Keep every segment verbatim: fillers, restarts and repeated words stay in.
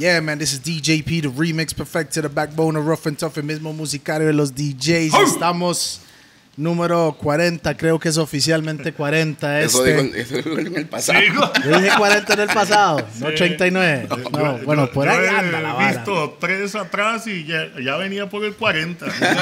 Yeah, man, this is D J P, the remix perfected, the backbone of Rough and Tough, el mismo musicario de los D Js. Oh. Estamos número cuarenta, creo que es oficialmente cuarenta. Eso este. digo, eso digo en el pasado. Yo dije cuarenta en el pasado, sí. No treinta y nueve. No, no, yo, bueno, yo, por ahí anda la vara. He visto tres atrás y ya, ya venía por el cuarenta.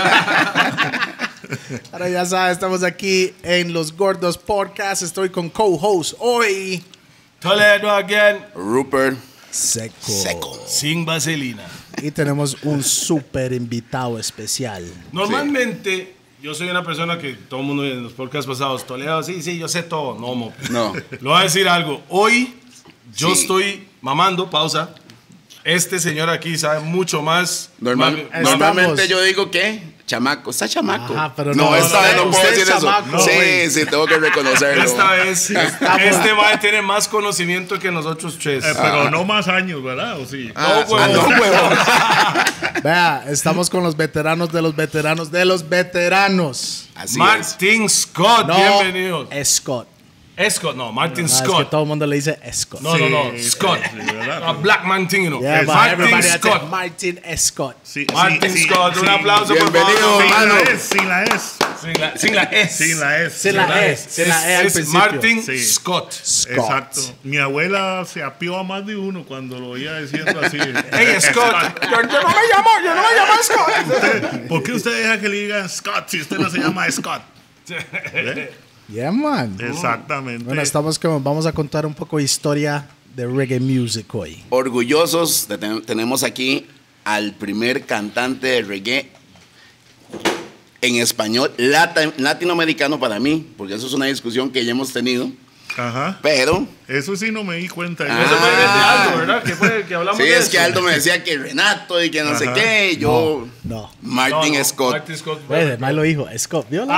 Ahora ya sabes, estamos aquí en Los Gordos Podcast. Estoy con co-host hoy. Toledo again. Rupert Seco. Seco. Sin vaselina. Y tenemos un súper invitado especial. Normalmente, sí. Yo soy una persona que todo el mundo en los podcasts pasados, Toledo, sí, sí, yo sé todo. No, mo. No. Le voy a decir algo. Hoy yo sí. estoy mamando, pausa. Este señor aquí sabe mucho más. Normal, más normalmente yo digo que chamaco, está chamaco. Ajá, pero no, no, esta no, vez no, no puedo decir eso. chamaco, sí, wey. sí, tengo que reconocerlo. Esta vez, este mae tiene más conocimiento que nosotros tres. Eh, pero ah. no más años, ¿verdad? ¿O sí? Ah, no, huevo. Ah, no, huevo. Vea, estamos con los veteranos de los veteranos de los veteranos. Así Martin es. Scott, no, bienvenido. Scott. Scott, no, Martin no, Scott. Es que todo el mundo le dice Scott. No, no, no, sí, Scott. Sí, sí, a Black Mantino. Yeah, Martin Scott. Martin Scott. Sí, Martin sí, Scott, sí, un aplauso sí. por Bienvenido, favor. Sin la S, sin la S. Sin la, sin la S. Sin la S. Sin la S. Sin la E al principio. Martin sí. Scott. Scott. Exacto. Mi abuela se apió a más de uno cuando lo oía diciendo así. Hey, Scott. yo, yo no me llamo, yo no me llamo Scott. Usted, ¿por qué usted deja que le diga Scott si usted no se llama Scott? ¿Eh? Yeah, man. Exactamente. Bueno, estamos como, vamos a contar un poco de historia de reggae music hoy. Orgullosos de ten- tenemos aquí al primer cantante de reggae en español lata- latinoamericano para mí, porque eso es una discusión que ya hemos tenido. Ajá. Pero eso sí no me di cuenta. Ah. Eso fue de Aldo, ¿verdad? Que fue que hablamos sí, de es eso. que Aldo me decía que Renato y que no Ajá. sé qué. Y yo, No, no. Martin No, no, Scott. Martin Scott. Oye, mal lo dijo. Scott, ¿vio?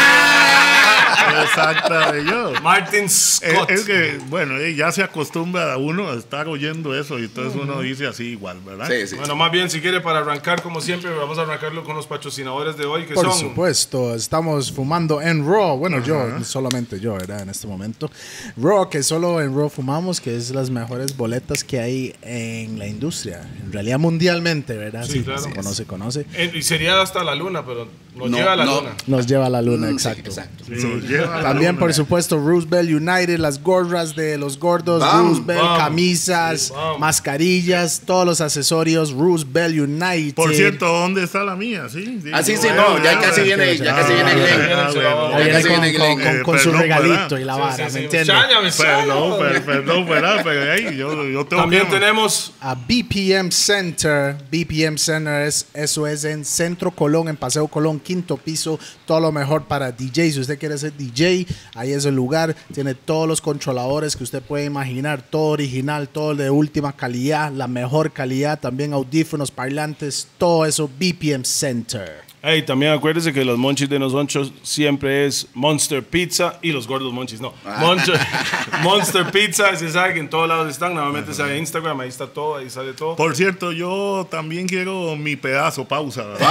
Exactamente yo. Martin Es, Scott. es que, bueno, eh, ya se acostumbra a uno a estar oyendo eso y entonces uno dice así igual, ¿verdad? Sí, sí. Bueno, más bien, si quiere, para arrancar, como siempre, vamos a arrancarlo con los patrocinadores de hoy, que Por son... supuesto, estamos fumando en Raw. Bueno, Ajá. yo, solamente yo, ¿verdad? En este momento. Raw, que solo en Raw fumamos, que es las mejores boletas que hay en la industria. En realidad, mundialmente, ¿verdad? Sí, claro. Se conoce, conoce. Eh, y sería hasta la luna, pero nos No, lleva a la no. luna. Nos lleva a la luna, Mm, exacto. sí, exacto. Sí, nos lleva a la También, luna. por supuesto, Roosevelt United, las gorras de los gordos, Bam, Roosevelt, bam. camisas, Sí, bam. mascarillas, todos los accesorios, Roosevelt United. Por cierto, ¿dónde está la mía? Sí, Ah, sí, sí, Bueno, no, ya bueno, casi viene, ya casi viene Glenn. Ah, bueno. Ahí Ya viene casi con, viene con- Glenn. con- Eh, con su perdón, regalito ¿verdad? y la Sí, vara, sí, ¿me sí. entiendes? Cháñame, Perdón, cháñame. per- perdón, ¿verdad? Pero ahí yo, yo tengo También que... tenemos... A B P M Center. B P M Center es, eso es en Centro Colón, en Paseo Colón, quinto piso. Todo lo mejor para D J. Si usted quiere ser D J, ahí es el lugar. Tiene todos los controladores que usted puede imaginar. Todo original, todo de última calidad, la mejor calidad. También audífonos, parlantes, todo eso. B P M Center. Hey, también acuérdese que los monchis de nosotros siempre es Monster Pizza y los gordos monchis, no. Monster, Monster Pizza, se sabe que en todos lados están. Nuevamente sale Instagram, ahí está todo, ahí sale todo. Por cierto, yo también quiero mi pedazo, pausa. ¿verdad?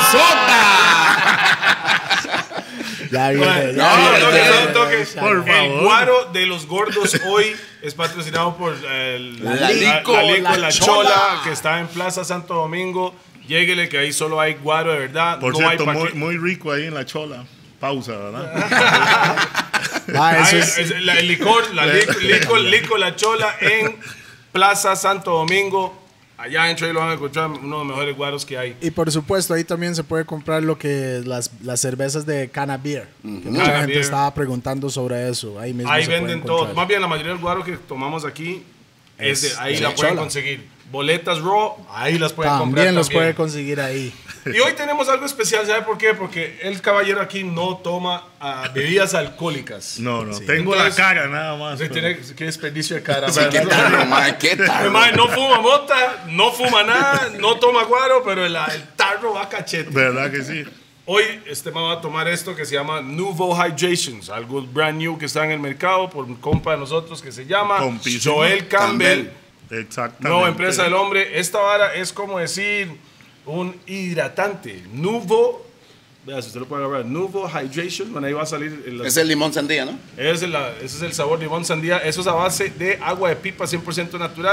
Ya viene, Bueno, ya no, viene, toque, ya no, viene, toque. ya Por viene. El favor. guaro de los gordos hoy es patrocinado por el, La Lico, la, Lico, la la Chola. Chola, que está en Plaza Santo Domingo. Lléguele que ahí solo hay guaro de verdad. Por no cierto, hay pa' muy, qué- muy rico ahí en la chola. Pausa, ¿verdad? Ah, eso Ay, es- es la- el licor, la lico, lico, lico, la Chola en Plaza Santo Domingo. Allá dentro ahí lo van a encontrar uno de los mejores guaros que hay. Y por supuesto, ahí también se puede comprar lo que las, las cervezas de Cana Beer. Que mucha Cana gente Beer. estaba preguntando sobre eso. Ahí mismo Ahí se puede venden encontrar. todo. Más bien, la mayoría del guaro que tomamos aquí es de, ahí es la de pueden Chola. conseguir. Boletas raw, ahí las pueden comprar. También los también. puede conseguir ahí. Y hoy tenemos algo especial, ¿sabe por qué? Porque el caballero aquí no toma ah, bebidas alcohólicas. No, no. Sí. Tengo Entonces, la cara nada más. Se pero- tiene, qué desperdicio de cara. Sí, ¿verdad? ¿qué tal, mae? ¿Qué tal? El mae no fuma mota, no fuma nada, no toma guaro, pero el, el tarro va a cachete. ¿Verdad que sí? Hoy este man va a tomar esto que se llama Nouveau Hydrations, algo brand new que está en el mercado por un compa de nosotros que se llama Compísimo. Joel Campbell. Exactamente. Nueva empresa del hombre. Esta vara es como decir un hidratante. Nouveau, vea, si usted lo puede agarrar, Nouveau Hydration, bueno, ahí va a salir. El, Es el limón sandía, ¿no? es la- ese es el sabor limón sandía. Eso es a base de agua de pipa cien por ciento natural.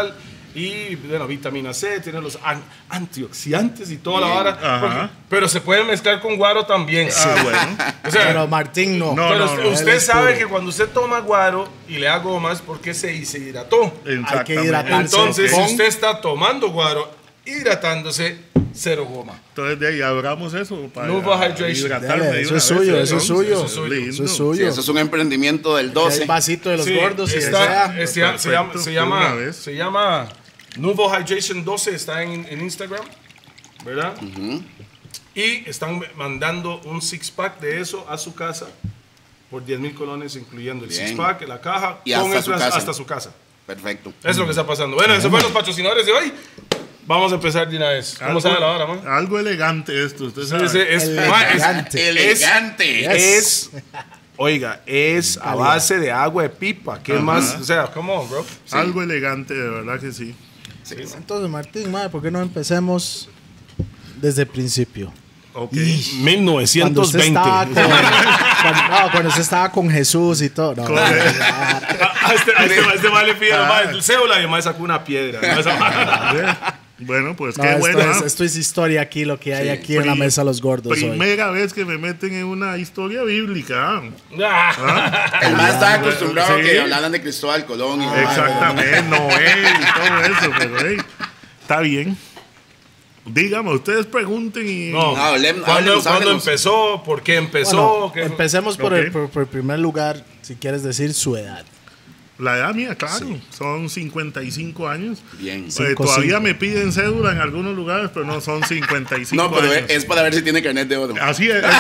Y, bueno, vitamina C, tiene los an- antioxidantes y toda la Bien. vara. Ajá. porque- pero se puede mezclar con guaro también. Ah, bueno. O sea, Pero Martín no. No, pero no, usted, no, usted él es sabe puro. que cuando usted toma guaro y le da gomas, porque se, se hidrató. Hay que Exactamente. hidratarse. Entonces, con- si usted está tomando guaro, hidratándose, cero goma. Entonces de ahí abramos eso para Nuvo hydration. hidratarme Dale, de eso una es suyo, vez, eso es entonces, suyo. eso es suyo. lindo. Eso es Sí, suyo. eso es un emprendimiento del Hay doce. vasito de los Sí, gordos y está- desea. se, llama- se llama, Perfecto, se de llama, una vez. se llama Nuvo Hydration doce, está en, en Instagram, ¿verdad? Y están mandando un six pack de eso a su casa por diez mil colones, incluyendo el Bien. six pack, la caja, Y con hasta el su trans- casa. hasta su casa. Perfecto. Eso es lo que está pasando. Bueno, esos fueron los patrocinadores de hoy. Vamos a empezar de una vez. ¿Cómo Algo- sabe la hora, man? Algo elegante esto, usted sabe. Es, es- Elegante. ma, es- Elegante. es- es- oiga, es a base de agua de pipa. ¿Qué más? O sea, come on, bro. Algo elegante, de verdad que sí. Sí. Entonces, Martín, madre, ¿por qué no empecemos desde el principio? Ok. Cuando usted mil novecientos veinte. estaba con, cuando, no, cuando usted estaba con Jesús y todo. No, no, no, no. A este, a este, a este mal le pide Ah. el cédula y el mae sacó una piedra. ¿no? Esa- Bueno, pues No, qué esto, bueno. es, ¿ah? esto es historia aquí, lo que hay Sí. aquí en la Pri- mesa los gordos hoy. Primera vez que me meten en una historia bíblica. ¿ah? Ah. El más estaba acostumbrado Sí. a que hablaran de Cristóbal Colón. Y Exactamente, Noé y todo eso, pero hey, está bien. Dígame, ustedes pregunten y... No. No, hablemos, ¿Cuándo, háblenos, cuándo háblenos. empezó? ¿Por qué empezó? Bueno, ¿Qué- empecemos por, el, Ok. por, por el primer lugar, si quieres decir su edad. La edad mía, claro, son cincuenta y cinco años. Bien. Eh, Cinco, todavía cinco. me piden cédula en algunos lugares, pero no son cincuenta y cinco No, pero años. es para ver si tiene carnet de oro. Así es.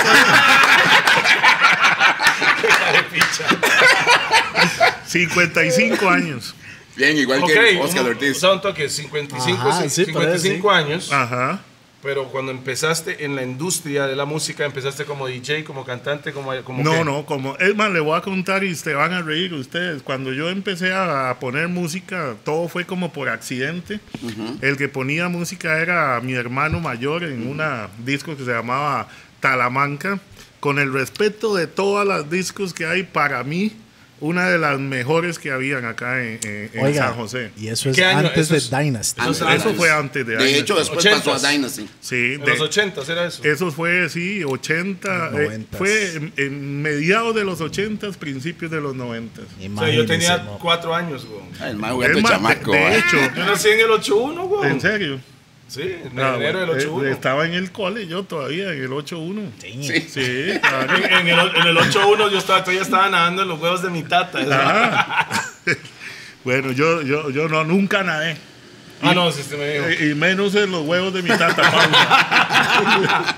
cincuenta y cinco años. Bien, igual Ok, que Oscar un- Ortiz. o sea, un toque, cincuenta y cinco, Ajá, sí, cincuenta y cinco por años, Ajá. pero cuando empezaste en la industria de la música, empezaste como D J, como cantante, como, como No, qué? no, como es más, le voy a contar y se van a reír ustedes. Cuando yo empecé a poner música, todo fue como por accidente. El que ponía música era mi hermano mayor en una disco que se llamaba Talamanca. Con el respeto de todas las discos que hay, para mí, una de las mejores que habían acá en, en- en Oiga, San José. y eso es ¿Qué año? antes Eso es- de Dynasty. Eso es Eso antes. fue antes de De Dynasty. hecho, después pasó ochentas. a Dynasty. Sí, En de- los ochentas era eso. eso fue, sí, ochenta. eh, Noventas. fue en, en mediados de los ochentas, principios de los noventas. O sea, yo Imagínese, tenía mo. cuatro años, güey. Ah, el más Es juguete más, chamaco. de, de ah. hecho, Yo nací en el ochenta y uno, güey. en serio. Sí, en Ah, enero del bueno, ochenta y uno. eh, estaba en el cole yo todavía, en el ochenta y uno. Sí. Sí, claro. En, en el, en el ochenta y uno yo estaba, todavía estaba nadando en los huevos de mi tata. Ah. Bueno, yo, yo, yo no, nunca nadé. Ah, no, sí, usted me dijo. Y, y menos en los huevos de mi tata. Pausa.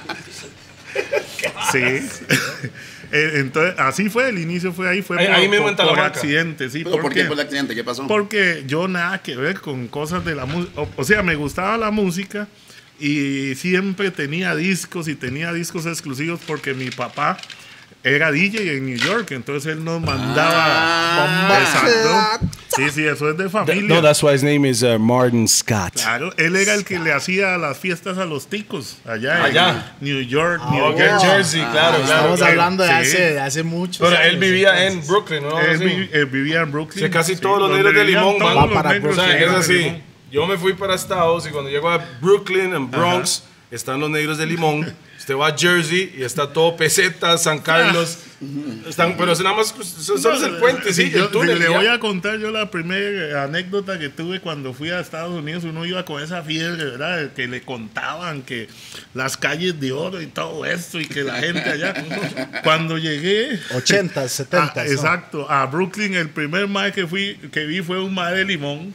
Sí. Eh, Entonces, así fue, el inicio fue ahí, fue Ahí- por, ahí mismo por- en por Talamanca. accidente, sí. ¿Pero por porque- qué por el accidente? ¿Qué pasó? Porque yo nada que ver con cosas de la música. O, o sea, me gustaba la música y siempre tenía discos y tenía discos exclusivos porque mi papá era D J en New York. Entonces él nos mandaba. Ah, Exacto. Sí, sí, eso es de familia. No, that's why his name is uh, Martin Scott. Claro, él era el que le hacía las fiestas a los ticos allá, Allá. en New York, New Ok, Jersey. Jersey, claro, claro. Estamos claro. hablando de Sí. hace, de hace muchos Pero él años, vivía en entonces. Brooklyn, ¿no? Él, Sí. vi- él vivía en Brooklyn. Sí, casi todos los donde negros de vivían Limón todos van los para negros O sea, que es eran de así. Limón. Yo me fui para Estados y cuando llego a Brooklyn, en Bronx, están los negros de Limón. Usted va a Jersey y está todo peseta, San Carlos. Están, pero es nada más, eso solo es el puente, sí, yo, el túnel. le ya. voy a contar yo la primera anécdota que tuve cuando fui a Estados Unidos. Uno iba con esa fiebre, ¿verdad? Que le contaban que las calles de oro y todo esto y que la gente allá. Cuando llegué. ochentas, setentas, Ah, ¿no? exacto, a Brooklyn, el primer mae que, fui, que vi fue un mae de Limón.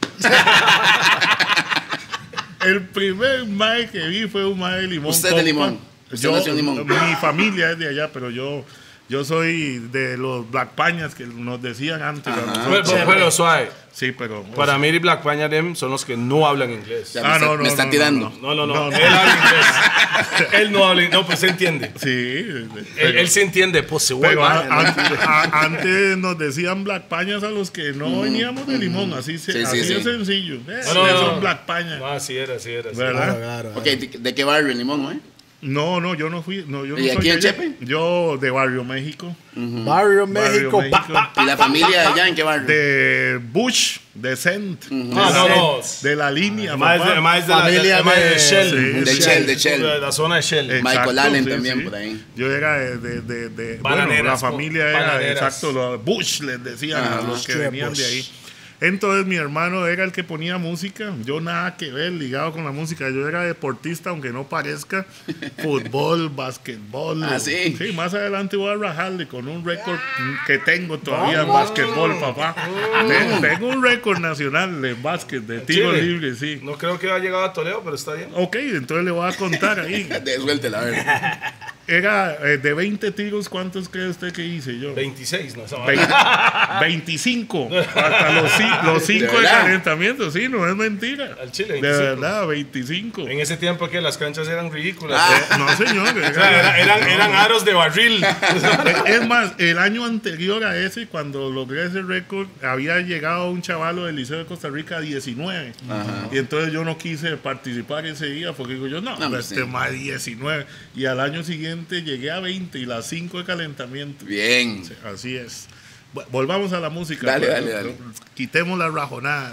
El primer mae que vi fue un mae de Limón. ¿Usted de compa. Limón? ¿Usted Yo, nació en Limón? Mi familia es de allá, pero yo, yo soy de los Black Pañas que nos decían antes. a Ajá. nosotros. Pero, pero suave. Sí, pero. Para mí, Black Panya Dem son los que no hablan inglés. Ya Ah, me está, no, no, me está no, tirando. No, no, no. No, no. Él habla inglés. Él no habla inglés. No, pues se entiende. Sí. Él, pero- él se entiende. Pues se pero vuelve. a- a- a- antes nos decían Black Pañas a los que no veníamos de Limón, así, se, Sí, sí, así sí. es sencillo. Eh, No, no, ustedes no. son Black Pañas. No, así era, así era. así ¿Verdad? era. Claro, claro. Ok, ¿de, de qué barrio en Limón, eh? No, no, yo no fui. No, yo no ¿Y soy aquí de en allá. Chepe? Yo de Barrio México. Barrio México. México. Pa, pa, ¿Y la familia de allá en qué barrio? De Bush, de Cent. Ah, no, no. De la línea. Más papá. de, más de, Familia la, de, más de de- Shell. Sí, De sí. Shell, de Shell. De la zona de Shell. Exacto, Michael Allen sí, también sí. por ahí. Yo era de, de, de, de- bueno, Bananeras, la po- familia era, bananeras. exacto, los Bush les decían Ah, a los que Hostia, venían Bush. de ahí. Entonces mi hermano era el que ponía música, yo nada que ver ligado con la música, yo era deportista aunque no parezca, fútbol, básquetbol. Ah, ¿sí? Sí, más adelante voy a rajarle con un récord que tengo todavía en básquetbol, papá. Te- Tengo un récord nacional de básquet, de tiro Chile. libre, sí. No creo que haya llegado a Toledo, pero está bien. Ok, entonces le voy a contar ahí. De suéltela, a ver. Era eh, de veinte tiros, ¿cuántos cree usted que hice yo? veintiséis, ¿no? Esa Veinte- vara. veinticinco. Hasta los, ci- los cinco de, verdad? calentamiento, sí, no es mentira. Al Chile, De veinticinco. verdad, veinticinco. En ese tiempo que las canchas eran ridículas. Ah. No, señor. O sea, era- eran, eran aros de barril. Es más, el año anterior a ese, cuando logré ese récord, había llegado un chavalo del Liceo de Costa Rica a diecinueve. Y entonces yo no quise participar ese día porque digo yo, no, No, pues este sí. más diecinueve. Y al año siguiente llegué a veinte y las cinco de calentamiento. Bien. Así es. Vol- Volvamos a la música. Dale, pues. dale, dale. Quitemos la rajonada.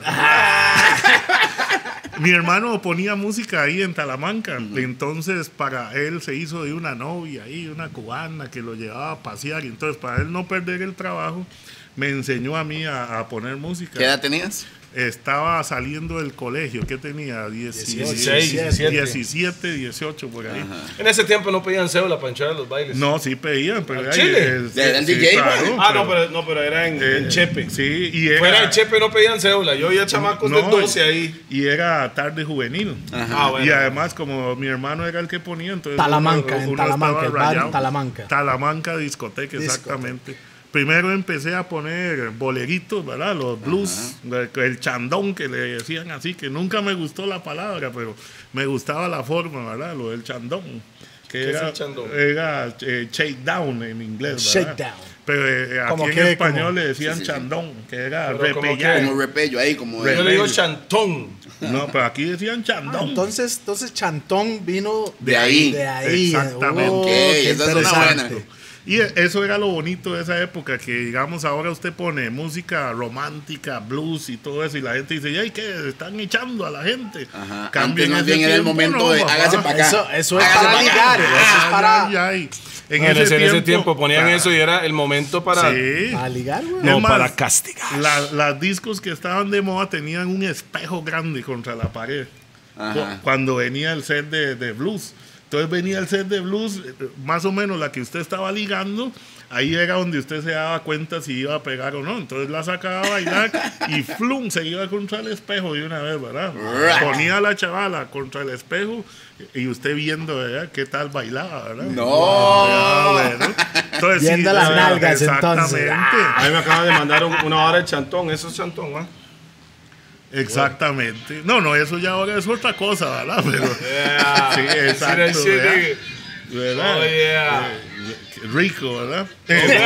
Mi hermano ponía música ahí en Talamanca. Entonces, para él se hizo de una novia ahí, una cubana que lo llevaba a pasear. Y entonces, para él no perder el trabajo, me enseñó a mí a, a poner música. ¿Qué edad tenías? Estaba saliendo del colegio. ¿Qué tenía? dieciséis, diecisiete, diecisiete. diecisiete, dieciocho, por ahí. En ese tiempo no pedían cédula para entrar a los bailes. No, sí pedían, pero ¿Al ahí, Chile? eh, ¿Era el sí, D J, claro, Ah, no, pero, no, pero era en, en Chepe. Sí, y era, Fuera de Chepe no pedían cédula. Yo oía chamacos de no, doce ahí. Y era tarde juvenil. Ah, bueno. Y además, como mi hermano era el que ponía, entonces. Talamanca, en Talamanca, estaba el bar en rayado. Talamanca. Talamanca discoteca, exactamente. Primero empecé a poner boleritos, ¿verdad? Los blues, el chandón que le decían así, que nunca me gustó la palabra, pero me gustaba la forma, ¿verdad? Lo del chandón. Que ¿Qué es era, el chandón? Era eh, shakedown en inglés, ¿verdad? Shakedown. Pero eh, aquí ¿Cómo en qué? español ¿Cómo? le decían Sí, sí, sí. chandón, que era Pero ¿cómo repellar. Como repello ahí, como... Re- Yo le digo Rebelde. chantón. No, pero aquí decían Ah, chandón. entonces, entonces Chantón vino De ahí. De ahí. Exactamente. Oh, Ok, qué esa es una interesante. buena. Y eso era lo bonito de esa época, que digamos ahora usted pone música romántica, blues y todo eso, y la gente dice, ay, ¿qué? Están echando a la gente. Ajá. Cambio Antes en más ese bien era el tiempo, momento no, de, papá. hágase para acá. Eso, eso es Hágase para pa' acá. ligar. Eso es para, Ay, ay, En En, ese, ese, en ese tiempo, tiempo ponían claro. eso y era el momento para, Sí. para ligar, güey. Es no, más, para castigar. La- las discos que estaban de moda tenían un espejo grande contra la pared. Ajá. Cu- Cuando venía el set de, de blues. Entonces venía el set de blues, eh, más o menos la que usted estaba ligando. Ahí era donde usted se daba cuenta si iba a pegar o no. Entonces la sacaba a bailar y flum, se iba contra el espejo de una vez, ¿verdad? Ponía a la chavala contra el espejo y usted viendo, ¿verdad? ¿Qué tal bailaba, verdad? No. Ah, bueno. Entonces, Viendo las ah, nalgas, entonces. Exactamente. A mí me acaban de mandar un- una hora de chantón. Eso es chantón, ¿ah? Exactamente. No, no, eso ya ahora es otra cosa, ¿verdad? Pero, Yeah. sí, exacto. Sí, sí, ¿verdad? sí. ¿Verdad? Oh, yeah. Eh, rico, ¿verdad? Eh,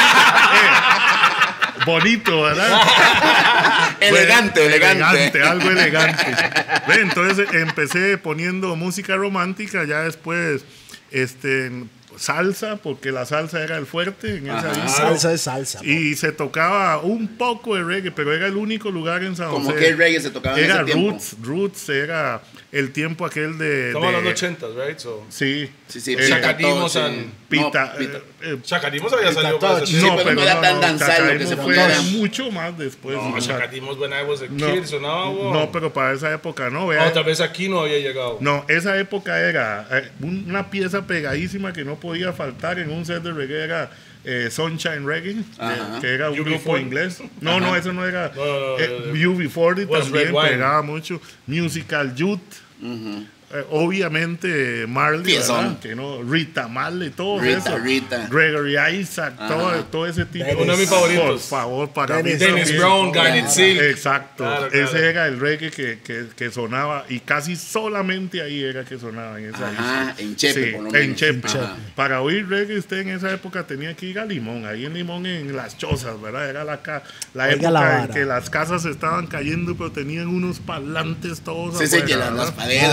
eh, bonito, ¿verdad? Elegante, Bueno, elegante. algo elegante. Ve, entonces empecé poniendo música romántica, ya después este, salsa, porque la salsa era el fuerte en esa Ajá. disco. Salsa es salsa. po. Y se tocaba un poco de reggae, pero era el único lugar en San Como José. que el reggae se tocaba en Era ese tiempo. Roots, Roots era el tiempo aquel de... Estamos de- hablando ochentas, right? So, Sí. Sí, sí, Eh, Chacadimos Chacadimos en... and- Pita, no, Pita. eh, eh, Chacadimos había salido Touch. para ese Sí, tiempo. pero no era tan danzal lo que Chacadimos se fue ponía. mucho más después. No, o sea, Chacadimos when I was a no, kid, sonaba, wow. no, pero para esa época no, Ah, vea. Otra vez aquí no había llegado. No, esa época era eh, un- una pieza pegadísima que no podía faltar en un set de reggae, era eh, Sunshine Reggae, Ajá. eh, que era un U B grupo cuarenta. inglés. No, no, eso no era. No, no, no, eh, U B cuarenta was también Red Wine. pegaba mucho. Musical Youth. Eh, obviamente Marley, Piezón. ¿verdad? Que no, Rita Marley, todo Rita, eso. Rita. Gregory Isaac, Ajá. todo, todo ese tipo. Dennis. Uno de mis favoritos. Por favor, para Dennis- mí Dennis también. Brown, Garnet Silk. Exacto. Claro, claro. Ese era el reggae que, que, que sonaba y casi solamente ahí era que sonaba en esa Ajá, disco. en Chepe, Sí, por lo en menos. Chepe. Ajá. Para oír reggae usted en esa época tenía que ir a Limón, ahí en Limón en las chozas, ¿verdad? Era la, ca- la Oiga época la en vara. que las casas estaban cayendo pero tenían unos parlantes todos Sí, sí, afuera, que las, ¿verdad? las paredes. Ay,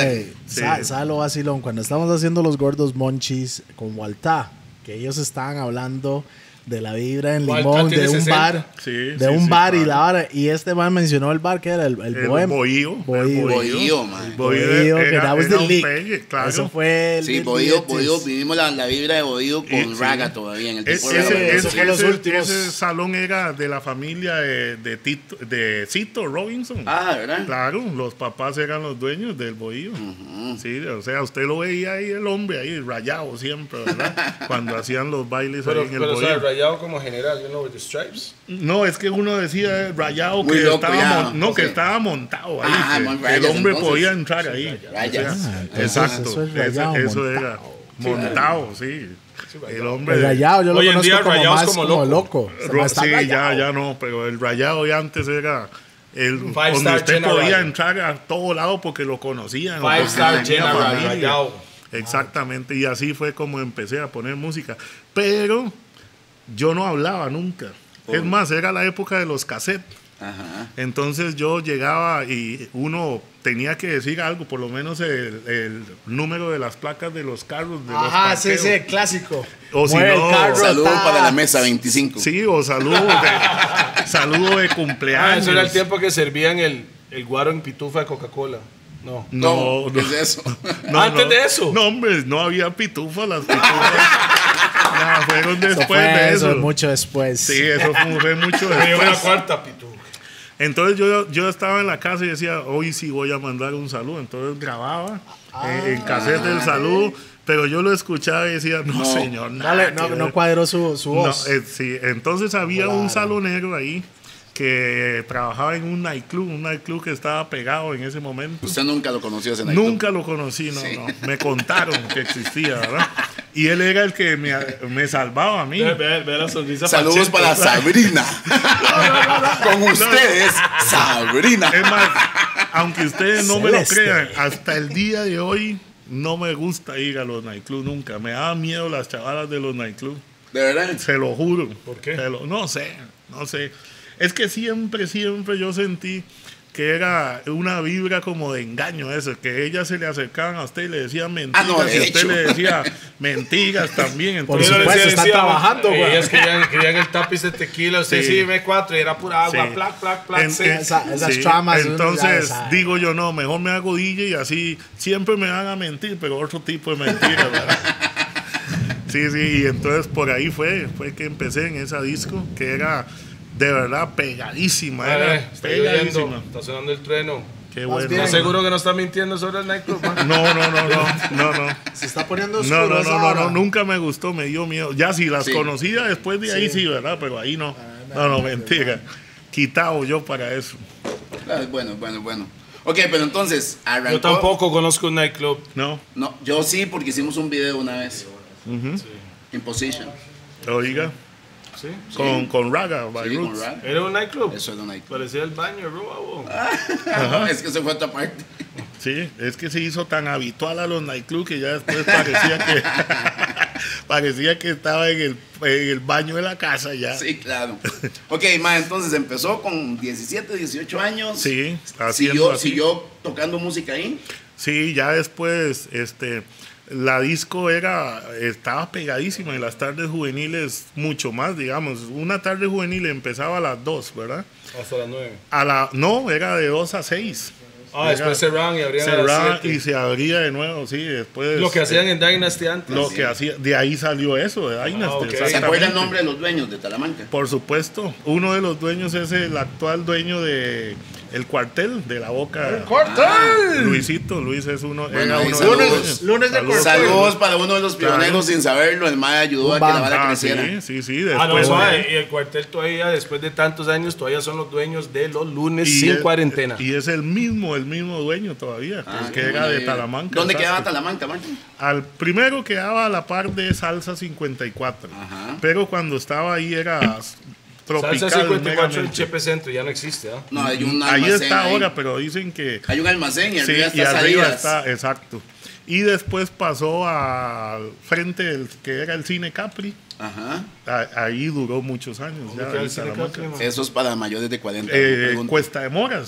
Sí. Sa- ¿Sabe lo vacilón? Cuando estábamos haciendo los gordos monchis con Waltá, que ellos estaban hablando de la vibra en Waltá Limón, tiene de un sesenta. bar, Sí, de sí, un sí, bar y claro. la vara, y este man mencionó el bar que era el, el, El Bohem. Bohío. Bohío. El Bohío, man. Bohío Bohío, que era- that was era the un leak. pegue, claro. Eso fue el Sí, el Bohío, billetes. Bohío, vivimos la, la vibra de Bohío con Y- sí. Raga todavía en el Es- tiempo de ese, Raga. eso ese- fue los ese- últimos. ese salón era de la familia de, de, Tito, de Cito Robinson. Ah, ¿verdad? Claro, los papás eran los dueños del Bohío. Sí, o sea, usted lo veía ahí, el hombre ahí rayado siempre, ¿verdad? Cuando hacían los bailes Pero, ahí en el pero o sea, Bohío. rayado como general, you know, with the stripes. No, es que uno decía eh, rayado Muy que, loco estaba, ya, mon- no, ok. que estaba montado ahí. Ah, que- mon- que el rayas, hombre entonces. podía entrar ahí. Rayas. O sea, Ah, entonces exacto. eso es Eso, rayado, eso montado. era montado, sí. El hombre. El rayado, yo lo Hoy en conozco día, como rayado es más como como loco. loco. Se Ro- me está sí, ya, rayado. ya no, pero el rayado ya antes era el Five donde Star usted General. podía entrar a todo lado porque lo conocían. o Five porque Star tenía General, familia. rayado. Exactamente, y así fue como empecé a poner música. Pero yo no hablaba nunca. Es más, era la época de los cassettes. Ajá. Entonces yo llegaba y uno tenía que decir algo, por lo menos el, el número de las placas de los carros. De Ajá, los sí, parqueos. sí, el clásico. O si Mueve no, el carro, Saludos ta. para la mesa veinticinco. Sí, o saludo de, saludo de Ah, cumpleaños. eso era el tiempo que servían el, el guaro en pitufa de Coca-Cola. No. No, ¿Qué no. es eso? No, Antes no. de eso. No, hombre, no había pitufas, las pitufas. no, fueron Eso después fue de eso, eso. mucho después. Sí, eso fue, fue mucho Me dio una después. cuarta pitufa. Entonces yo, yo estaba en la casa y decía, hoy sí voy a mandar un saludo. Entonces grababa eh, en cassette el saludo, pero yo lo escuchaba y decía, no, No. señor, No, nada le- no, que no ver". cuadró su, su No, voz. eh, sí, entonces había Claro. un salonero ahí que trabajaba en un nightclub, un nightclub que estaba pegado en ese momento. Usted nunca lo conoció ese nightclub. Nunca lo conocí, no, Sí. no. Me contaron que existía, ¿verdad? Y él era el que me, me salvaba a mí. Ve, ve, ve la sonrisa. Saludos Pachento. para Sabrina. Con ustedes, Sabrina. Es más, aunque ustedes no me lo Celeste. crean, hasta el día de hoy no me gusta ir a los nightclubs nunca. Me da miedo las chavalas de los nightclubs. De verdad. Se lo juro. ¿Por qué? Se lo- no sé, no sé. Es que siempre, siempre yo sentí que era una vibra como de engaño eso, que ellas se le acercaban a usted y le decían mentiras, Ah, no, de y usted hecho. le decía mentiras también. Por Entonces, Yo le supuesto, decía- está decía, trabajando, eh, güey. Ellas querían, querían el tapiz de tequila. Usted Sí. sí, me cuatro y era pura agua. Sí. Plac, plac, plac. En- sí. en- Esa- esas tramas, uno ya entonces sabe. digo yo, no, mejor me hago D J y así siempre me van a mentir, pero otro tipo de mentiras, ¿verdad? Sí, sí, y entonces por ahí fue, fue que empecé en esa disco, que era de verdad pegadísima, A ver, era está lloviendo, pegadísima. está sonando el trueno. Qué Más bueno. bien. ¿Estás seguro que no está mintiendo sobre el nightclub? man? No, no, no, no, no, no. Se está poniendo No, oscuro no, esa no, no, hora. no, nunca me gustó, me dio miedo. Ya si las Sí. conocía después de ahí sí, ¿verdad? Pero ahí no. No, no, mentira. Quitado yo para eso. Ah, Bueno, bueno, bueno. Ok, pero entonces, arrancó. Yo tampoco conozco un nightclub. No, No, yo sí, porque hicimos un video una vez. In Position. oiga, ¿Sí? con, con Raga, by Sí, con Roots. rap. ¿Era un nightclub? Eso es un nightclub. Parecía el baño, robo. Es que se fue a otra parte. Sí, es que se hizo tan habitual a los nightclubs que ya después parecía que parecía que estaba en el, en el baño de la casa ya. Sí, claro. Ok, ma, entonces empezó con diecisiete, dieciocho años. Sí, haciendo Siguió, así. siguió tocando música ahí. Sí, ya después, este, la disco era, estaba pegadísima en las tardes juveniles mucho más, digamos. Una tarde juvenil empezaba a las dos, ¿verdad? Hasta las nueve. A la, no, era de dos a seis. Ah, después cerraban y abrían a Cerraba las siete. y se abría de nuevo, sí, después. Lo que hacían eh, en Dynasty antes. Lo que hacía, de ahí salió eso, de Dynasty. ok. ¿Se ¿Se acuerda el exactamente. nombre de los dueños de Talamanca? Por supuesto, uno de los dueños es el actual dueño de el cuartel de la Boca. ¡Cuartel! Luisito, Luis es uno, Bueno, era ahí uno de los saludos. dueños. Lunes de Saludos. cuartel. Saludos para uno de los pioneros Claro. sin saberlo. El mae ayudó a que la vara Ah, creciera. sí, sí, sí. Ah, no, Después, suave. Y el cuartel todavía, después de tantos años, todavía son los dueños de los lunes sin es- cuarentena. Y es el mismo, el mismo dueño todavía, Ah, el qué que era buena de vida. Talamanca. ¿Dónde exacto. quedaba Talamanca, Martín? Al primero quedaba a la par de Salsa cincuenta y cuatro. Ajá. Pero cuando estaba ahí era tropical. Salsa cincuenta y cuatro en megamente. Chepe Centro ya no existe, ¿ah? No, hay un Ahí almacén está ahí. ahora, pero dicen que Hay un almacén y sí, arriba y está arriba Salidas. está, exacto. Y después pasó al frente del que era el Cine Capri. Ajá. A- ahí duró muchos años. ¿Dónde Ya, queda en el Cine Salamanca. Capri, man? Eso es para mayores de cuarenta. Eh, pregunto. Cuesta de Moras.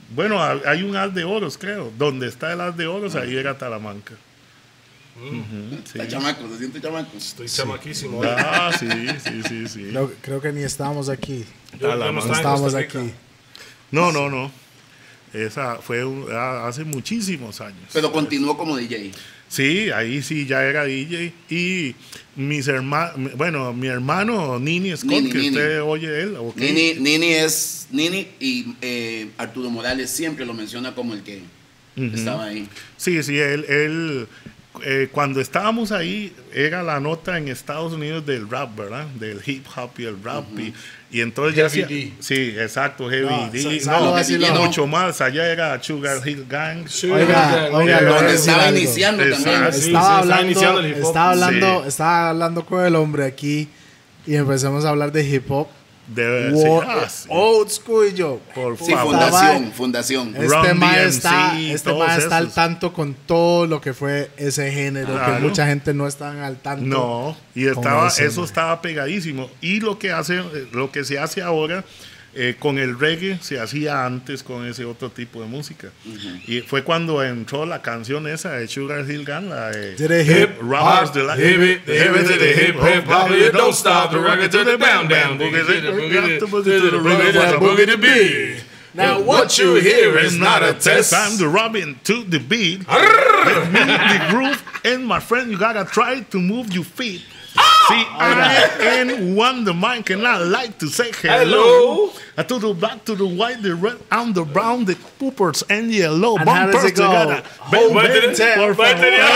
bueno, hay un Haz de Oros, creo. Donde está el Haz de Oros, ahí era Talamanca. Uh-huh, sí. Está chamaco, se siente chamaco. Estoy chamaquísimo. Ah, sí, sí, sí, sí. Creo, creo que ni estábamos aquí. Yo- yo no Talamanca. estaba en Estábamos Costa Rica. aquí. No, no, no. Esa fue un- ah, hace muchísimos años. Pero continuó como D J. Sí, ahí sí ya era D J. Y mis hermanos, bueno, mi hermano Nini Scott, Nini, que Nini. usted oye él. ¿ok? Nini, Nini es Nini y eh, Arturo Morales siempre lo menciona como el que Ujú. estaba ahí. Sí, sí, él, él eh, cuando estábamos ahí, era la nota en Estados Unidos del rap, ¿verdad? Del hip hop y el rap. y, y entonces ya Heavy hacía- D. Sí, exacto, Heavy No, D. sa- salvo No, así y lo- mucho más. Allá era Sugar Hill Gang. Sí, Oiga, oiga, oiga, oiga, le voy a Donde decir estaba algo. iniciando Exacto. también. Sí, estaba, sí, estaba hablando, iniciando el hip hop. estaba hablando, Sí. estaba hablando con el hombre aquí y empezamos a hablar de hip hop. De, Wo- sí, ah, sí. Old school y yo. Por Sí, favor. fundación, fundación. Este Run mae D M C, está, este todos mae está al esos. tanto con todo lo que fue ese género, Claro. que mucha gente no está al tanto. No, y con estaba, eso, eso man. estaba pegadísimo. Y lo que hace, lo que se hace ahora eh, con el reggae se hacía antes con ese otro tipo de música. Y fue cuando entró la canción esa de Sugar Hill Gang, la de Did it hip, Robbers de la hip it, the hip it to the hip, hip hop, it don't stop, the reggae to the down, down, boogie to the boogie to the boogie to the boogie to beat. Now what you hear is not a test. I'm the Robin to the beat. Let me the groove, and my friend, you gotta try to move your feet. See, I am one the mind cannot like to say hello. Hello. To the black, to the white, the red, and the brown, the poopers and yellow. And how does Bumpers it go? together. Hold Ven, it, ven, tell, por but favor. it-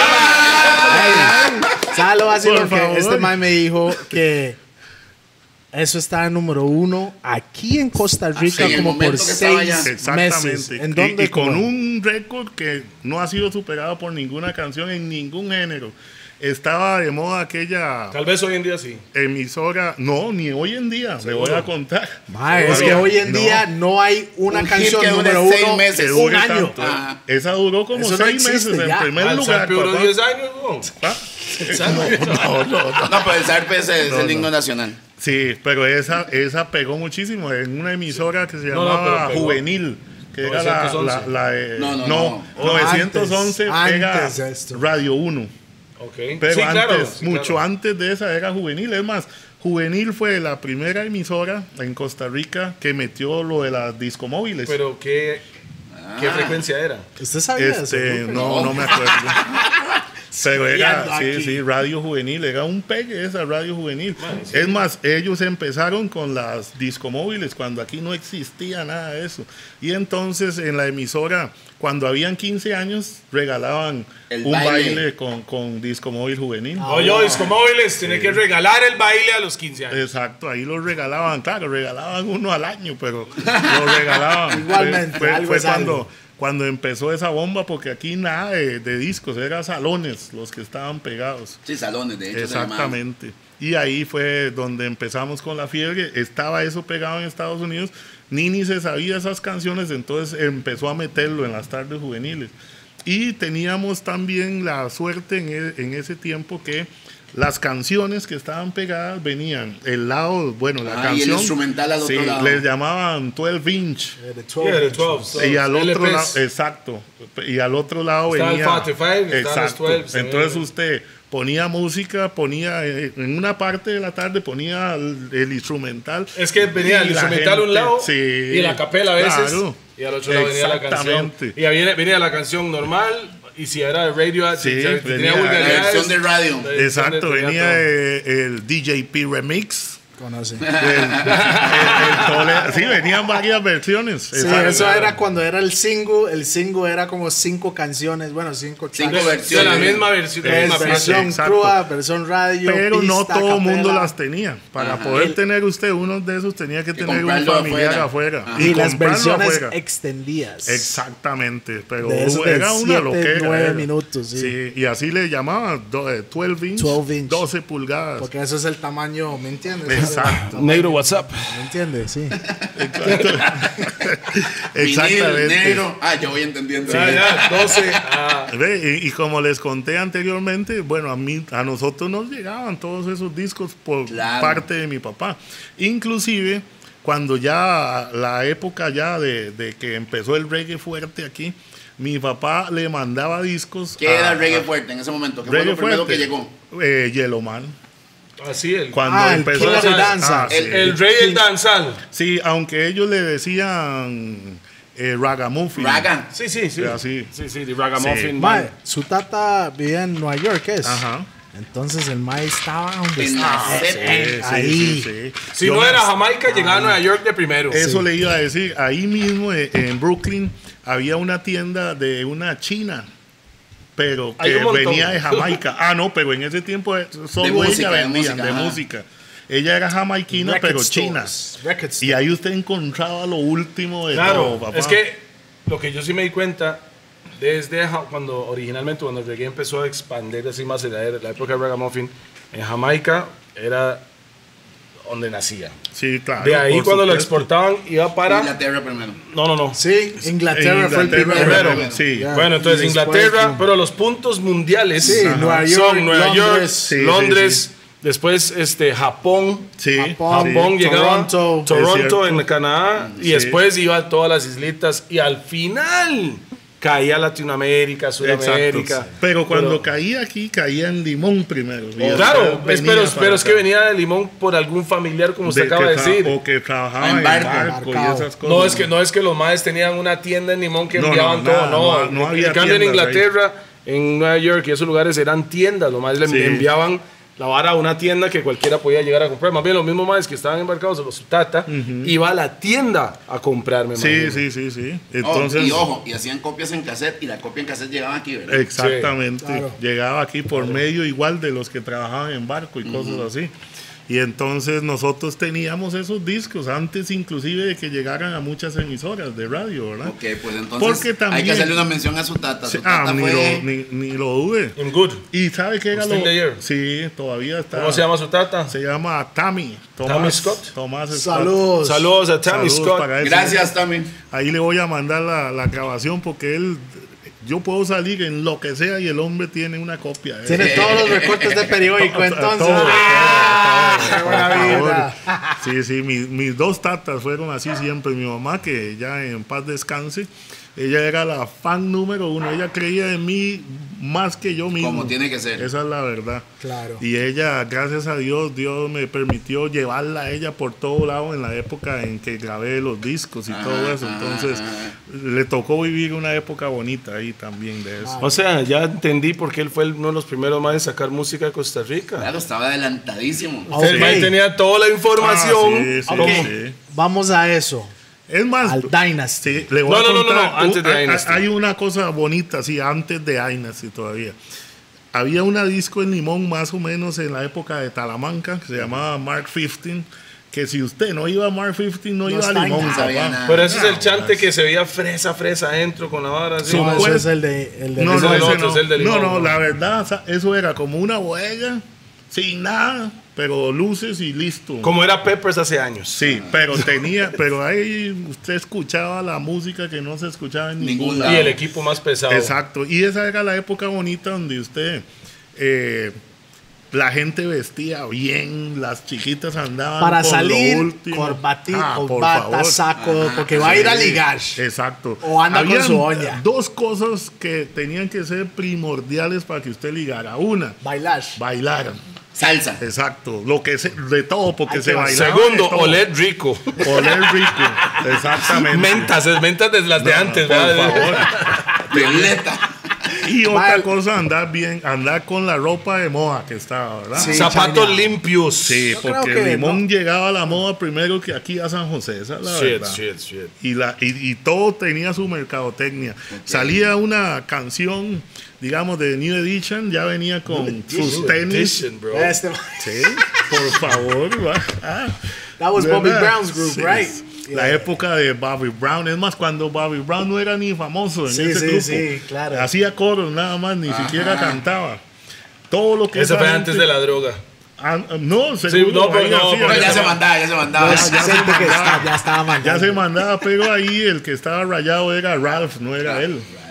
¿Sabes lo vacilo? Por Que favor. este mae me dijo que eso está en número uno aquí en Costa Rica en el como por momento que estaba allá. seis Exactamente. meses. ¿En Y- dónde? y, con Como- un récord que no ha sido superado por ninguna canción en ningún género. Estaba de moda aquella Tal vez hoy en día sí. emisora, no, ni hoy en día, le voy a contar. Mae, es Todavía que hoy en no. día no hay una Un hit canción que dure número seis uno meses. Que un dure año. tanto. Ah. Esa duró como Eso no seis existe meses ya. en primer Al lugar. Sarpe duró papá. diez años, weón. ¿Ah? No, pero el Sarpe es, es No, el no. himno nacional. Sí, pero esa, esa pegó muchísimo en una emisora que se No, no, llamaba pero pegó. Juvenil, que era la, novecientos once. la, la de- No, no, no, no. novecientos once Antes, pega antes de esto. Radio uno. Ok. Pero Sí, antes, claro, sí, mucho claro. antes de esa era Juvenil. Es más, Juvenil fue la primera emisora en Costa Rica que metió lo de las discomóviles. Pero qué, qué frecuencia era. ¿Usted sabía Este, eso? no, no me acuerdo. Pero era, Estudiando sí, aquí. sí, Radio Juvenil, era un pegue esa Radio Juvenil. Es más, ellos empezaron con las discomóviles cuando aquí no existía nada de eso. Y entonces en la emisora, cuando habían quince años, regalaban El un baile. baile, con, con discomóvil juvenil. Oye, Disco Móviles, tiene que regalar el baile a los quince años. Exacto, ahí los regalaban, claro, regalaban uno al año, pero lo regalaban. Igualmente, fue, algo fue es cuando, algo. cuando empezó esa bomba, porque aquí nada de, de discos, eran salones los que estaban pegados. Sí, salones, de hecho. se llamaban. Exactamente. Y ahí fue donde empezamos con la fiebre. Estaba eso pegado en Estados Unidos. Nini se sabía esas canciones, entonces empezó a meterlo en las tardes juveniles. Y teníamos también la suerte en, e- en ese tiempo que las canciones que estaban pegadas venían el lado, bueno, la Ah, y el canción. instrumental al otro sí, lado. les llamaban doce inch. Eh, de twelve Yeah, de inch. doce. Y al L otro Ps. lado, exacto. Y al otro lado Está el venía. cuarenta y cinco, está los exacto. doce, Entonces también. usted ponía música, ponía eh, en una parte de la tarde ponía el, el instrumental. Es que venía el y la instrumental a un gente- lado sí, y la capela a veces. claro. Y al otro lado venía la canción. Exactamente. Y venía, venía la canción normal. Y si era de radio, Sí, si, si venía tenía la La vulgaridades. versión de radio. la versión Exacto, de- tenía venía todo. eh, el D J P Remix. Conoce. El, el- el Tole- sí, venían varias versiones. Sí, Exacto. eso era cuando era el single. El single era como cinco canciones, bueno, cinco Cinco tracks. versiones. De la misma versión. de la Es misma versión pista. exacto. crua, versión radio. Pero no pista, todo el mundo capela. las tenía. Para Ajá. poder El- tener usted uno de esos, tenía que, Que tener un comprarlo familiar afuera. afuera. Ajá. Y las comprarlo versiones afuera. extendidas. Exactamente, pero De esos hubo- de era una siete, loquera. nueve era. minutos, sí. y así le llamaban do- eh, doce inch, doce inch. doce pulgadas. Porque eso es el tamaño, ¿me entiendes? Exacto. Negro, what's up? ¿Me entiendes? Sí. Vinil, Exactamente. negro. Ah, yo voy entendiendo. Ya, ya, doce. Ah, Ve, Y, y como les conté anteriormente, bueno, a mí, a nosotros nos llegaban todos esos discos por Claro. parte de mi papá. Inclusive, cuando ya la época ya de, de que empezó el reggae fuerte aquí, mi papá le mandaba discos. ¿Qué a, era el reggae a, fuerte en ese momento? ¿Qué reggae fue lo primero fuerte, que llegó? Eh, Yellowman. Así el, Cuando Ah, el empezó King a of the hacer- Danza. ah, el, sí. el rey del danzal. Sí, aunque ellos le decían eh, ragamuffin. Raga. Sí, sí, sí. Así. Sí, sí, de Ragamuffin. Mae, su tata vivía en Nueva York, ¿es? Ajá. Entonces el mae estaba donde En la estaba. seta. Sí, sí, Ahí. sí, sí. Si Yo no me- era Jamaica, llegaba a Nueva York de primero. Eso le iba a decir. Ahí mismo eh, en Brooklyn había una tienda de una china, pero Hay que un montón. venía de Jamaica. Ah, no, pero en ese tiempo eh, solo De música, ella de vendía, música, de ajá. música. Ella era jamaiquina, Record pero stores, china. record Y stores. ahí usted encontraba lo último de Claro, todo, papá. es que lo que yo sí me di cuenta desde Ja- cuando originalmente cuando el reggae empezó a expandir así más en la, era- la época de Ragamuffin, en Jamaica era donde nacía. Sí, claro. De ahí por cuando lo supuesto. exportaban iba para... Inglaterra primero. No, no, no. Sí, Inglaterra, En fue el Inglaterra primero. primero. Sí. Ya. Bueno, entonces Y después, Inglaterra, boom. pero los puntos mundiales Sí, Ajá. Nueva York, son Nueva York, Londres. Sí, sí, Londres, sí. después este, Japón, Sí, Japón, sí. Japón llegaba Toronto. Toronto, Es cierto. en Canadá y Sí. después iba a todas las islitas y al final caía Latinoamérica, Sudamérica. Exacto. Pero cuando caía aquí, caía en Limón primero. Y Claro, después es- venía pero, para pero es que acá. venía de Limón por algún familiar, como usted De acaba de que tra- decir. O que trabajaba En en barco. barco, y Embarcado. esas cosas. No es que no es que los maes tenían una tienda en Limón que No, enviaban no, todo, nada, no. no, no había en cambio en tiendas Inglaterra, en Nueva York y esos lugares eran tiendas, los maes le Sí. enviaban la vara a una tienda que cualquiera podía llegar a comprar. Más bien los mismos maes que estaban embarcados, los su tata, iba a la tienda a comprarme. Sí, sí, sí, sí. Oh, Entonces, y ojo, y hacían copias en cassette y la copia en cassette llegaba aquí, ¿verdad? exactamente. Sí, claro. Llegaba aquí por medio igual de los que trabajaban en barco y cosas así. Y entonces nosotros teníamos esos discos antes inclusive de que llegaran a muchas emisoras de radio, ¿verdad? Ok, pues entonces Porque hay también- que hacerle una mención a su tata. Su Sí, ah, tata ni, fue... lo, ni, ni lo dude. En Good. ¿Y sabe qué era ¿Still lo? there? Sí, todavía está. ¿Cómo se llama su tata? Se llama Tammy. Tomás, Tammy Scott. Tomás Scott. Saludos. Saludos a Tammy Saludos Scott. para él. Gracias también. Ahí le voy a mandar la, la grabación porque él, yo puedo salir en lo que sea y el hombre tiene una copia. ¿eh? Tiene todos los recortes de periódico, Todo, entonces. todo, ¡Ah! todo, ¡Qué buena por favor. vida! Sí, sí, mis, mis dos tatas fueron así siempre. Mi mamá, que ya en paz descanse, ella era la fan número uno. Ella creía en mí más que yo mismo. Como tiene que ser. Esa es la verdad. Claro. Y ella, gracias a Dios, Dios me permitió llevarla a ella por todo lado en la época en que grabé los discos y Ajá, todo eso. ajá, Entonces, ajá. le tocó vivir una época bonita ahí también de eso. O sea, ya entendí por qué él fue el- uno de los primeros más en sacar música de Costa Rica. Claro, estaba adelantadísimo. Ok. El mae tenía toda la información. Ah, sí, sí, como- Ok, sí. vamos a eso. Es más, Al Dynasty. sí, le voy No, a no, no, no, contar, no, antes de hay- Dynasty. Hay una cosa bonita, sí, antes de Dynasty todavía. Había una disco en Limón más o menos en la época de Talamanca que se llamaba Mark quince, que si usted no iba a Mark quince no, No iba a está en Limón, nada. sabía papá. nada. Pero ese es el No, chante que se veía fresa, fresa adentro con la vara así. No, pues- ese es el de, el de No, Ese no, es el ese otro, no. es el de no, Limón, no, ¿no? la verdad, o sea, eso era como una bodega, sin nada, pero luces y listo. Como era Peppers hace años. Sí, pero tenía, pero ahí usted escuchaba la música que no se escuchaba en ningún Ningún lado. Y el equipo más pesado. Exacto, y esa era la época bonita donde usted, eh, la gente vestía bien, las chiquitas andaban Para con salir, lo último. corbatí, Ah, por corbata, favor. saco, porque va a ir a Sí, ligar. Exacto. O anda con Habían su olla. dos cosas que tenían que ser primordiales para que usted ligara. Una, Bailar. bailar. Salsa. Exacto, lo que se, de todo, porque Hay se que bailaba. Segundo, de todo. oler rico. Oler rico, exactamente. Mentas, es mentas de las de No, antes, por ¿verdad? favor. Violeta. Y otra Mal. cosa, andar bien, andar con la ropa de moda que estaba, ¿verdad? Sí. Zapatos China. limpios. Sí, Yo creo porque que Limón no. llegaba a la moda primero que aquí a San José, esa es la Shit, verdad. shit, shit. Y, la, y, y todo tenía su mercadotecnia. Salía una canción, digamos, de New Edition, ya venía con sus tenis. Edition, bro. Este- Sí, por favor. va. Ah, That was Bobby ¿verdad? Brown's group, Sí, right? La Yeah. época de Bobby Brown. Es más, cuando Bobby Brown no era ni famoso en Sí, ese sí, grupo. sí, claro. Hacía coros nada más, ni siquiera cantaba. Todo lo que Eso esa fue gente- antes de la droga. Ah, no, seguro, no, pero ahí no, hacía. Pero ya ya se mandaba, ya se mandaba. Ya, ya se siento que mandaba. está- ya estaba mandando. Ya se mandaba, pero ahí el que estaba rayado era Ralph, no era él.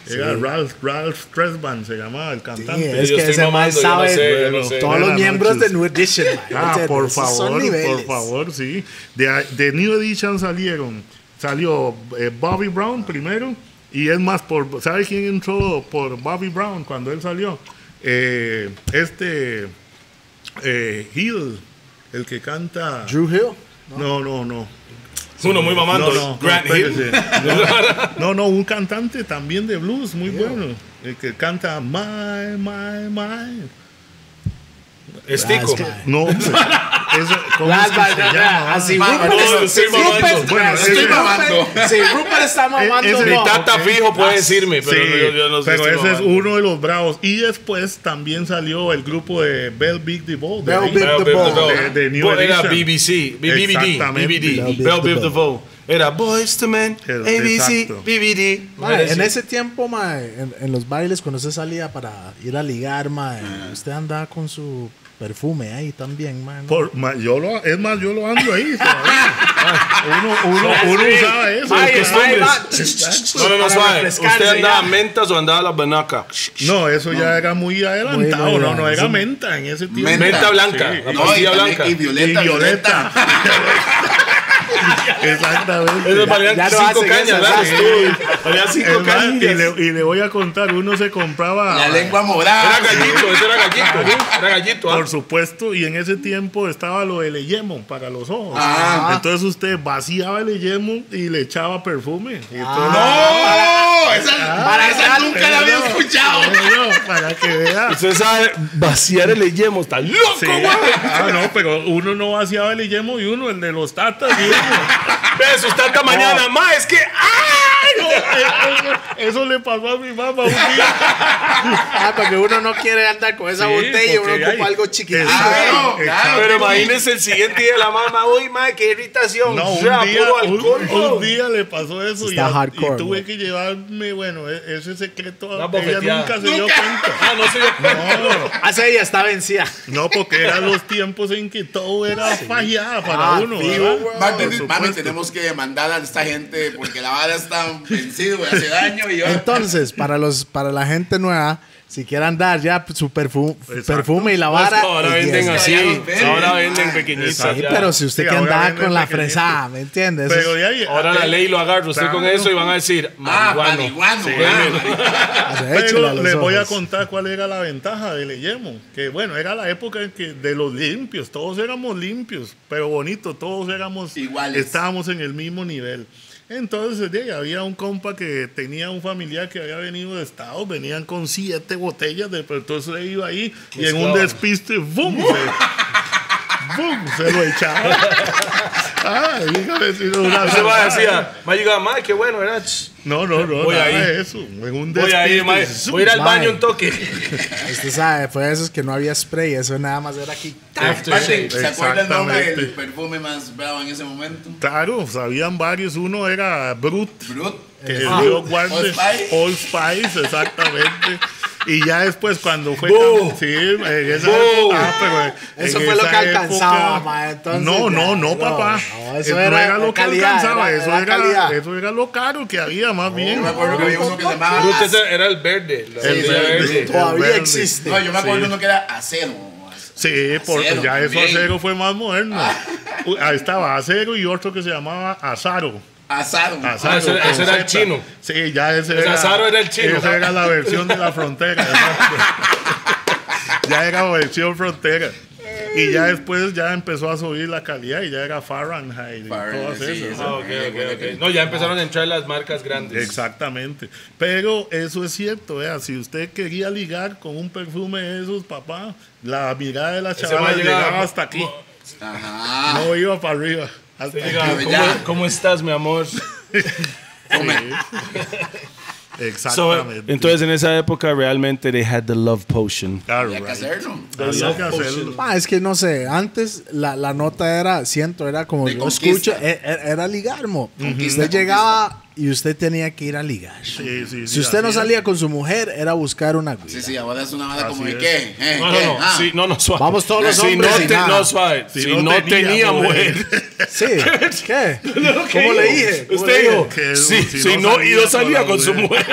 Era Ralph, Ralph Tresvant, se llamaba el Sí, cantante. es Yo que estoy ese man mamando, yo no sabe sé, yo no sé. todos los Buenas miembros noches. de New Edition. man. Ah, ¿Entiendes? por Esos son favor, niveles. por favor, sí. De, de New Edition salieron, salió eh, Bobby Brown primero, y es más, por, ¿sabe quién entró por Bobby Brown cuando él salió? Eh, este eh, Hill, el que canta. Drew Hill. No, no, no. Uno muy mamando. No, no, Grant no, Hill. espérese. No, no, un cantante también de blues muy bueno, el que canta My, My, My. Estico. Ah, es que- No, hombre. Eso, ¿cómo es que Las- se llama? Así, Ma- Rupert, no, es- estoy sí, mamando. Rupert- Bueno, sí, estoy Rupert- mamando. Sí, Rupert está mamando. ese- Mi no. tata fijo puede decirme, Sí, pero yo, yo no sé. pero estoy ese es mamando. uno de los bravos. Y después también salió el grupo de Bell Big DeVoe. de Bell ahí. Big Bell Biv DeVoe. DeVoe. De- de New Bo- Era Edition. B B C, B B D, Exactamente. B B D, Bell Biv Bell Biv DeVoe. DeVoe. Era Boys to Men, El- A B C, exacto. B B D. Mae, en ese tiempo, mae, en, en los bailes, cuando usted salía para ir a ligar, mae, usted andaba con su perfume ahí también, mae, ¿no? Por- ma- yo lo, es más, yo lo ando ahí. todavía. Uno, uno, uno usaba eso. Mae, Exacto. mae, va- No, no, no, Para suave. refrescarse ¿Usted andaba ya. mentas o andaba la benaca? No, eso ya era muy adelantado. Muy, muy no, no era eso- menta en ese tiempo. Menta. Menta blanca, Sí. la No, y, pastilla también- blanca. y violeta, Y violeta. Exactamente. Eso valían ya no cinco hacen cañas, eso, ¿verdad? ya. Tú, valía cinco Es más, y, cañas. le, y le voy a contar, uno se compraba. La lengua morada. Era gallito, eso era gallito. Era gallito, ¿ah? Por supuesto, y en ese tiempo estaba lo del yemo para los ojos. Ah. Entonces usted vaciaba el yemo y le echaba perfume. Y entonces- ¡No! Esa, Para esa que- nunca la había no. escuchado. No, no, para que vea. Usted sabe vaciar el yemo, está loco, Sí. güey. Ah, no, pero uno no vaciaba el yemo y uno, el de los tatas. Y uno. Ve, eso está esta mañana, ma, es que. ¡Ay! No, eso, eso le pasó a mi mamá un día. Ah, porque uno no quiere andar con esa Sí, botella y uno porque ocupa hay- algo chiquitito. Exacto, claro, exacto. Pero imagínese el siguiente día la mamá, uy, ma, qué irritación. No, O un sea, día, puro un, alcohol, un bro. día le pasó eso y, Está a- hardcore, y tuve ¿no? que llevarme, bueno, e- ese secreto. Una Ella bofeteada. nunca se dio cuenta. Ah, no se dio cuenta. No, Hace ella está vencida. no, porque eran los tiempos en que todo era fallada para Ah, uno. fijo, ¿verdad? güey. Mami, Por mami, supuesto. tenemos que demandar a esta gente porque la vara está vencida, güey, hace daño y yo. Entonces, para los para la gente nueva, si quieren dar ya su perfu- Exacto. perfume y la No, es que vara. ahora y venden diez. así. ya los venden. Ahora venden Ah, pequeñitas. Sí, ya. pero si usted Sí, que ahora andaba venden con la pequeñito. fresada, ¿me entiendes? Pero de ahí, Ahora la ley lo agarra usted Claro. con eso y van a decir, Ah, marihuano. marihuano. Sí. ah, marihuana. Hace, échale Pero a los les voy a ojos. contar cuál era la ventaja del yemo. Que bueno, era la época en que de los limpios, todos éramos limpios, pero bonito, todos éramos Iguales. estábamos en el mismo nivel. Entonces de ahí, había un compa que tenía un familiar que había venido de Estados, venían con siete botellas, de, pero entonces él iba ahí y en un Mezclaban. despiste, ¡bum! Se, ¡bum! Se lo echaba. Ah, dígame si no una Ese va decía, ma, llegaba, ma, qué bueno, era. No, no, no, Voy nada ahí. de eso. En un Voy a ir, ma, despiste, voy a ir al Mae. baño un toque. Usted sabe, fue de esos que no había spray, eso nada más era aquí. Martín, ¿se acuerda el nombre del Exactamente. perfume más bravo en ese momento? Claro, sabían varios. Uno era Brut, Brut. que Ah, Dios guarde. Old Spice. Old Spice, exactamente. Y ya después cuando fue... Boo. cam- Sí, en esa Boo. época... ah, pero en Eso fue lo esa que alcanzaba, época- ma, entonces no, no, ya, no, no, papá. no, eso Eh, no era era lo que calidad, alcanzaba, era- eso, era era, calidad. eso era lo caro que había, más bien. Yo me acuerdo que había uno que se llamaba. Brut, ese era el verde. La El botella verde. verde. Todavía verde. existe. No, yo me acuerdo Sí. uno que era acero. Sí, porque Acero ya eso también. acero fue más moderno. Uy, ahí estaba acero y otro que se llamaba azaro. Asado. Azaro, Ah, ese- con ese era el Z. chino. Sí, ya ese Pues era. Azaro era el chino. Esa era la versión de la frontera. exacto. Ya era versión frontera. Y ya después ya empezó a subir la calidad y ya era Fahrenheit y Fahrenheit, todas sí, esas. Ah, ok, ok, ok. No, ya empezaron a entrar las marcas grandes. Exactamente. Pero eso es cierto, vea, si usted quería ligar con un perfume de esos, papá, la mirada de la Ese chavala man llegaba- llegaba hasta aquí. Ajá. No iba para arriba. Hasta Sí, aquí. llegaba, Ya. ¿Cómo, ¿Cómo estás, mi amor? Exactamente. So, entonces, en esa época, realmente, they had the love potion. Claro, Había que right. hacerlo. Había que hacerlo. Ma, es que no sé, antes la, la nota era, siento, era como De yo conquista. escucho, e- e- era ligarmo. Conquista, Usted llegaba y usted tenía que ir a ligar. Sí, sí, Si sí, usted no así es. salía con su mujer, era buscar una güila. Sí, sí, ahora es una banda Así como de es. qué. ¿Eh? No, ¿Qué? no, no, Ah. sí, no, no, suave. Vamos todos los si hombres no, y te, nada. no, suave. Si Si, no no, tenía tenía, mujer. mujer. Sí. ¿Qué? ¿Qué ¿Cómo le dijo? dije? ¿Cómo Usted le dijo, Que sí, si si, no no, y no salía salía con con la su mujer.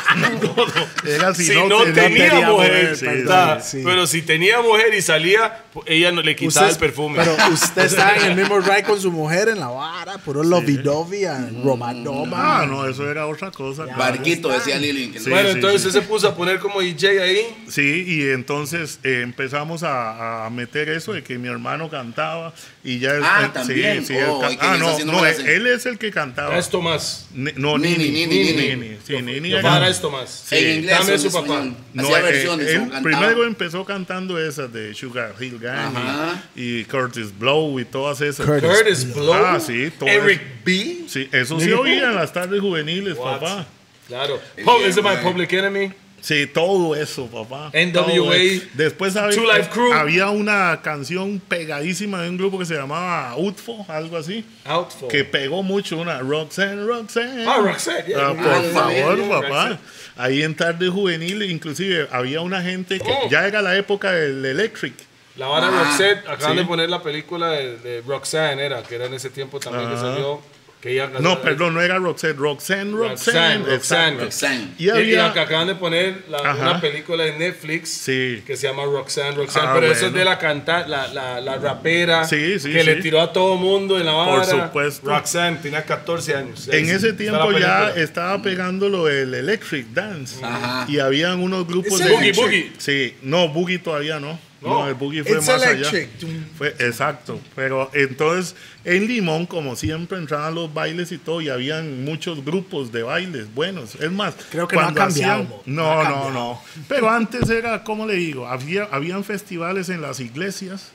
mujer. Era si, Si no, no, tenía, tenía, tenía mujer, mujer, sí, ¿verdad? sí, sí. Pero si tenía mujer y salía, ella no le quitaba el perfume. Pero usted estaba en el mismo ride con su mujer en la vara, puro lovey-dovey, romadoma. Ah, no, eso era otra cosa. claro. Barquito, decía Lili. que Sí, no- bueno, sí, entonces sí. usted se puso a poner como D J ahí. Sí, y entonces eh, empezamos a, a meter eso de que mi hermano cantaba y ya... Ah, él- también. Sí, sí, Oh, él ¿y can- quién ah, está no, haciendo no, más él, así? él es el que cantaba. Es Tomás. Ni- no, Nini, Nini, Nini, Nini, Nini. Sí, Nini Yo era- para es Tomás. En inglés Dame o en su papá. español. No, Hacía eh, versiones. él o cantaba. primero empezó cantando esas de Sugar Hill Gang Ajá. y, y Curtis Blow y todas esas. Curtis. Curtis Blow. Ah, sí, todo Eric eso. B. Sí, eso sí oía en las tardes juveniles, What? papá. Claro. Bien, Pub- ese es my man. Public Enemy. Sí, todo eso, papá. N W A, Todo eso. Después había, Two Life Crew. había una canción pegadísima de un grupo que se llamaba U T F O, algo así, Outfall. que pegó mucho, una Roxanne, Roxanne. Ah, Roxanne, yeah. Ah, Ah, por yeah, favor, yeah, yeah, papá. Roxanne. Ahí en tarde juvenil, inclusive había una gente que Oh. ya era la época del Electric. La vara Ah, Roxette, acaban sí. de poner la película de, de Roxanne, era, que era en ese tiempo también que Ah. salió. Que ella, No, perdón, no era Roxanne, Roxanne, Roxanne, Roxanne. Roxanne. exacto. Roxanne. Y Y, y había... acá acaban de poner la- Ajá. una película de Netflix Sí. que se llama Roxanne, Roxanne, Ah, pero eso es bueno. de la canta, la, la, la rapera Sí, sí, que sí. le tiró a todo mundo en la vara. Por supuesto. Roxanne tenía catorce años. En Ahí ese está tiempo la ya película. estaba pegando lo del Electric Dance. Ajá. Y habían unos grupos It's de... Boogie, electric. Boogie. Sí, no, Boogie todavía no. No, No. el Boogie fue It's más electric. allá. Fue, exacto. Pero entonces, en Limón, como siempre, entraban los bailes y todo, y habían muchos grupos de bailes buenos. Es más, Creo que no ha cuando cambiado, hacían- Mo. No, No ha no, cambiado. no. Pero antes era, ¿cómo le digo? Había, habían festivales en las iglesias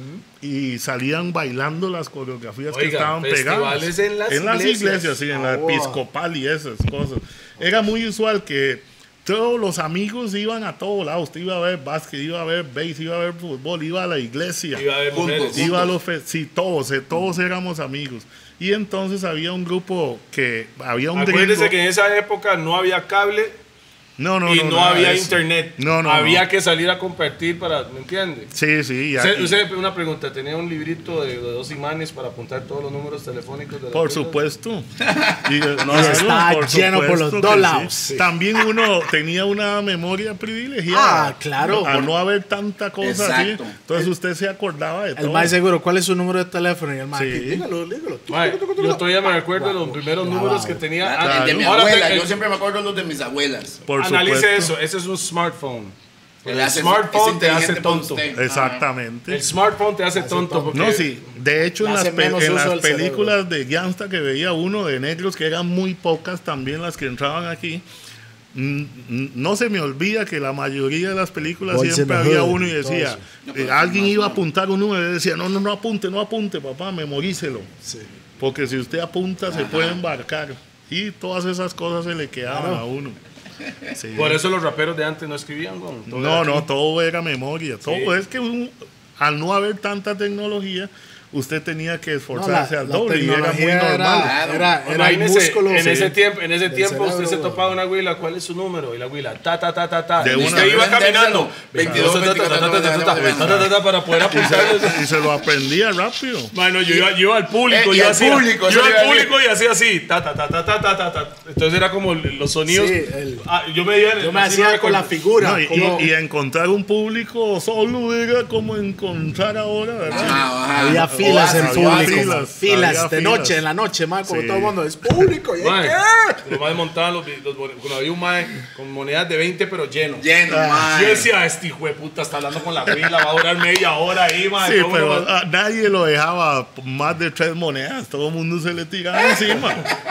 y salían bailando las coreografías que Oiga, estaban pegadas. festivales en las iglesias, iglesias. sí, en la Ah, wow. episcopal y esas cosas. Era muy usual que todos los amigos iban a todos lados. Usted iba a ver básquet, iba a ver base, iba a ver fútbol, iba a la iglesia. Iba a haber Juntos. mujeres. Iba a los fe- sí, todos, eh, todos éramos amigos. Y entonces había un grupo que había un Acuérdese gringo- que en esa época no había cable no, no, y no, no, nada había de eso. internet. No, no, había no. que salir a compartir para, ¿me entiende? Sí, sí, ya- Usted, usted, una pregunta, ¿tenía un librito de, de dos imanes para apuntar todos los números telefónicos de las por tiendas? supuesto. Y, eh, está lleno por los que dos sí. lados. También uno tenía una memoria privilegiada. Ah, claro. Al no haber tanta cosa así. Exacto. Entonces usted se acordaba de El todo. más seguro, ¿cuál es su número de teléfono? Y el más, Sí. dígalo, dígalo. Mae, yo todavía me recuerdo de los primeros Grabado. números que tenía. Ah, Ah, el de mi ahora abuela. te- Yo siempre me acuerdo los de mis abuelas. Por analice supuesto. eso, ese es un smartphone. El Él hace- smartphone es te hace inteligente para tonto. usted. Exactamente. El smartphone te hace tonto porque No, sí. De hecho, en Le las, hace pe- menos en uso las del cerebro. películas de Gangsta que veía uno de negros, que eran muy pocas también las que entraban aquí, mm, mm, no se me olvida que la mayoría de las películas Boys in siempre the había Hood, uno y todo decía, eso. No, eh, pero alguien no, iba a no. apuntar un número y decía, no, no, no apunte, no apunte, papá, memorícelo. Sí. Porque si usted apunta se Ajá. puede embarcar. Y todas esas cosas se le quedaban Claro. a uno. Sí. por eso los raperos de antes no escribían. Con, todo No, era no, aquí. todo era memoria. Todo Sí. es que un- al no haber tanta tecnología, usted tenía que No, esforzarse la, al la doble y era muy tecnología normal. era, Claro. era, era el Imagínese, músculo. en sí. ese tiempo, en ese del tiempo usted cerebro, se güey. topaba una huila, ¿cuál es su número? Y la huila, ta, ta, ta, ta, ta. De y una usted vez. iba caminando, veintidós, ta, ta, ta, ta, ta, ta, ta, ta, ta, ta, ta, para poder Y apuntarle. se, y se lo aprendía rápido. Bueno, yo iba, yo iba al público, Eh, y yo al hacía, público, yo eso iba iba a al decir. público y hacía así, ta, ta, ta, ta, ta, ta, ta, ta. Entonces era como los sonidos. Sí, el- Ah, yo me, iba- Yo me así hacía con la recuerdo. figura. No, y, como- y- y encontrar un público solo era como encontrar ahora, ¿verdad? Ajá, ajá. había filas en Había público. filas, man. Filas, había de filas. noche, en la noche, man, como Sí. todo el mundo es público. ¿y Mae, qué? los más montaban los, los, cuando había un mae con monedas de veinte pero lleno. Lleno, Ah, man. Yo decía, este hijo de puta está hablando con la huila, va a durar media hora ahí, mae. Sí, ¿cómo pero no va- a nadie lo dejaba más de tres monedas. Todo el mundo se le tiraba encima.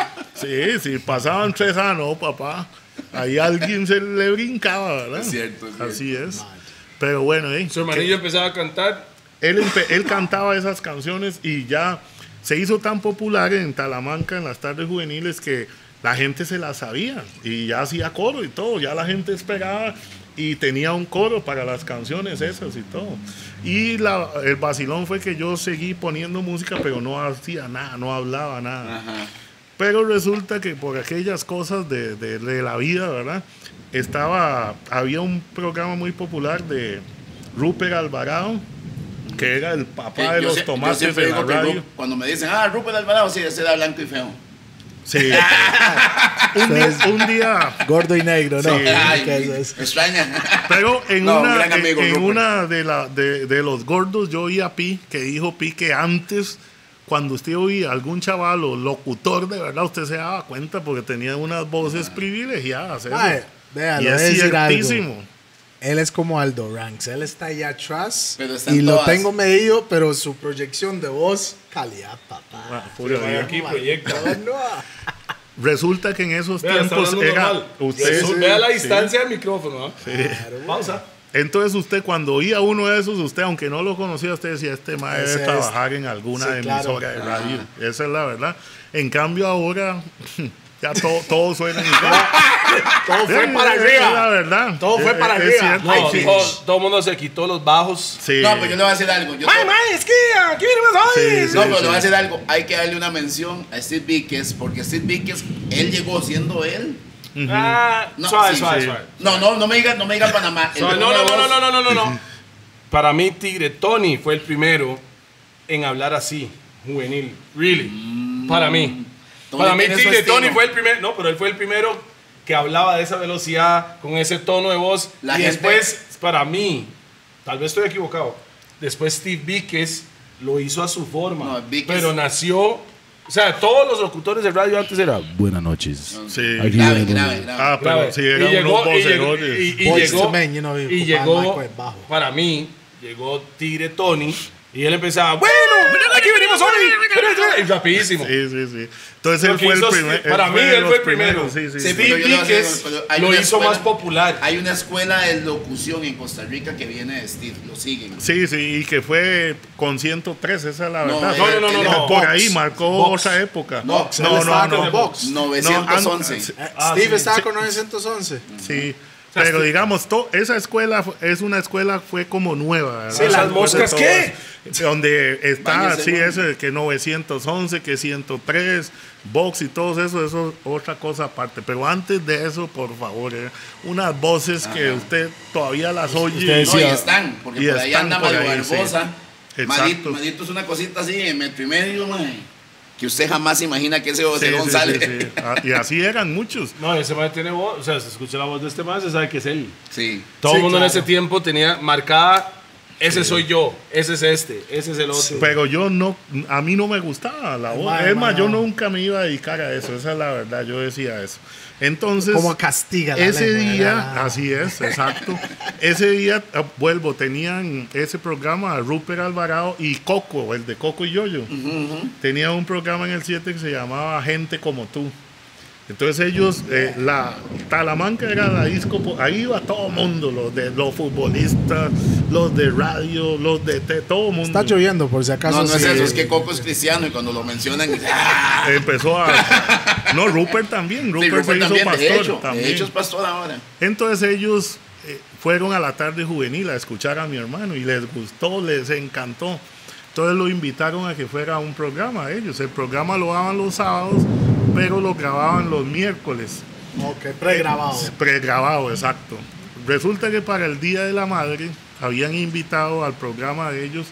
Sí, sí, pasaban tres, ah, no, papá. Ahí alguien se le brincaba, ¿verdad? Es cierto, es cierto. Así es. Pero bueno, eh, Su hermanillo empezaba a cantar. él, empe- él cantaba esas canciones y ya se hizo tan popular en Talamanca en las tardes juveniles que la gente se las sabía y ya hacía coro y todo, ya la gente esperaba y tenía un coro para las canciones esas y todo. Y la- el vacilón fue que yo seguí poniendo música, pero no hacía nada, no hablaba nada. Ajá. Pero resulta que por aquellas cosas de, de, de la vida, ¿verdad? Estaba, había un programa muy popular de Rupert Alvarado, que era el papá Eh, de yo los sie- yo tomates siempre de la digo que radio. Ru- cuando me dicen, ah, Rupert Alvarado, sí, ese era blanco y feo. Sí. un, día, un día, Gordo y negro, ¿no? Sí. Ay, ¿Qué es eso? extraña. pero en No, un una, gran amigo, en, en Rupert. una de, la, de, de los gordos, yo oí a Pi, que dijo Pi que antes, cuando usted oía algún chaval o locutor de verdad, usted se daba cuenta porque tenía unas voces privilegiadas. eso. Mae, vea, Y le voy a es decir algo. ciertísimo. Él es como Aldo Ranks. Él está allá atrás Pero están y lo todas. tengo medido, pero su proyección de voz, calidad, papá. Ah, pura Vaya vida. aquí, proyecta. No, no. Resulta que en esos Vea, está tiempos hablando era normal. usted. Jesús, vea la distancia del micrófono. ¿ah? Pausa. Entonces usted cuando oía uno de esos, usted aunque no lo conocía, usted decía, este mae Ese debe es. trabajar en alguna Sí, emisora claro. de radio. Esa es la verdad. En cambio ahora, ya todo, todo suena igual. Todo fue Sí, para es la arriba. verdad. Todo fue Es- para es arriba. cierto. No, Ay, todo, finish. todo el mundo se quitó los bajos. Sí. No, pero yo le voy a decir algo. Yo ¡Ay, to- mae, es que aquí viene más hoy! Sí, sí. no, pero le voy a decir algo. Hay que darle una mención a Steve Víquez, porque Steve Víquez, él llegó siendo él. Ah, No, suave, sí, suave, sí. suave. No, no, no me diga, no me diga Panamá. El Suave, tono No, no, de no, no, voz- no, no, no, no, no. Para mí, Tigre Tony fue el primero en hablar así, juvenil. Really. Para mí. Tony Para mí, tiene su Tigre estilo. Tony fue el primero. No, pero él fue el primero que hablaba de esa velocidad, con ese tono de voz. La y gente- después, para mí, tal vez estoy equivocado, después Steve Víquez lo hizo a su forma. No, Víquez- pero nació. O sea, todos los locutores de radio antes era buenas noches. Sí. Grave, grave, grave. Ah, pero Grave. sí, y eran llegó, unos y llegó, vocerones. y, y Boyz llegó, II Men, you know, y ocupaban llegó Michael bajo. para mí, llegó Tigre Tony y él empezaba, bueno, aquí venimos hoy, y rapidísimo. Sí, sí, sí. Entonces Lo él que fue el hizo- primer. para mí, de él los fue el primero. primeros, Sí, sí, Sí, sí. pero yo le voy a decir Víquez algo, pero hay lo una hizo escuela- más popular. Hay una escuela de locución en Costa Rica que viene de Steve, lo siguen. Sí, sí, y que fue con ciento tres, esa es la No, verdad. no, no, no, Él no, era no. por Box. ahí marcó Box. otra época. Box, él no, estaba no, con no. Box. novecientos once. No, Eh, Ah, Steve sí, estaba sí. con novecientos once. Sí. Pero digamos, to- esa escuela fu- es una escuela fue como nueva. ¿verdad? Sí, las Después de moscas, todo ¿qué? eso. Donde está, Báñese, sí, güey. ese que novecientos once, que ciento tres, Box y todo eso, eso es otra cosa aparte. Pero antes de eso, por favor, eh, unas voces que usted todavía las oye. Usted No, y decía- están, porque y por ahí están anda por Mario ahí, sí. Barbosa. Exacto. Madito, Madito es una cosita así en metro y medio, mae, que usted jamás imagina que ese Sí, José sí, González. sí, sí. Ah, y así eran muchos. No, ese man tiene voz, o sea, se escucha la voz de este man, se sabe que es él. Sí. Todo Sí, el mundo claro. en ese tiempo tenía marcada, ese soy yo, ese es este, ese es el otro. Pero yo no, a mí no me gustaba la voz. Mae, Es más, mae, yo no. nunca me iba a dedicar a eso, esa es la verdad, yo decía eso. Entonces, Como castiga la ese lengua, día, ¿verdad? así es, exacto. Ese día, ah, vuelvo, tenían ese programa, Rupert Alvarado y Coco, el de Coco y Yoyo. Tenían un programa en el siete que se llamaba Gente Como Tú. Entonces ellos, eh, la Talamanca era la disco, po- ahí iba todo el mundo, los de los futbolistas, los de radio, los de te- todo el mundo. Está lloviendo, por si acaso. No, no es sí. eso, es que Coco es cristiano y cuando lo mencionan, ¡ah! Empezó a... No, Rupert también, Sí, Rupert, Rupert se hizo también, pastor de hecho, también. de hecho es pastor ahora. Entonces ellos eh, fueron a la tarde juvenil a escuchar a mi hermano y les gustó, les encantó. Entonces lo invitaron a que fuera a un programa ellos. El programa lo daban los sábados, pero lo grababan los miércoles. Ok, pregrabado. Pregrabado, exacto. Resulta que para el Día de la Madre habían invitado al programa de ellos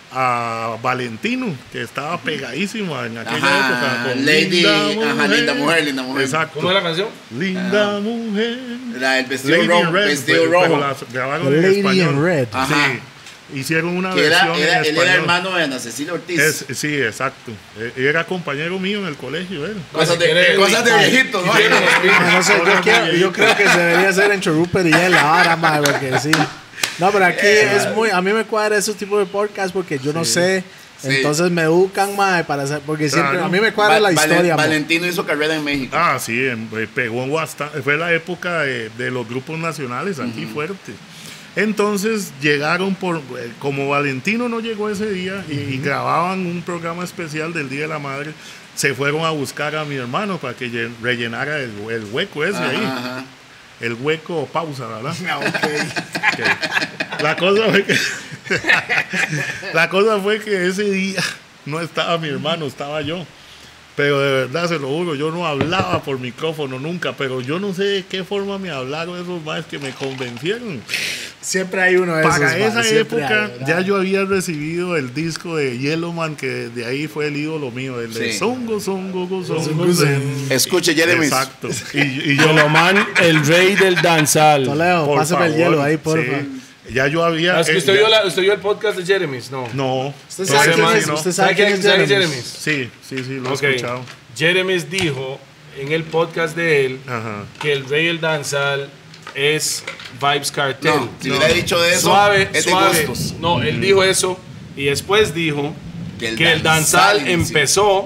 a Valentino, que estaba pegadísimo en aquella Ajá, época. con Lady, ajá, linda mujer, linda mujer. Exacto. ¿Cómo es la canción? Linda mujer. Era el vestido Lady rojo, in Red, vestido pero- pero rojo. las grabaron The en Lady español. in Red. Ajá. Sí. Hicieron una Que era, versión era- en él español. era hermano de Ana Cecilia Ortiz. Es- sí, exacto. Eh, Era compañero mío en el colegio, él. Cosas Si quiere- de, cosas de viejitos, ¿no? Hicieron los mismos. Ah, no sé, yo, quiero- yo creo que se debería hacer entre Rupert y él ahora, mae, porque sí. No, pero aquí es muy. A mí me cuadra esos tipos de podcast porque yo no sé. Sí. Entonces me educan, mae, para hacer. Porque siempre. Claro. A mí me cuadra Va- la Valen- historia, mae. Valentino hizo carrera en México. Ah, sí, en- eh, pegó en bastante. Fue la época de, de los grupos nacionales aquí fuerte. Entonces llegaron por, eh, como Valentino no llegó ese día y, y grababan un programa especial del Día de la Madre, se fueron a buscar a mi hermano para que lle- rellenara el, el hueco ese Ajá, ahí. ajá. El hueco pausa, ¿verdad? Ah, ok. Ok. La cosa fue que la cosa fue que ese día no estaba mi hermano, estaba yo. Pero de verdad, se lo juro, yo no hablaba por micrófono nunca, pero yo no sé de qué forma me hablaron esos más que me convencieron. Siempre hay uno de esos. Para esa man, siempre época hay, ¿verdad? ya yo había recibido el disco de Yellowman, que de ahí fue el ídolo mío, el de Sí. Songo, Songo, Songo, Songo. Escuche, Jeremy. Exacto. Y, y yo Yellowman, el rey del danzal. Toledo, por pásame el favor, hielo ahí, porfa. sí. Ya yo había. Ah, es que eh, usted, ya- vio la- usted vio el podcast de Jeremy's, ¿no? No. ¿Usted no sabe sé, quién man, es? no. ¿Usted ¿Sabe sabe quién quién es sabe Jeremy's? Jeremy's? Sí, sí, sí, lo he Ok. escuchado. Jeremy's dijo en el podcast de él Ajá. que el rey del danzal es Vibes Cartel. No, si hubiera dicho de eso, Suave, es de suave. gustos. No, él dijo eso y después dijo Que el que el danzal danzal inició. empezó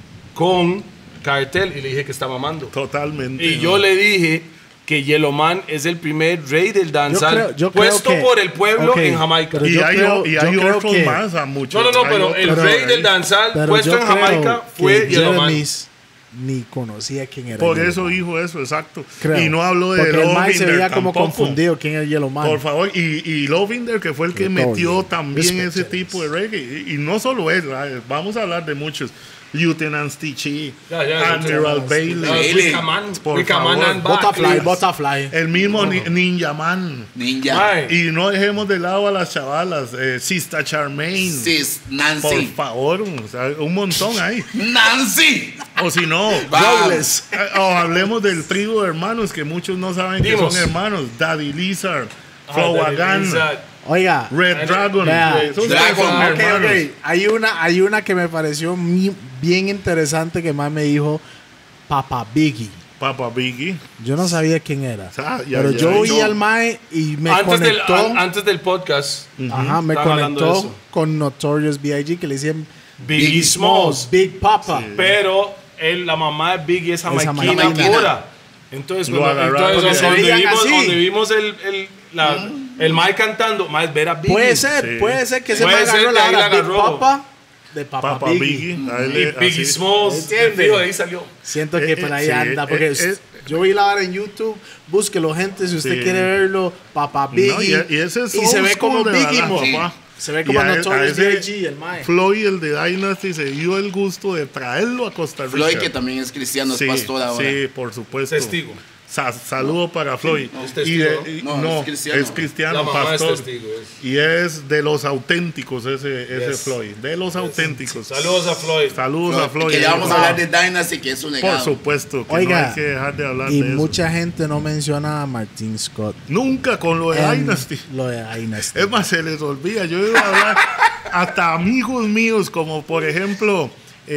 con Cartel y le dije que está mamando. Totalmente. Y ¿no? yo le dije que Yellowman es el primer rey del danzal creo- yo creo puesto que- por el pueblo ok, en Jamaica. pero Y yo hay, creo- y yo hay creo otros que- más, a muchos. No, no, no, Hay pero otros el por rey ahí. del danzal Pero puesto yo en creo Jamaica que fue Yellowman. Jeremy's ni conocía quién era. Por Yellowman. eso dijo eso, exacto. Creo. Y no habló de Porque el Mike se Lovinder veía como tampoco. confundido quién era Yellowman. Por favor, y, y Lovinder, que fue el que Todo metió bien. también Respect, ese Jeremy. tipo de reggae. Y, y no solo él, ¿verdad? Vamos a hablar de muchos. Lieutenant Stitchie, Ya, ya, Admiral Lieutenant Bailey, Ah, Bailey. Wickaman, Por Wickaman favor. and back. Butterfly, Butterfly. el mismo Ni- Ninja Man. Ninja. Mae. Y no dejemos de lado a las chavalas, eh, Sista Charmaine. Sis, Por Nancy. favor, o sea, un montón ahí. Nancy. O si no, Robles. eh, o hablemos del trío de hermanos que muchos no saben que Dimos. son hermanos. Daddy Lizard, Ah, Flowagan, Daddy Oiga, Red Dragon. Vea, Esos Dragon. son ok, hermanos. ok. Hay una, hay una que me pareció mi- bien interesante que más me dijo Papa Biggie. Papa Biggie. Yo no sabía quién era. Ah, ya, pero ya, yo oí yo- al Mae y me Antes del, conectó. an- antes del podcast, Ajá, me Estaban hablando de conectó eso. con Notorious B I G que le decían Biggie Smalls. Big Papa. pero él, la mamá de Biggie es jamaiquina jamaiquina. pura. Entonces, Lo cuando, agarraron. entonces Porque se donde, veían vimos, así. donde vimos el, el, la, el Mike cantando, más ver a Biggie. Puede ser, Sí. puede ser que se Puede me ser agarró que la ahí hora la Big agarró. Papa de Papa, Papa Biggie. Biggie. a él Y le- Biggie así. Smalls, ¿Entiende? fijo, de ahí salió. Siento Eh, que eh, por ahí sí, anda. Porque eh, us- eh. yo vi la hora en YouTube. Búsquelo, gente, si usted Sí. quiere verlo. Papa Biggie. No, y, y ese es y se old ve como school de Biggie, verdad, mo. papá. Se ve Y como a- a Notorious ese B I G, el Mae. Floyd, el de Dynasty, se dio el gusto de traerlo a Costa Rica. Floyd, que también es cristiano, es sí, pastor ahora. sí, por supuesto. Testigo. Sa- saludo para Floyd. No, es Y testigo, de- y- ¿no? no, No, es es cristiano. cristiano, La mamá es pastor. testigo. es. Y es de los auténticos ese, ese Yes. Floyd. De los auténticos. Saludos a Floyd. Saludos a Floyd, Floyd. que ya vamos a Ah, hablar de Dynasty, que es su legado. Por supuesto, que Oiga, no hay que dejar de hablar Y de eso. mucha gente no menciona a Martin Scott. Nunca con lo de en Dynasty. Lo de Dynasty. Es más, se les olvida. Yo iba a hablar hasta amigos míos, como por ejemplo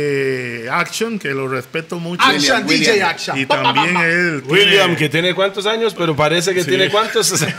eh, Action, que lo respeto mucho. Action, William, D J William. Action. Y también él. William, tiene- que tiene cuántos años, pero parece que Sí. tiene cuántos. él,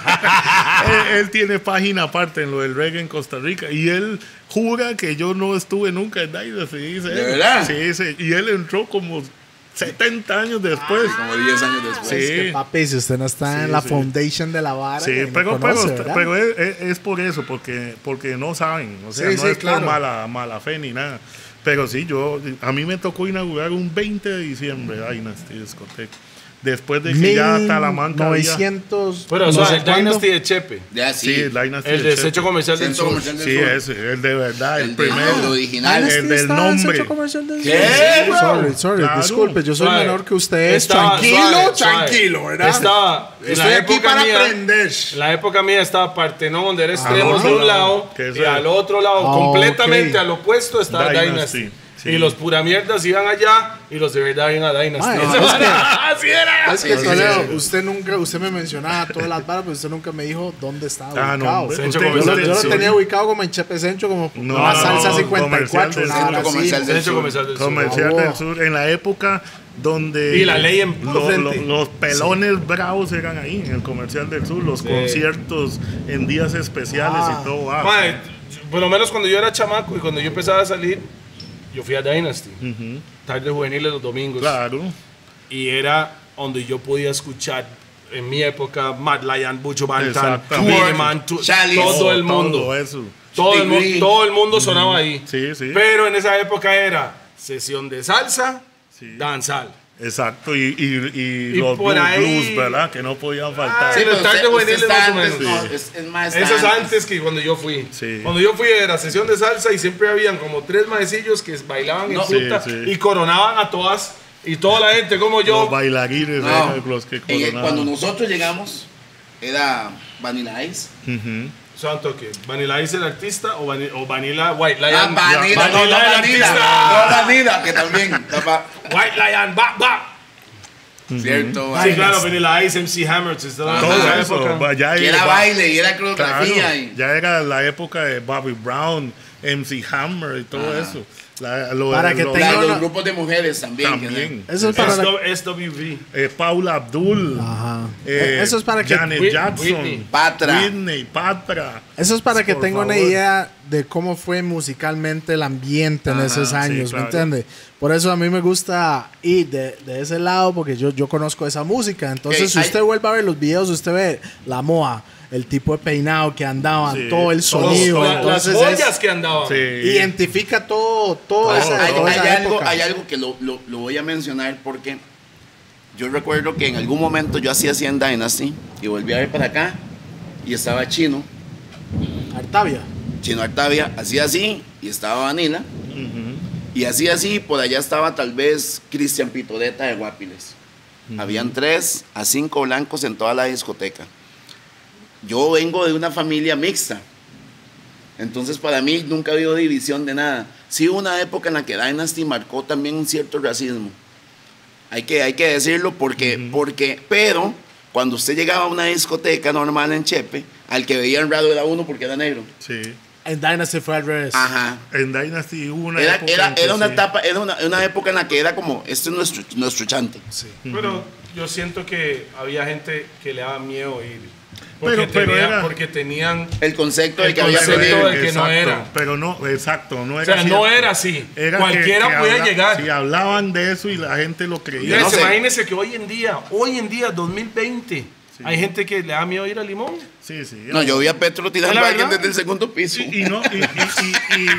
él tiene página aparte en lo del reggae en Costa Rica. Y él jura que yo no estuve nunca en Dynasty. Dice ¿De él. verdad? Sí, sí. Y él entró como setenta años después. Como diez años después. Sí. Es que, papi, si usted no está Sí, en la sí. foundation de la vara, Sí, eh, no pero, conoce, pero, ¿verdad? pero es, es- es por eso, porque, porque no saben. O sea, Sí, no sí, es claro. por mala, mala fe ni nada. Pero sí, yo a mí me tocó inaugurar un veinte de diciembre Dynasty Discoteca. Después de que ya Talamanca había... novecientos Pero, o no sea, sé el cuándo. Dynasty de Chepe. Ya Sí, sí. Dynasty El de de Centro Chepe. Comercial del Centro Sur. Comercial del Sí, Sur. ese, el de verdad, el, El de- primero. el original. Dynasty el del estaba en nombre. Centro Comercial del ¿Qué, Sur. bro? Sorry, sorry, Claro. disculpe, yo soy Suave. menor que ustedes. Estaba- tranquilo, suave, suave. tranquilo, ¿verdad? Estaba, en Estoy la aquí época para mía, aprender. En la época mía estaba Partenón, donde era extremos otro de un lado, lado, que es y el- al otro lado, Ah, completamente ok. al opuesto, estaba Dynasty. Dynasty, sí. Y los pura mierdas iban allá, y los de verdad iban a Dynasty. Mae, es que- Así era. Es que, sí, Toledo, sí, sí. usted nunca, usted me mencionaba todas las varas, pero usted nunca me dijo dónde estaba Ah, no, ubicado. hombre, Centro usted- Comercial Yo, del lo- yo Sur. lo tenía ubicado como en Chepe Centro, como No, la no, salsa no, cincuenta y comercial cuatro, del una hora Centro así. Comercial del Centro Sur. Comercial del Sur. Comercial Oh. del Sur, en la época donde Y la ley en puro lo- frente. lo- los pelones bravos eran ahí, en el Comercial del Sur, los conciertos en días especiales Ah. y todo. ah, Mae, por lo menos cuando yo era chamaco y cuando yo empezaba a salir, yo fui a Dynasty. Tarde juveniles los domingos. Claro. Y era donde yo podía escuchar en mi época Mad Lion, Bucho Bantan, Exactamente. Billy Man, tu- Chalice. todo el Todo mundo. eso. Todo el, mu- Degree. todo el mundo sonaba ahí. Sí, sí. Pero en esa época era sesión de salsa, Sí. danzal. Exacto, y, y, y, Y los por blues, ahí- blues, ¿verdad? Que no podían faltar. Ah, sí, los tarde usted- juveniles usted está más o antes, menos. no, es, es más, Eso está es antes que cuando yo fui. Sí. Cuando yo fui a la sesión de salsa y siempre habían como tres maecillos que bailaban en No. punta Sí, sí. y coronaban a todas. Y toda la gente como Los yo. bailarines No, eran los que en el- coronaban. cuando nosotros llegamos, era Vanilla Ice. Ujú. Santo que Vanilla Ice el artista o, Vani- o Vanilla White Ah, Lion. Vanilla, no, no, Vanilla el Vanilla. artista. No, Vanilla, que también. tapa- White Lion, va, va. Cierto, Sí, Vanilla. claro, Vanilla Ice, M C Hammer, es toda Ajá. Todo esa eso, época. va- ya Que era iba- baile y era claro, coreografía. y- ya era la época de Bobby Brown, M C Hammer y todo Ajá. eso. La- lo- Para que lo- tenga La- una- los grupos de mujeres también. también. Eso es para la- S W V. Eh, Paula Abdul. Ajá. eh, Eso es para que- Janet Whit- Jackson. Whitney. Patra. Whitney, Patra. Eso es para que Por tenga una favor. idea de cómo fue musicalmente el ambiente en Ajá, esos sí, años, ¿me claro. entiendes? Por eso a mí me gusta ir de, de ese lado, porque yo, yo conozco esa música. Entonces, Ok, si hay- usted vuelve a ver los videos, usted ve la moa, el tipo de peinado que andaban, Sí. todo el Todos- sonido. La- las entonces joyas es- que andaban. Sí. identifica todo, toda Pues, esa, hay, toda hay esa algo, época. hay algo que lo, lo- lo voy a mencionar porque yo recuerdo que en algún momento yo hacía así en Dynasty y volví a ver para acá y estaba Chino, Artavia. Chino Artavia, hacía así y estaba Vanilla y hacía así, por allá estaba tal vez Cristian Pitoleta de Guapiles. Habían tres a cinco blancos en toda la discoteca. Yo vengo de una familia mixta. Entonces para mí nunca ha habido división de nada. Sí hubo una época en la que Dynasty marcó también un cierto racismo. Hay que, hay que decirlo porque, porque, pero cuando usted llegaba a una discoteca normal en Chepe, al que veían raro era uno porque era negro. Sí. En Dynasty fue al revés. Ajá. En Dynasty hubo una Era, época era, en que era una sí. etapa, era una, una época en la que era como, este es nuestro, nuestro chante. Sí. Pero yo siento que había gente que le daba miedo ir. Porque, Pero- pero tenía- era- porque tenían. El concepto de El que había concepto peligro. de que no era. Pero no, exacto, no O era sea, no cierto. era así. Era Cualquiera que- que podía habla- llegar. Si hablaban de eso y la gente lo creía. Yo no Entonces, sé. imagínense que hoy en día, hoy en día, dos mil veinte, hay gente que le da miedo ir a Limón. Sí, sí. No, yo vi a Petro tirando ¿La a alguien verdad? desde el segundo piso. Y, y no, y, y- y- y-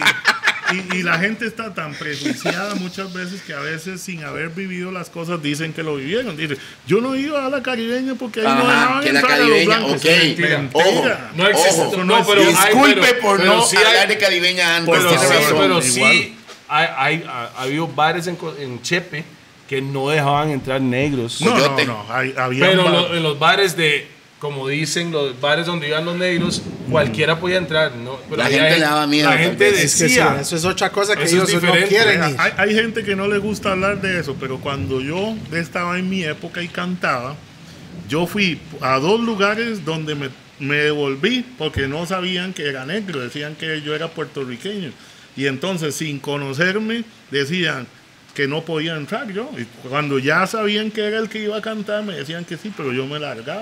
y- y- y la gente está tan prejuiciada muchas veces que a veces sin haber vivido las cosas dicen que lo vivieron. Dicen, yo no iba a la caribeña porque ahí no Ajá, dejaban que la entrar a los caribeña, blancos. ok. Mentira. Ojo, No existe. ojo, Eso no, no pero existe. hay- Disculpe pero- por pero no sí hablar hay- de caribeña antes. Pero Tiene sí, tiene razón. pero igual. sí hay, hay- ha, ha habido bares en, Co- en Chepe que no dejaban entrar negros. No, no, Coyote. no. hay- había Pero un bar- lo- en los bares de, como dicen, los bares donde iban los negros, cualquiera podía entrar. ¿no? Pero La había gente gen- le daba miedo, La tal gente vez. Es que sí, decía. eso es otra cosa que Eso ellos es no diferente. quieren ir. hay, hay gente que no le gusta hablar de eso, pero cuando yo estaba en mi época y cantaba, yo fui a dos lugares donde me, me devolví porque no sabían que era negro, decían que yo era puertorriqueño. Y entonces, sin conocerme, decían que no podía entrar yo. Y cuando ya sabían que era el que iba a cantar, me decían que sí, pero yo me largaba.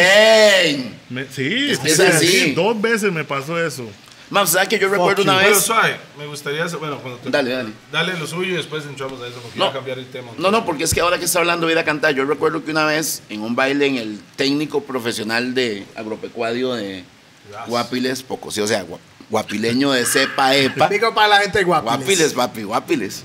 Bien. Me- sí, Es que es sí, así. sí, dos veces me pasó eso. Mam, ¿sabes que yo recuerdo you. una Pero vez? suave, me gustaría, hacer- bueno, cuando te- Dale, dale. dale lo suyo y después entramos a eso porque No. iba a cambiar el tema. No, no, porque es que ahora que está hablando de ir a cantar, yo recuerdo que una vez en un baile en el técnico profesional de agropecuario de Gracias. Guapiles, poco, sí, o sea, gua- guapileño de cepa epa. Pico para la gente guapa. Guapiles, papi, guapiles.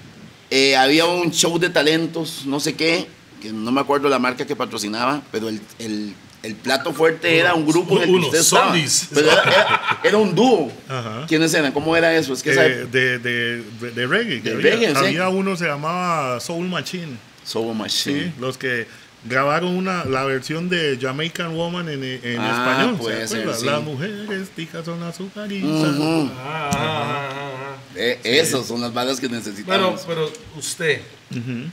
Eh, había un show de talentos, no sé qué, que no me acuerdo la marca que patrocinaba, pero el, el- el plato fuerte era un grupo en el que Uno, usted estaba. zombies. Pero era, era- era un dúo. Ajá. ¿Quiénes eran? ¿Cómo era eso? Es que esa Eh, de, de, de, de reggae. que De había, reggae, sí. había uno se llamaba Soul Machine. Soul Machine. Sí, los que grabaron una, la versión de Jamaican Woman en, en Ah, español. ¿se puede ser, acuerda? sí. Las mujeres ticas son azucarizas. Ujú. Ah, ah, ah, ah. Eh, Esas son las balas que Pero, necesitamos. pero usted, Ujú,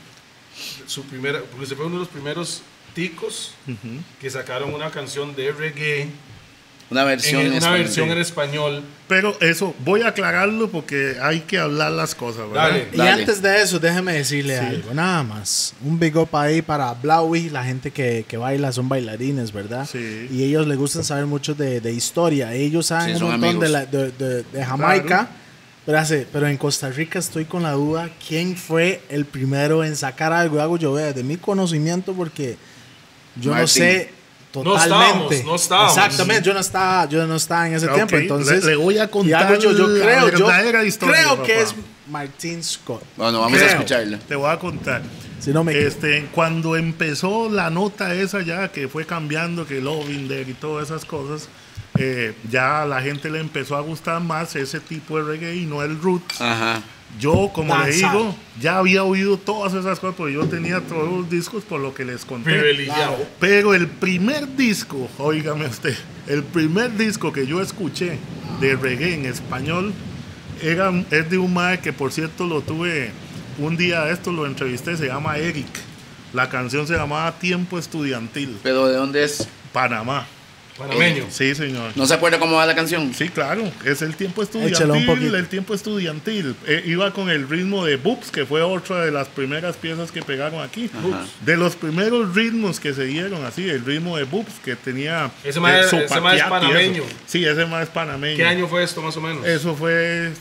su primera, porque usted fue uno de los primeros ticos ujú. que sacaron una canción de reggae, Una versión en, en una español. versión en español. Pero eso, voy a aclararlo porque hay que hablar las cosas, ¿verdad? Dale. Y Dale. antes de eso, déjeme decirle Sí. algo, nada más. Un big up ahí para Blaui, la gente que, que baila, son bailarines, ¿verdad? Sí. Y ellos les gustan saber mucho de, de historia. Ellos saben Sí, un son montón de, amigos. la- de, de- de Jamaica. Claro. Pero, hace- pero en Costa Rica estoy con la duda, ¿quién fue el primero en sacar algo? Hago yo, vea, de mi conocimiento, porque yo no Martin. sé No totalmente. estábamos, no estábamos. Exactamente, yo no estaba, yo no estaba en ese Ok, tiempo, entonces... le- le voy a y contar hago yo, yo la creo, yo verdadera historia, creo que papá. es Martin Scott. Bueno, vamos a Creo. escucharla. Te voy a contar. Si no me equivoco. Este, cuando empezó la nota esa ya, que fue cambiando, que Lovinder y todas esas cosas, eh, ya a la gente le empezó a gustar más ese tipo de reggae y no el roots. Ajá. Yo, como le Danzar. digo, ya había oído todas esas cosas, porque yo tenía todos los discos por lo que les conté. Privilegiado. Pero el primer disco, óigame usted, el primer disco que yo escuché de reggae en español era, es de un mae que, por cierto, lo tuve un día de esto, lo entrevisté, se llama Eric. La canción se llamaba Tiempo Estudiantil, ¿Pero de dónde es? Panamá. Panameño. Sí, señor. ¿No se acuerda cómo va la canción? Sí, claro, es el tiempo Échalo un estudiantil, poquito. el tiempo estudiantil. Eh, iba con el ritmo de Boops, que fue otra de las primeras piezas que pegaron aquí. Ajá. De los primeros ritmos que se dieron así, el ritmo de Boops, que tenía... Ese mae- eh, ese mae es Sopateati y eso. panameño. Sí, ese más es panameño. ¿Qué año fue esto más o menos? Eso fue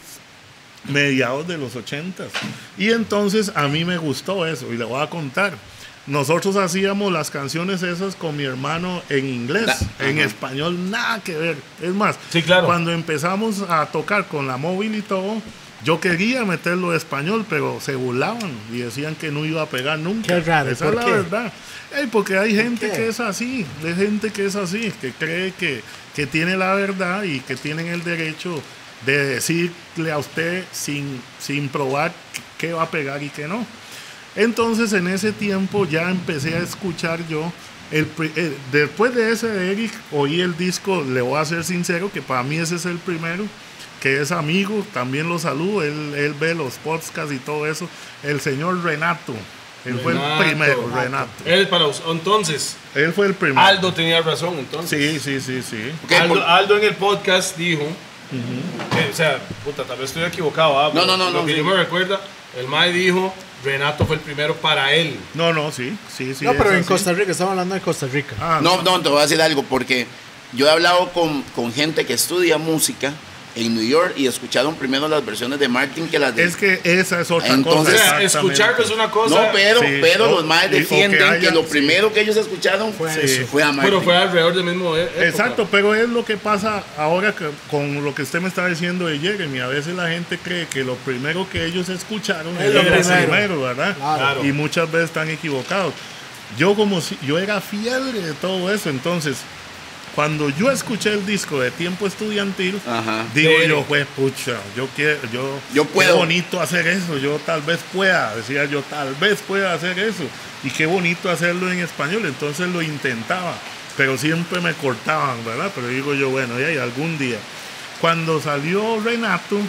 mediados de los ochentas. Y entonces a mí me gustó eso, y le voy a contar. Nosotros hacíamos las canciones esas con mi hermano en inglés, Da- en ajá. español nada que ver. Es más, Sí, claro. cuando empezamos a tocar con la móvil y todo, yo quería meterlo en español, pero se burlaban y decían que no iba a pegar nunca. Qué raro, Esa ¿por es la qué? verdad. Ey, porque hay gente qué? que es así, hay gente que es así, que cree que, que tiene la verdad y que tienen el derecho de decirle a usted sin, sin probar qué va a pegar y qué no. Entonces en ese tiempo ya empecé a escuchar yo, el, pri- eh, después de ese de Eric, oí el disco, le voy a ser sincero, que para mí ese es el primero, que es amigo, también lo saludo, él, él ve los podcasts y todo eso, el señor Renato, él fue el Renato. primero, Renato, Él para us- entonces, él fue el primero. Aldo tenía razón entonces. Sí, sí, sí, sí. Ok, Aldo, por- Aldo en el podcast dijo, que, o sea, puta, tal vez estoy equivocado. ¿ah? No, no, no, Lo no, que sí. yo me recuerda, el Mae dijo, Renato fue el primero para él. No, no, sí, sí, sí. no, pero es en así. Costa Rica, estamos hablando de Costa Rica. Ah, No, no, te voy a decir algo, porque yo he hablado con, con gente que estudia música en New York y escucharon primero las versiones de Martin que las de... Es que esa es otra Entonces, cosa. O sea, exactamente. escucharlo es una cosa, No, pero, Sí, pero o- los más y- o que defienden que, haya- lo sí. primero que ellos escucharon Fue fue, eso. fue a Martin. pero fue alrededor del mismo e- época. Exacto, pero es lo que pasa ahora que, con lo que usted me está diciendo de Jeremy. A veces la gente cree que lo primero que ellos escucharon Es era lo lo primero. primero, ¿verdad? Claro. Y muchas veces están equivocados. Yo como si, yo era fiebre de todo eso, entonces cuando yo escuché el disco de Tiempo Estudiantil, Ajá. digo Sí. yo, pues, pucha, yo quiero, yo, Yo puedo. Qué bonito hacer eso, yo tal vez pueda, decía yo, tal vez pueda hacer eso. Y qué bonito hacerlo en español, entonces lo intentaba, pero siempre me cortaban, ¿verdad? Pero digo yo, bueno, ya, y algún día. Cuando salió Renato,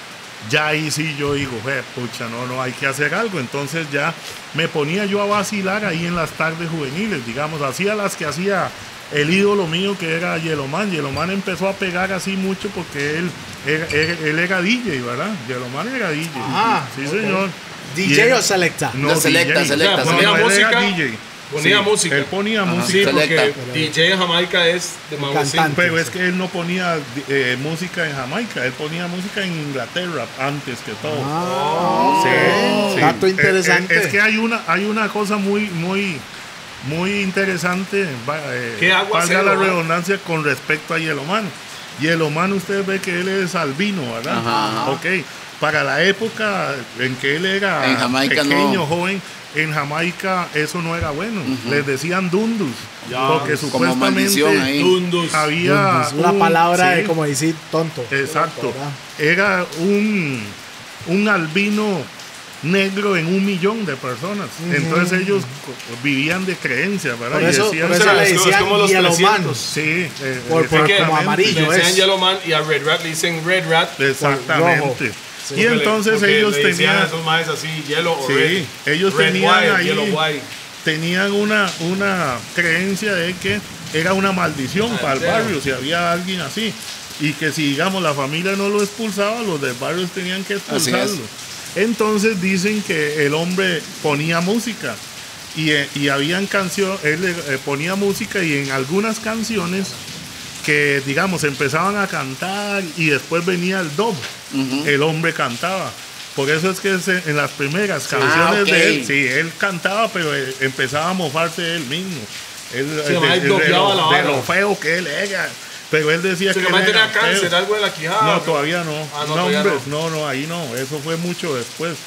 ya ahí sí yo digo, "Eh, pucha, no, no, hay que hacer algo". Entonces ya me ponía yo a vacilar ahí en las tardes juveniles, digamos, hacía las que hacía el ídolo mío que era Yellowman. Yellowman empezó a pegar así mucho porque él, él, él- él era D J, ¿verdad? Yellowman era D J. Ah, sí, ok. señor. ¿D Y J él- o Selecta? No, No, selecta, D J. selecta, O sea, No, ponía no, él era música, D J. ponía Sí, música. Él ponía Ajá. música. Sí, porque Selecta. D J en Jamaica es de Maurício. cantante. Pero es que él no ponía eh, música en Jamaica, él ponía música en Inglaterra antes que todo. Ah, Sí, ok. sí. Dato Eh, interesante. eh, Es, que hay una, hay una cosa muy, muy, muy interesante, va, eh, ¿Qué valga aguacero, la ah? redundancia con respecto a Yellowman. Yellowman, usted ve que él es albino, ¿verdad? Ajá. Ok. Para la época en que él era En Jamaica pequeño, no. joven, en Jamaica eso no era bueno. Les decían dundus, Ya, porque como supuestamente maldición ahí. Dundus. había Una un- palabra sí. de como decir tonto. Exacto. ¿Verdad? Era un, un albino negro en un millón de personas. Entonces ellos co- vivían de creencias, ¿verdad? Por Y eso- decían, por eso o sea, le es como- decían es como los Yellowman. trescientos. sí, eh, Por- por- exactamente. como amarillo. Le decían es. Yellowman y a Red Rat le dicen Red Rat. Exactamente. Sí. Y entonces Porque ellos le decían a tenían, esos maes así, yellow o Sí, red. ellos Red tenían wire, ahí- yellow wire. tenían una, una creencia de que era una maldición Ah, para el ¿en serio? barrio si había alguien así. Y que si, digamos, la familia no lo expulsaba, los del barrio tenían que Así es. expulsarlo. Entonces dicen que el hombre ponía música. Y, eh, y habían canciones, él eh, ponía música y en algunas canciones que, digamos, empezaban a cantar y después venía el dub, Ujú. el hombre cantaba. Por eso es que se- en las primeras canciones Ah, ok. de él, sí, él cantaba, pero eh, empezaba a mofarse de él mismo. Él, Sí, de, mae, de- de dopeaba lo, la de vara. lo feo que él era. Pero él decía Si que el él mae tenía era feo. cáncer, algo de la quijada. No, todavía no. Ah, no, no, todavía hombre, no. no, no, ahí no. Eso fue mucho después.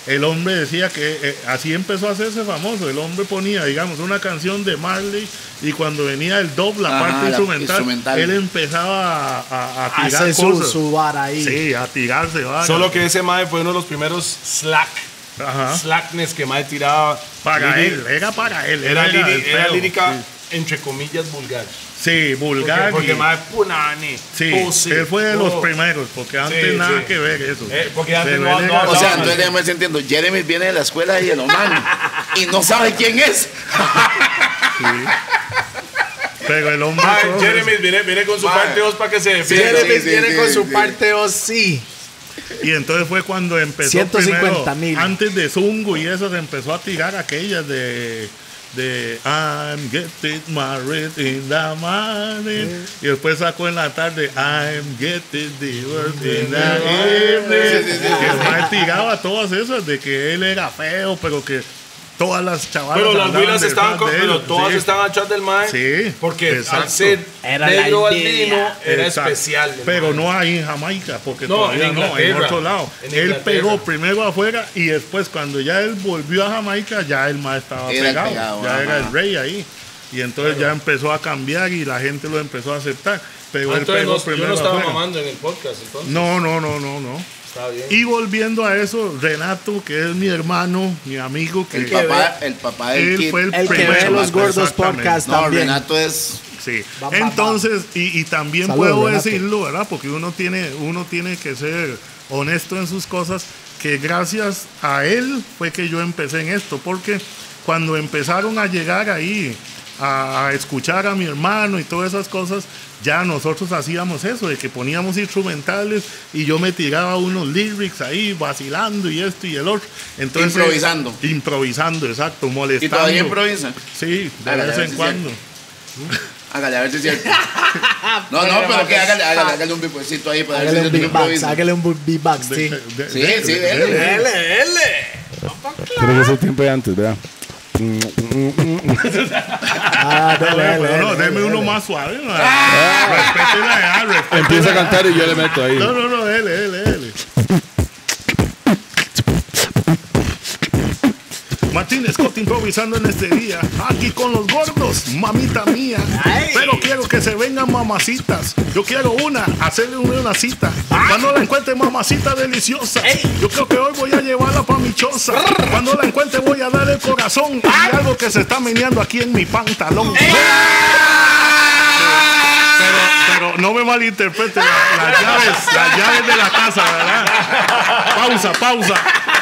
el hombre decía que eh, así empezó a hacerse famoso. El hombre ponía, digamos, una canción de Marley y cuando venía el dub, la Ajá, parte la instrumental, instrumental. él empezaba a, a, a tirar Hace su, cosas. su vara ahí. Sí, a tirarse varas. Solo que ese mae fue uno de los primeros slack, Ajá. slackness que mae tiraba. Para Líri- él, era para él. Era, él líri- el era feo, lírica, sí. entre comillas, vulgar. Sí, vulgar. Porque, porque y- mae, punani, sí, pussy, él fue de los oh. primeros, porque antes Sí, nada sí. que ver eso. Eh, porque antes Pero no- él no era- hablaba. O sea, No, entonces déjame ver si entiendo. Jeremy viene de la escuela y el Oman y no sabe quién es. Pero el hombre. Mae, todo Jeremy eso. viene, viene con su Mae. parte dos para que se Sí, defienda. Jeremy sí, viene sí, con sí, su sí. parte O sí. Y entonces fue cuando empezó. ciento cincuenta mil. primero, antes de Zungo y eso, se empezó a tirar aquellas de. De I'm getting married in the morning. Y después sacó en la tarde I'm getting divorced in the evening. Sí, sí, sí. Que el mae tiraba todas esas de que él era feo, pero que todas las chavalas. Pero las andaban huilas estaban detrás con, de él. pero todas Sí. estaban atrás del mae. Sí, Porque exacto. al ser Era negro la idea. albino era Exacto. especial. el Pero mae. no ahí en Jamaica, porque No, todavía en no, en Inglaterra. otro lado. En Él Inglaterra. pegó primero afuera y después cuando ya él volvió a Jamaica, ya el más estaba Era el pegado, pegado, ya ajá. era el rey ahí. Y entonces ya empezó a cambiar y la gente lo empezó a aceptar. Pero Ah, él entonces pegó no, yo primero no estaba afuera. mamando en el podcast, entonces. No, no, no, no, no. Está bien. Y volviendo a eso, Renato, que es mi hermano, mi amigo, que El papá, el papá del él kid. fue el, El que primero. ve los gordos Exactamente. podcast No, también. Renato es. Sí. Bam, bam, Entonces, y, y también Saludos, puedo Renato. decirlo, ¿verdad? Porque uno tiene, uno tiene que ser honesto en sus cosas, que gracias a él fue que yo empecé en esto, porque cuando empezaron a llegar ahí a, a escuchar a mi hermano y todas esas cosas, ya nosotros hacíamos eso, de que poníamos instrumentales y yo me tiraba unos lyrics ahí vacilando y esto y el otro. Entonces, Improvisando. Improvisando, exacto, molestando. ¿Y todavía improvisa? Sí, de Hágale, a vez ver en si cuando. Hágale, a ver si es cierto. No, no, pero que hágale, hágale, hágale un bipocito ahí para ver Hágale si un es beatbox, improvisa. hágale un beatbox, sí. De- de- Sí, de- sí, de- dele. de- L, L. Creo que es el tiempo de antes, ¿verdad? Ah, No, dale, no, dale, no, dale, deme dale. uno más suave. No, respétela ya, respétela. Empieza a cantar y yo le meto ahí. No, no, no, dele, dele, dele. Martín Scott improvisando en este día, aquí con los gordos, mamita mía. Ay. Pero quiero que se vengan mamacitas. Yo quiero una, hacerle una, una cita. Cuando la encuentre mamacita deliciosa, yo creo que hoy voy a llevarla para mi choza. Cuando la encuentre voy a dar el corazón y algo que se está meneando aquí en mi pantalón. Pero, pero no me malinterprete, la- las llaves, las llaves de la casa, ¿verdad? Pausa, pausa.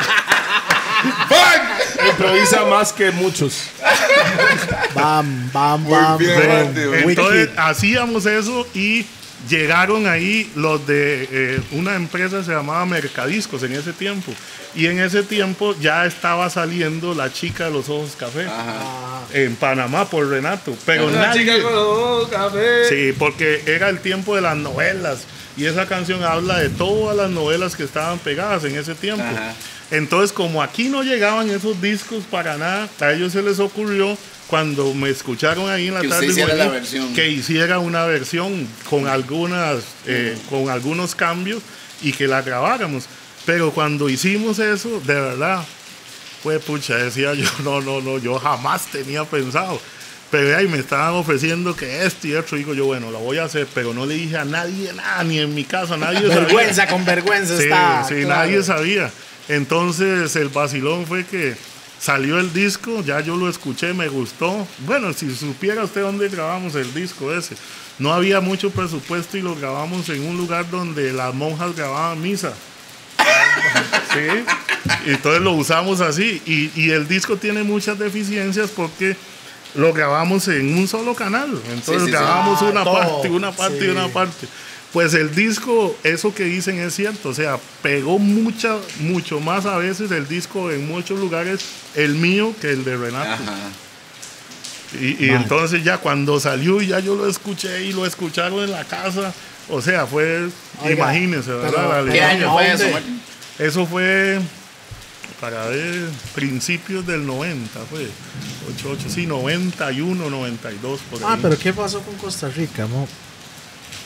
Improvisa más que muchos. Bam, bam, bam. bien, bam. Randy, muy Entonces Wicked. hacíamos eso y llegaron ahí los de eh, una empresa que se llamaba Mercadiscos en ese tiempo. Y en ese tiempo ya estaba saliendo La Chica de los Ojos Café en Panamá por Renato. Pero La nadie, chica con los café. sí, porque era el tiempo de las novelas. Y esa canción habla de todas las novelas que estaban pegadas en ese tiempo. Ajá. Entonces, como aquí no llegaban esos discos para nada, a ellos se les ocurrió, cuando me escucharon ahí en la Que usted tarde, hiciera Juanito, la versión. que hiciera una versión con algunas, eh, con algunos cambios y que la grabáramos. Pero cuando hicimos eso, de verdad, pues pucha, decía yo, no, no, no, yo jamás tenía pensado. Pero ahí me estaban ofreciendo que esto y esto. Digo yo, bueno, lo voy a hacer, pero no le dije a nadie nada, ni en mi casa, nadie sabía. Vergüenza con vergüenza Sí, está. sí, claro. nadie sabía. Entonces el vacilón fue que salió el disco, ya yo lo escuché, me gustó. Bueno, si supiera usted dónde grabamos el disco ese. No había mucho presupuesto y lo grabamos en un lugar donde las monjas grababan misa. Sí, y entonces lo usamos así. Y, y el disco tiene muchas deficiencias porque lo grabamos en un solo canal. Entonces Sí, sí, sí. grabamos Ah, una todo. parte, una parte Sí. y una parte. Pues el disco, eso que dicen es cierto, o sea, pegó mucha, mucho más a veces el disco en muchos lugares, el mío, que el de Renato. Ajá. Y, y entonces ya cuando salió, ya yo lo escuché y lo escucharon en la casa, o sea, fue, Oiga, imagínense, pero- ¿verdad? La ¿Qué alegría. año fue eso, ¿Dónde? Martín? Eso fue, para ver, principios del noventa, fue, ochenta y ocho, sí, noventa y uno, noventa y dos, por ahí. Ah, pero ¿qué pasó con Costa Rica, mo?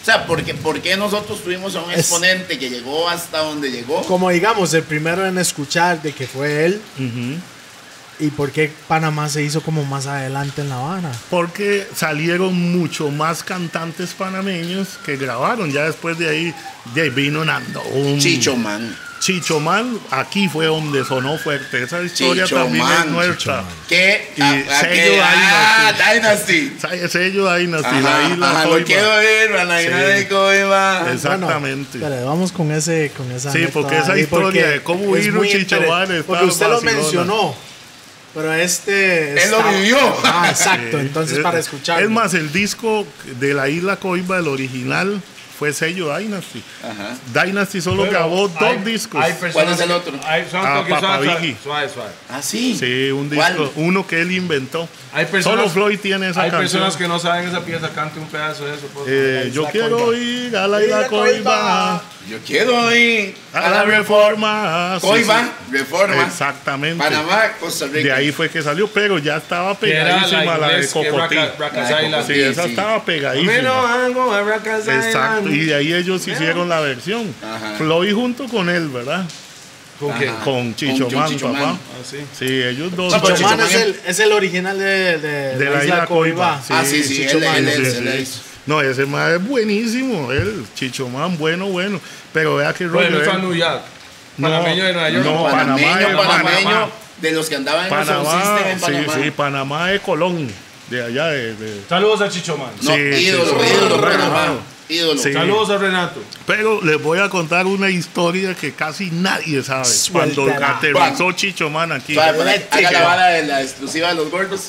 sea, ¿por qué, por qué nosotros tuvimos a un Es- exponente que llegó hasta donde llegó? Como digamos, el primero en escuchar de que fue él. Ujú. ¿Y por qué Panamá se hizo como más adelante en La Habana? Porque salieron mucho más cantantes panameños que grabaron. Ya después de ahí, de ahí vino Nando. Un Chicho Man. Chicho Man, aquí fue donde sonó fuerte. Esa historia Chicho también Man, es nuestra. Chicho Man. ¿Qué? Y A- a sello que- ah, Dynasty. Sa- Sello Dynasty, la Ajá, isla ajá, lo Coiba. quiero ver, a la isla Sí. de Coiba. Exactamente. Bueno, pero vamos con ese con esa Sí, anécdota porque esa ahí, historia porque de cómo es vino muy Chicho inter- Man está Porque usted lo vacilona. mencionó. Pero este. Él lo está- vivió. Ah, exacto. Sí. Entonces, Es- para escuchar. Es más, el disco de la isla Coiba, el original, fue sello Dynasty. Ajá. Dynasty solo Pero grabó dos hay- discos. hay personas ¿Cuál es el que- otro? Hay, son Ah, toques Papa suave, suave, Biggie. suave, suave. Ah, sí. Sí, un ¿Cuál? disco, uno que él inventó. Hay personas, Solo Floyd tiene esa hay canción. personas que no saben esa pieza, cante un pedazo de eso. Por favor. Eh, yo Isla quiero Coiba. ir a la isla Isla Coiba, Yo quiero ir a la reforma. Sí, Coiba, sí. Reforma, Exactamente. Panamá, Costa Rica. De ahí fue que salió, pero ya estaba Que era pegadísima la, de inglés, que Cocotí. Raca- Racas La de Island. Sí, Sí, esa sí. estaba pegadísima. Pero algo a Racas Exacto, y Island. de ahí ellos hicieron la versión. Ajá. Floyd junto con él, ¿verdad? ¿Con Ajá. qué? Con Chicho Con Man, Chicho papá. Man. Ah, sí. Sí, ellos dos. No, pero Chicho Man Chicho es Man- el, es el original de, de, De la isla Coiba. Ah, sí, sí, Chicho él, Man, él, sí, él, sí, él sí. es. No, ese man es buenísimo, él, Chicho Man, bueno, bueno. Pero vea que Bueno, rollo. está él- en New York. No, Panameño de Nueva York. no, Panameño, Panamá, eh, panameño, Panamá. de los que andaban en los Panamá, subsisten en sí, Panamá. sí, Panamá de Colón, de allá de... de- Saludos a Chicho Man. No, Sí, ídolo, sí, sí, ídolo, sí, Panamá. claro. Ídolo. Sí. Saludos a Renato. Pero les voy a contar una historia que casi nadie sabe. Cuando Suéltala. aterrizó Chicho Man aquí. Suave, para que Eléctrico. haga la vara de la exclusiva de los gordos.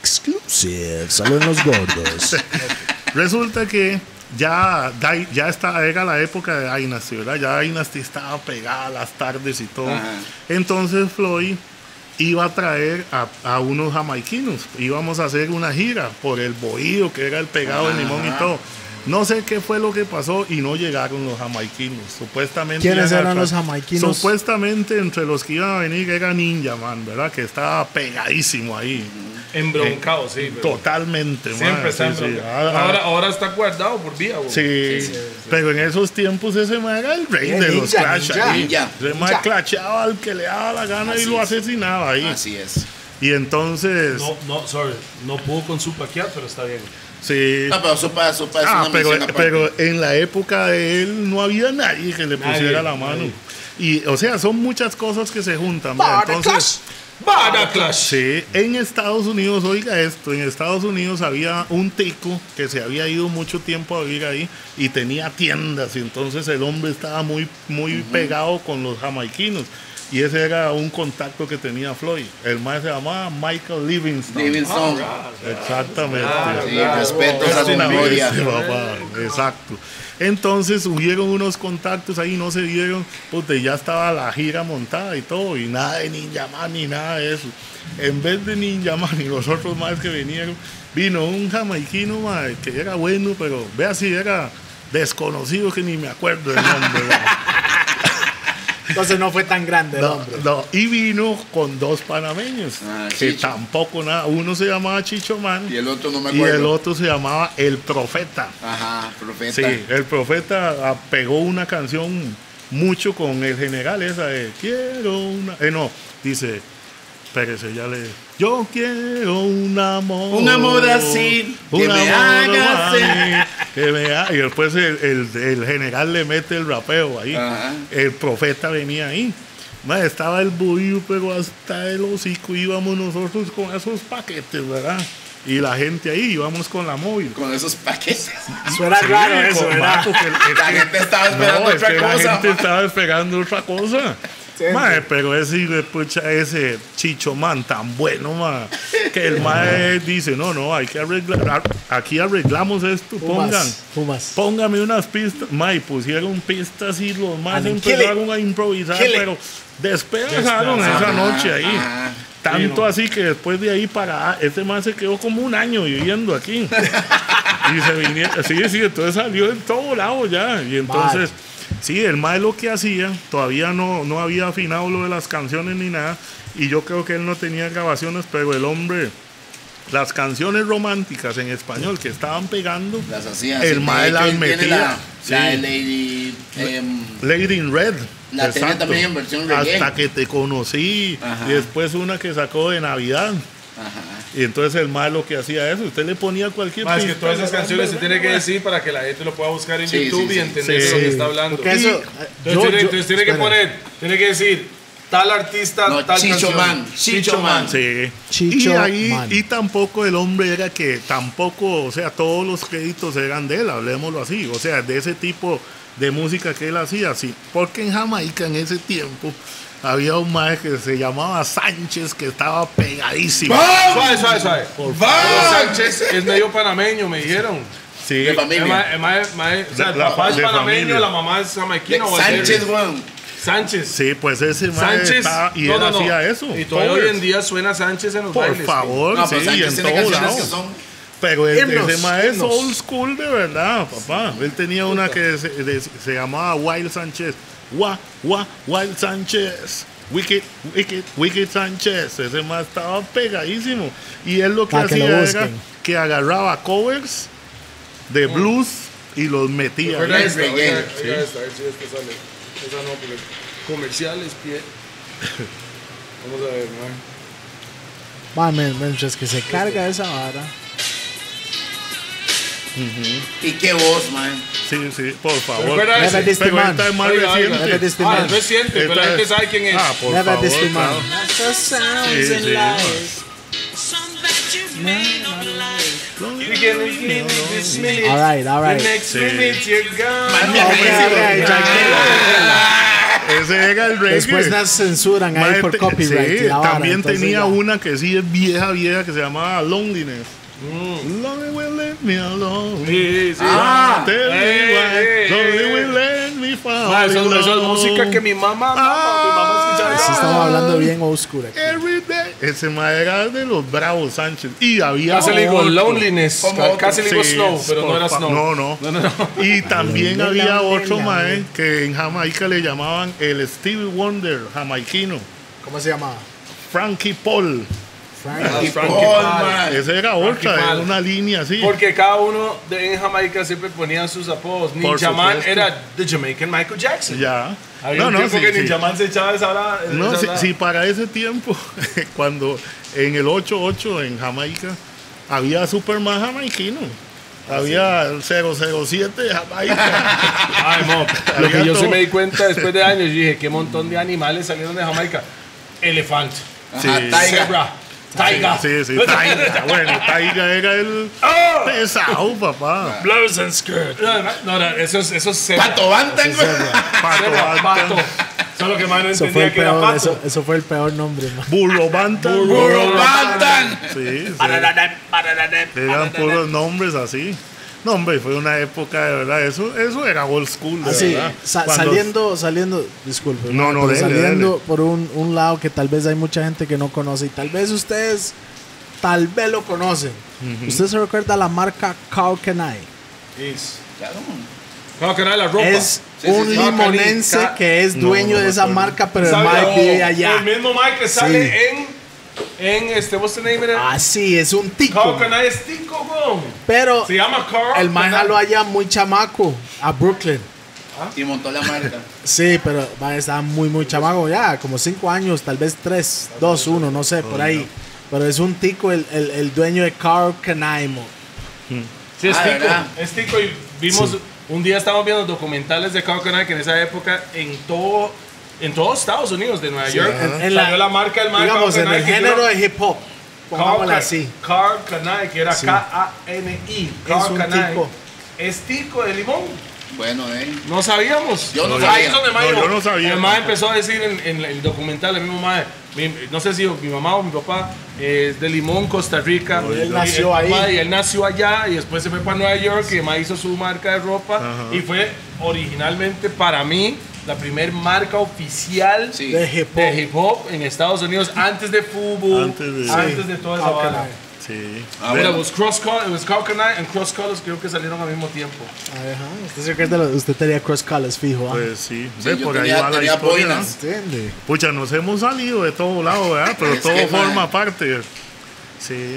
Exclusive, solo en los gordos. Resulta que ya, Dy- ya está, era la época de Dynasty, ¿verdad? Ya Dynasty estaba pegada las tardes y todo. Ajá. Entonces Floyd iba a traer a, a unos jamaiquinos. Íbamos a hacer una gira por el bohío, que era el pegado de limón y todo. No sé qué fue lo que pasó y no llegaron los jamaiquinos. Supuestamente. ¿Quiénes iban a eran tra- los jamaiquinos? Supuestamente entre los que iban a venir era Ninja Man, ¿verdad? Que estaba pegadísimo ahí. Embroncado, sí. pero Totalmente, man. Siempre está Sí, sí. embroncado. Ah, ah. Ahora, ahora está guardado por vía, güey. Sí, pero en esos tiempos ese man era el rey Eh, de los ninja, clash ninja. ahí. Ninja. Ese man Ninja. clachaba al que le daba la gana y Así lo es. asesinaba ahí. Así es. Y entonces, No, no, sorry. No pudo con su paqueado, pero está bien. sí. No, pero Sopa, Sopa es Ah, una pero, mención aparte. pero en la época de él no había nadie que le Nadie, pusiera la mano. nadie. Y, o sea, son muchas cosas que se juntan. ¿verdad? Entonces, ¡Bada Clash! sí, en Estados Unidos, oiga esto, en Estados Unidos había un tico que se había ido mucho tiempo a vivir ahí y tenía tiendas y entonces el hombre estaba muy, muy pegado con los jamaiquinos y ese era un contacto que tenía Floyd. El maestro se llamaba Michael Livingston. Livingston. Exactamente. Sí, respetos a su Una memoria. bestia, papá. Exacto. Entonces hubieron unos contactos ahí, no se dieron, pues ya estaba la gira montada y todo, y nada de Ninja Man ni nada de eso. En vez de Ninja Man y los otros más que vinieron, vino un jamaiquino mae, que era bueno, pero vea si era desconocido que ni me acuerdo del nombre. mae. Entonces no fue tan grande el No, hombre. no, y vino con dos panameños, Ah, que Chicho. tampoco nada, uno se llamaba Chicho Man Y el otro no me y acuerdo. el otro se llamaba El Profeta. Ajá, profeta. Sí, el Profeta ah, pegó una canción mucho con el general esa de quiero una... Eh, no, dice, espérese, ya le... Yo quiero un amor. Un amor así, que un me amor haga así, que me ha- Y después el, el- el general le mete el rapeo ahí. Ajá. El Profeta venía ahí. Ma, estaba el bohío, pero hasta el hocico íbamos nosotros con esos paquetes, ¿verdad? Y la gente ahí íbamos con la móvil. Con esos paquetes. Suena raro eso, con ¿verdad? Marco, que el- es La que- gente estaba esperando no, es otra que cosa, La gente ma. estaba esperando otra cosa. Sí, Mae, sí. pero ese hijo de pucha, ese Chicho Man tan bueno, ma, que el mae dice, no, no, hay que arreglar, aquí arreglamos esto, pongan, Pumas, Pumas. póngame unas pistas, ma, y pusieron pistas y los más And empezaron a improvisar, kill it. pero despedazaron Despedazaron. esa noche ahí. Ajá. Tanto Sí, no. así que después de ahí para este man se quedó como un año viviendo aquí. Y se vinieron, sí, sí, entonces salió en todo lado ya. Y entonces, sí, el mae lo que hacía, todavía no, no había afinado lo de las canciones ni nada. Y yo creo que él no tenía grabaciones, pero el hombre las canciones románticas en español que estaban pegando, Las hacía. el sí, mae de hecho, las él tiene metía. La, Sí. la de Lady. em, Lady in Red. La tenía exacto. también en versión reggae. Hasta que te conocí. Ajá. Y después una que sacó de Navidad. Ajá. Y entonces el mae lo que hacía eso, usted le ponía cualquier Más que pista, todas esas ¿verdad? canciones se tiene que decir para que la gente lo pueda buscar en Sí, YouTube sí, y sí. entender Sí. de lo que está hablando. Porque eso, Y- eh, entonces, yo- tiene, yo- entonces tiene que espera. poner, tiene que decir tal artista, No, tal Chicho canción. Man, Chicho Man. Sí. Chicho y ahí, Man. y tampoco el hombre era que tampoco, o sea, todos los créditos eran de él, hablemoslo así, o sea, de ese tipo de música que él hacía, sí, porque en Jamaica en ese tiempo había un maestro que se llamaba Sánchez que estaba pegadísimo. Suave, suave, suave. Pero Sánchez es medio panameño, me dijeron. Sí. De familia. El mae- el mae- mae- o sea, el De la- papá es de panameño, familia. la mamá es jamaiquina. o Sánchez, algo. weón. Sánchez. Sí, pues ese maestro Sánchez. estaba, y no, él no, no. hacía eso. Y todavía hoy covers. en día suena Sánchez en los Por bailes. favor, No, sí, pero Sánchez en tiene todos canciones lados. que son. Pero el, Himnos, ese maestro himnos. old school de verdad, papá. Él tenía una que se, de- se llamaba Wild Sánchez. Wa, wa, Wild Sánchez. Wicked, Wicked, Wicked Sánchez. Ese más estaba pegadísimo. Y él lo que Para que lo hacía era busquen. que agarraba covers de blues y los metía. Oiga ahí. esta, reggae, oiga, sí. oiga esta, a ver si esta sale. Esa no, porque comerciales, pie. Vamos a ver, ¿no? Man, men- mientras que se carga esa vara. Y qué voz, man. Sí, sí, por favor. Recuerda Never ese. Diss the Pero Man. esta es más Oiga, oiga. reciente. Never Diss the Ah, Man. es reciente, pero la Esta gente es- sabe quién es. Ah, por Never favor, Diss the Man. claro. Sí, sí, All right, all right. The next Sí. minute you're gone. Mami, Ok, ok, tranquilo. Ese era el reggae. Después nos censuran ahí Mae, por te- copyright. sí, y la vara, también entonces tenía ya. una que sí es vieja, vieja, que se llamaba Loneliness. Lonely will let me alone. Sí, sí. Ah, Tell me eh, why. eh, Lonely eh. will let me fall Ah, eso, in eso es love. música que mi mamá, mamá, mi mamá escuchaba. Sí, estamos hablando bien oscura. Every day. Ese mae era de los bravos Sánchez. Y había Casi le digo otro. Loneliness. Como Ca- otro. Casi le digo Sí, Snow, pero no por era fa- Snow. No, no. No, no, no. Y también había Lonely, otro lonely. mae que en Jamaica le llamaban el Stevie Wonder jamaiquino. ¿Cómo se llama? Frankie Paul. Frank. Y Frankie Paul, Paul. man. Esa era Frankie otra, era Paul. una línea así. Porque cada uno de, en Jamaica siempre ponían sus apodos. Por Ninja Man supuesto. era The Jamaican Michael Jackson. Ya. Había No, un no, tiempo sí, que sí. Ninja Man se echaba esa hora. No, esa si, hora. si para ese tiempo, cuando en el ochenta y ocho en Jamaica, había Superman jamaiquino. Había cero cero siete de Jamaica. Ay, mo, lo Había que yo sí todo. me di cuenta después de años, yo dije, qué montón de animales salieron de Jamaica. Elefante, Ajá, Sí. Taiga. zebra, taiga, Sí, sí, Taiga. Bueno, Taiga era el pesado, papá. blouse and skirt. No, no, no, eso es, eso es zebra. Pato Bantan, güey. Pato, Zebra, Bantam, pato. Solo que más no Eso fue, entendía el que era peor, pato. eso, eso fue el peor nombre, man. Burro Bantam. Burro Bantan. Sí, sí. Eran puros nombres así. No, hombre, fue una época de verdad. Eso, eso era old school. De Así, verdad. sa- Cuando- saliendo, saliendo, disculpe, No, no, pero dele, saliendo dele. por un, un lado que tal vez hay mucha gente que no conoce y tal vez ustedes, tal vez lo conocen. ¿Usted se recuerda la marca Carl Canai? Claro. Claro que era la ropa. Es Sí, sí, un sí. limonense Ca- que es No, dueño no de me esa acuerdo. marca, pero el ¿Sabe? Mike Oh, vive allá. El mismo Mike que sale en, en este, what's the name of it? Así, es un tico. Carl Canai es tico, bro. Pero Se llama Carl. el Mike Canai. jaló allá muy chamaco, a Brooklyn. Y montó la marca. Sí, pero va, estaba muy, muy chamaco ya, como cinco años, tal vez tres, dos, uno, no sé, por ahí. Pero es un tico el, el, el dueño de Carl Canaimo. Sí, es Ah, tico. ¿verdad? Es tico y vimos, Sí. un día estábamos viendo documentales de Carl Canai que en esa época en todo, en todos Estados Unidos, de Nueva York, En- en salió la, marca del Mike Digamos, Carl en Canai el que género yo- de hip hop, pongámosle Carl, así. Carl Canai, que era Sí. K A N I. Es Carl un Canai. tico. Es tico de limón. Bueno, eh. No sabíamos. Yo no Ahí sabía. es donde Mae No, dijo- yo no sabía. El Mae empezó a decir en, en el documental, el mismo Mae, mi- no sé si mi mamá o mi papá es de Limón, Costa Rica. Y él Y nació el papá- ahí. Y él nació allá y después se fue para Nueva York y el Mae hizo su marca de ropa. Y fue originalmente para mí la primer marca oficial Sí. De hip hop. de hip hop en Estados Unidos antes de Fubu, Antes de- antes Sí. de toda esa Carl vara. Canai. Sí. Ah, Mira, bueno. was Cross Colors, it was Carl Canai and Cross Colors creo que salieron al mismo tiempo. Ajá. Usted se recuerda, lo- usted tenía cross colors fijo, ¿ah? Pues sí. Sí, Ve, yo por ahí tenía- va la tenía historia. boinas. ¿Entiende? Pucha, nos hemos salido de todo lado, ¿verdad? Pero Es todo que, forma mae. parte. Sí.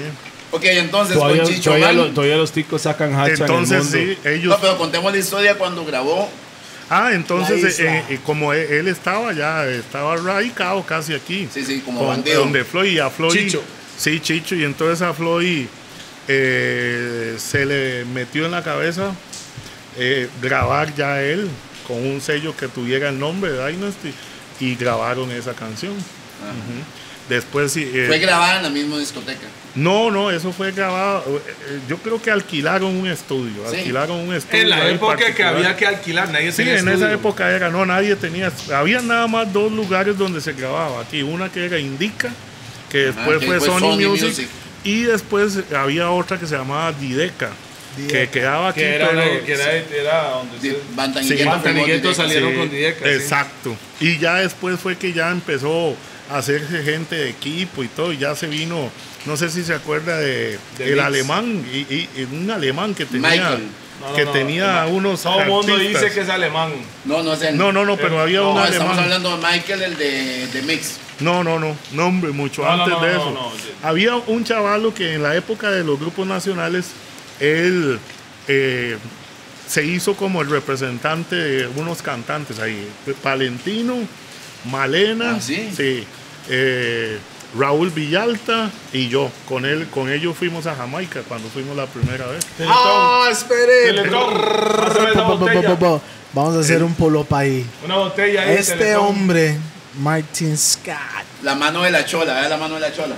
Ok, entonces Todavía, con Chicho todavía, Man. lo- todavía los ticos sacan hacha Entonces, en el mundo. sí, ellos. No, pero contemos la historia cuando grabó. Ah, La entonces, isla. eh, eh, como él, él estaba ya, estaba radicado casi aquí. Sí, sí, como con- bandido. Donde Floyd, y a Floyd. Chicho. Sí, Chicho, y entonces a Floyd eh, se le metió en la cabeza eh, grabar ya él con un sello que tuviera el nombre de Dynasty y grabaron esa canción. Ujú. Después sí. eh, Fue grabada en la misma discoteca. no, no, eso fue grabado. eh, Yo creo que alquilaron un estudio. Sí. Alquilaron un estudio. En la ahí época que particular. había que alquilar, nadie Sí, tenía en estudio. esa época era, no, nadie tenía, había nada más dos lugares donde se grababa aquí, una que era Indica, que después que fue fue Sony, Sony Music, Music. y después había otra que se llamaba Dideca, que quedaba aquí, Que era, pero- una- que era, era donde Di- se- Bantan y Sí, Gueto Bantan y firmó Gueto Dideca. salieron Sí, con Dideca. sí. exacto, y ya después fue que ya empezó a hacerse gente de equipo y todo, y ya se vino, no sé si se acuerda de, De el Mix. alemán, y, y- y un alemán que tenía, Michael. No, no, que no, tenía el- unos Todo el mundo artistas. dice que es alemán. No, no es él. No, no, no, pero había no, un No, estamos alemán. hablando de Michael, el de, de Mix. No, no, no, no, hombre, mucho No, no, antes no, de no, eso. no. Había un chavalo que en la época de los grupos nacionales, él eh, se hizo como el representante de unos cantantes ahí. Palentino, Malena, Ah, ¿sí? eh, Raúl Villalta y yo. Con él, con ellos fuimos a Jamaica cuando fuimos la primera vez. Ah, espere. Teletón, pásame esa Bo- bo- bo- botella. bo- bo. Vamos a hacer un pull-up ahí. Una botella ahí. Este Teletón. hombre, Martin Scott. La mano de la chola, ¿verdad? La mano de la chola.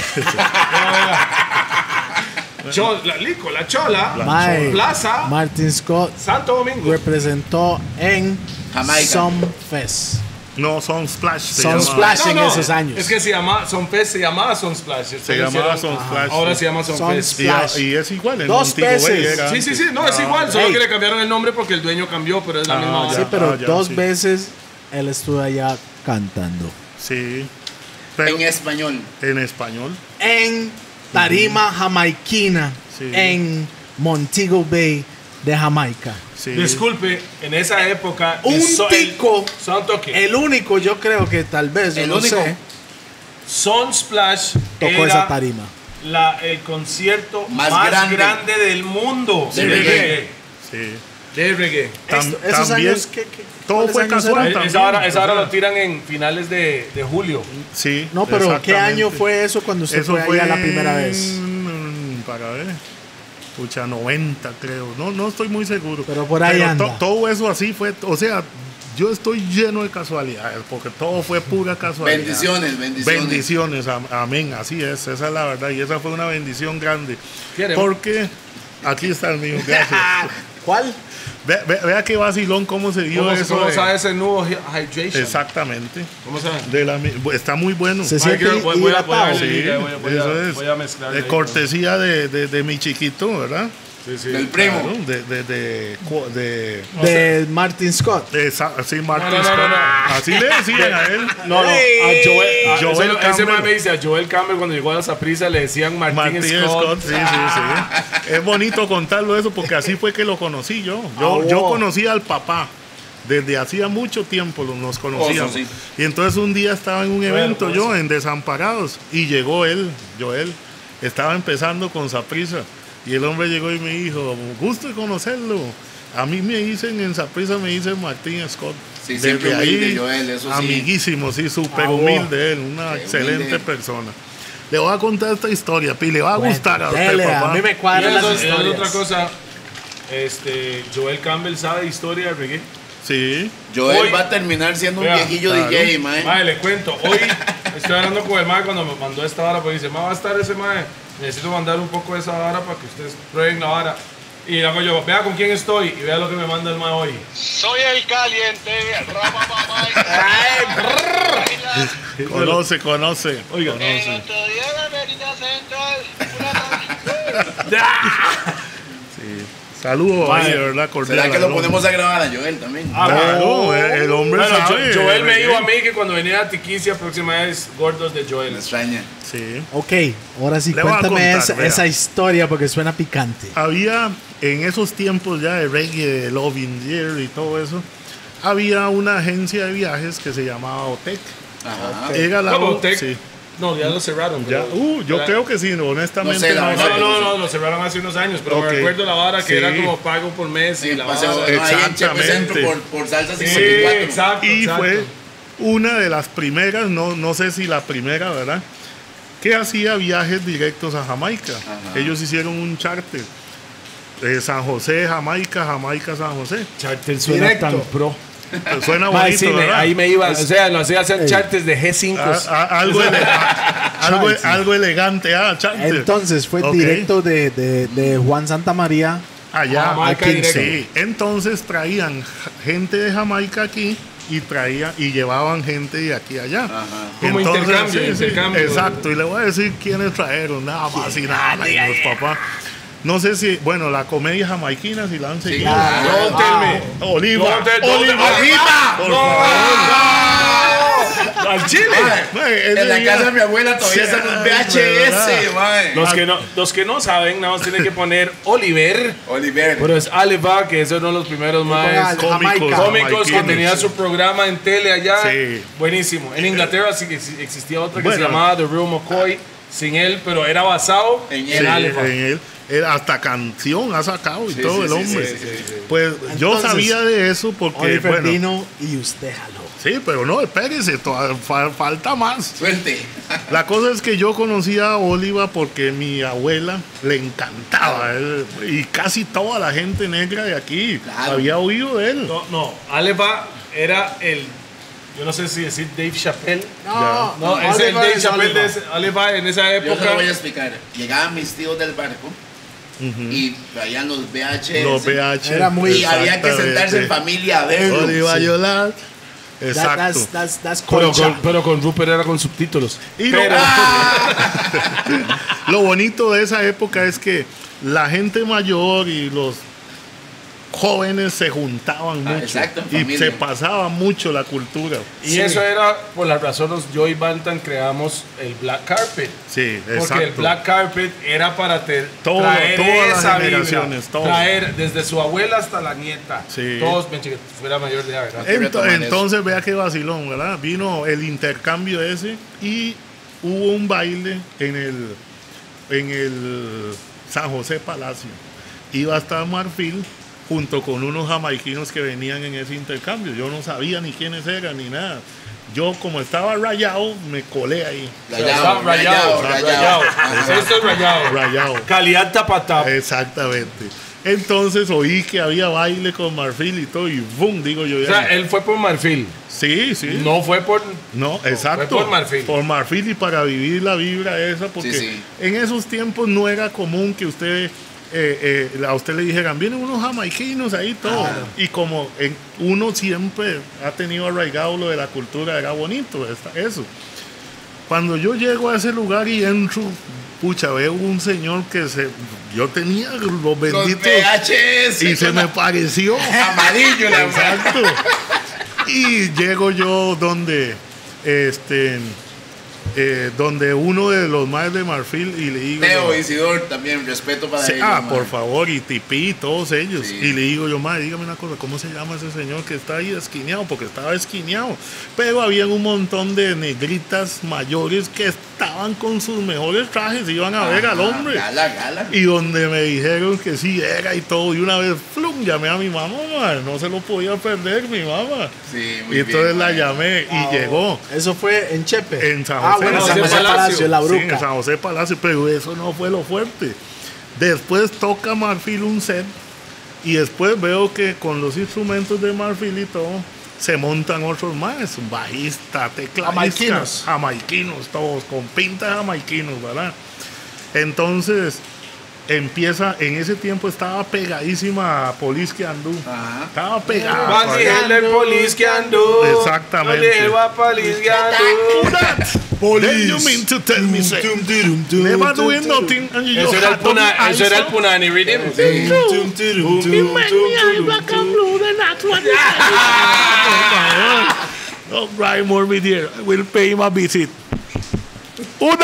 Chol- la Lico, la Chola, Mae, Plaza, Martin Scott Santo Domingo. representó en Jamaica. Sunfest. No, Son Splash. Se Son llamaba. Splash. en esos años. Es que se llama Sunfest, se llamaba Sunsplash. Se llamaba Son Splash. Ahora se llama Sun Sunfest. Y, Splash. y es igual. En Dos Montego Bay veces. era Sí, sí, antes. sí, no, es igual, solo Ey. que le cambiaron el nombre porque el dueño cambió, pero es la Ah, misma ya. hora. Sí, pero Ah, ya, dos sí. veces él estuvo allá cantando. Sí. Pero En español. en español. En tarima jamaiquina. Sí. En Montego Bay de Jamaica. Sí. Disculpe, en esa época. Un el so- el- tico. Son toque. El único, yo creo que tal vez, yo El no único. sé, Sunsplash tocó era esa tarima. la- el concierto Más más, grande. grande. del mundo De de reggae. reggae. Sí. De reggae. Tam- Esto- esos también- años, ¿qué, qué- todo cuáles fue años casual. eran? Eh, también, esa hora, esa o hora sea. lo tiran en finales de, de julio. Sí. No, pero ¿qué exactamente. año fue eso cuando usted Eso fue allá la primera vez? mm, Para ver. Pucha, noventa creo. No, no estoy muy seguro. Pero por ahí anda. to- todo eso así fue. O sea, yo estoy lleno de casualidades porque todo fue pura casualidad. Bendiciones, bendiciones. Bendiciones, am- amén, así es, esa es la verdad, y esa fue una bendición grande. ¿Quiere? Porque aquí está el mío, gracias. ¿Cuál? Ve- ve- vea qué vacilón cómo se dio ¿Cómo, eso. cómo de- sabe ese nuevo hy- hydration? Exactamente. ¿Cómo sabe? De la, mi- está muy bueno. Se Sí, siente Voy- voy- voy a- voy a hidratado. darle- liga, voy a- voy a- eso es. voy a mezclar de ahí, cortesía de, de, de mi chiquito, ¿verdad? Sí, sí. Del primo. Claro, de, de, de, cu- de, De Martin Scott. de Sa- sí, Martin No, no, no, Scott. no, no. Así le decían a él. No, no, a Joel, a- Joel ese, ese Campbell. man me dice, a Joel Campbell cuando llegó a la Saprissa le decían Martín, Martín Scott. Scott, sí, sí, sí. Es bonito contarlo eso porque así fue que lo conocí yo. Yo, Ah, yo wow. conocí al papá. Desde hacía mucho tiempo lo- nos conocíamos. Oso, sí. Y entonces un día estaba en un Bueno, evento pues. yo en Desamparados y llegó él, Joel. Estaba empezando con Saprissa y el hombre llegó y me dijo, gusto de conocerlo. A mí me dicen en Saprissa, me dicen Martín Scott. Sí, siempre humilde, Joel, eso sí. Amiguísimo, sí, súper Ah, wow. humilde él, una Qué excelente humilde. persona. Le voy a contar esta historia, Pi, le va a Bueno, gustar a usted, dele, papá. a mí me Y cuadran las eso, eso es historias. otra cosa. Este, Joel Campbell sabe historia de reggae. Sí. Joel Hoy- va a terminar siendo un Vea, viejillo claro. D J, mae. Mae, le cuento. Hoy estoy hablando con el mae cuando me mandó esta vara, pues dice, mae, va a estar ese mae. Necesito mandar un poco de esa vara para que ustedes prueben la vara. Y le hago yo, vea con quién estoy y vea lo que me manda el mae hoy. Soy el caliente, Rama Mamá. Conoce, conoce. Oiga. El otro día en la Avenida Central. una- Saludos ahí, Vale. de verdad, cordial. ¿Será que lo al hombre. ponemos a grabar a Joel también? Ah, Claro, el, el hombre Bueno, sabe. Jo- Joel me reggae. dijo a mí que cuando venía a Tiquicia, próxima vez, gordos de Joel. Me extraña. Sí. Ok, ahora sí, Le voy a cuéntame contar, esa, vea. esa historia porque suena picante. Había, en esos tiempos ya de reggae, de Love in the Air y todo eso, había una agencia de viajes que se llamaba OTEC. Ajá. Era la ¿Cómo, u- OTEC? Sí. No, ya lo cerraron. Ya, pero- uh, yo ya- creo que sí, honestamente. No sé, la no verdad. sé. No, no, no, lo cerraron hace unos años, pero Ok. me recuerdo la vara que Sí. era como pago por mes Sí, y la paseo, vara. no, ahí en Chepe Exactamente. Centro por, por Salsa Sí, cincuenta y cuatro. exacto. Y exacto. fue una de las primeras, no, no sé si la primera, ¿verdad? Que hacía viajes directos a Jamaica. Ajá. Ellos hicieron un charter. Eh, San José, Jamaica, Jamaica, San José. Charter suena Directo. tan pro. Pues suena Mae, bonito, sí, me- ¿verdad? ahí me iba, o sea, lo hacía hacer Ey. charters de G cinco. A- a- algo, ele- a- algo, algo elegante, ah, charter. Entonces fue Ok. directo de, de, de Juan Santa María. Allá, Jamaica aquí, directo. sí. Entonces traían gente de Jamaica aquí y traía y llevaban gente de aquí a allá. Como intercambio, intercambio. Exacto, y le voy a decir quiénes trajeron, nada más y nada menos, papá. No sé si, bueno, la comedia jamaiquina si la han seguido. Don't tell me. Oliva, Don't tell- don't tell- Oliva, ¡Oliva! por favor. Al chile. Mae, ese En la día- casa de mi abuela todavía Sí, están los ay, V H S, ¿verdad? mae. Los que no, los que no saben, nada más tienen que poner Oliver. Oliver. Pero es Aleva, que es uno de los primeros más ponga cómicos, Jamaica. cómicos que jamaiquinos. tenía su programa en tele allá. Sí. Buenísimo. En Inglaterra sí que ex- existía otra que Bueno. se llamaba The Real McCoy, sin él, pero era basado En en, él. Sí, Aleva. en él. Él hasta canción ha sacado y Sí, todo sí, el sí, hombre. sí, sí, sí. Pues yo Entonces, sabía de eso porque, Oliver bueno, vino y usted jaló. sí, pero no, espérese, todavía fa- falta más. Suerte. La cosa es que yo conocía a Oliva porque mi abuela le encantaba él, y casi toda la gente negra de aquí Claro. había oído de él. No, no, Aleva era el. Yo no sé si decir Dave Chappelle. No, No, es el Oliver Dave es Chappelle de Oliver. ese- Aleva en esa Yo se época. lo voy a explicar. Llegaban mis tíos del barco y traían los V H S. Los V H. Era muy- Y había que sentarse en exactamente. familia a verlo. Oliva Sí. Yolat. That- Exacto. that's, that's, that's Pero colcha. con, pero con Rupert era con subtítulos. Y lo, lo bonito de esa época es que la gente mayor y los jóvenes se juntaban Ah, mucho exacto, en y familia. se pasaba mucho la cultura. Y eso era por la razón los Joy Bantan creamos el Black Carpet. Sí, Porque exacto. el Black Carpet era para te- Todo- traer todas las esa vibra, generaciones, todo. traer desde su abuela hasta la nieta. Sí. Todos, ven, chica, fuera mayor de edad, ¿verdad? que Ento- retomar eso. entonces vea qué vacilón, ¿verdad? Vino el intercambio ese y hubo un baile en el en el San José Palacio. Iba a estar Marfil junto con unos jamaiquinos que venían en ese intercambio. Yo no sabía ni quiénes eran ni nada. Yo como estaba rayado, me colé ahí. Rayado, Rayado, rayado, rayado. rayado. Esto es rayado. Rayado. Calidad tapatap. Exactamente. Entonces oí que había baile con Marfil y todo y ¡bum! Digo yo. O ya. sea, él fue por Marfil. Sí, sí. No fue por. No, exacto. fue por Marfil. Por Marfil y para vivir la vibra esa, porque Sí, sí. en esos tiempos no era común que usted, eh, eh, a usted le dijeran, vienen unos jamaiquinos ahí todo. Y como en- uno siempre ha tenido arraigado lo de la cultura, era bonito esta- eso. Cuando yo llego a ese lugar y entro, pucha, veo un señor que se, yo tenía los Los benditos V H S. y se me pareció. Amarillo, la verdad. Exacto. Y llego yo donde este eh, donde uno de los más de Marfil y le digo Teo yo, Isidor también, respeto para sí, ellos. ah, man. por favor, y Tipi, todos ellos. Sí. Y le digo yo, madre, dígame una cosa, ¿cómo se llama ese señor que está ahí esquineado? Porque estaba esquineado. Pero había un montón de negritas mayores que estaban con sus mejores trajes y iban a ver al Ajá, hombre. Gala, gala. Y donde me dijeron que sí era y todo, y una vez, flum, llamé a mi mamá, man, no se lo podía perder mi mamá. Sí, muy Y entonces bien, la man. llamé y llegó. Eso fue en Chepe. En San Ah, José. bueno, En San San José José Palacio, la Sí, en bruca. San José Palacio, pero eso no fue lo fuerte. Después toca Marfil un set y después veo que con los instrumentos de Marfil y todo se montan otros más, un bajista, tecladista, Jamaiquinos. jamaiquinos, todos con pinta jamaiquinos, ¿verdad? Entonces empieza, en ese tiempo estaba pegadísima a Police que Andú. Ajá. Estaba pegada. Van dijendo el police que andó. Exactamente. No dije, "Va, police que andó". Then you mean to tell me, say, never doing nothing and you Eso just era el had on Puna- the eso era el ice. Punani Rhythm. Oh, Brian Morby dear, I will pay him a visit. Una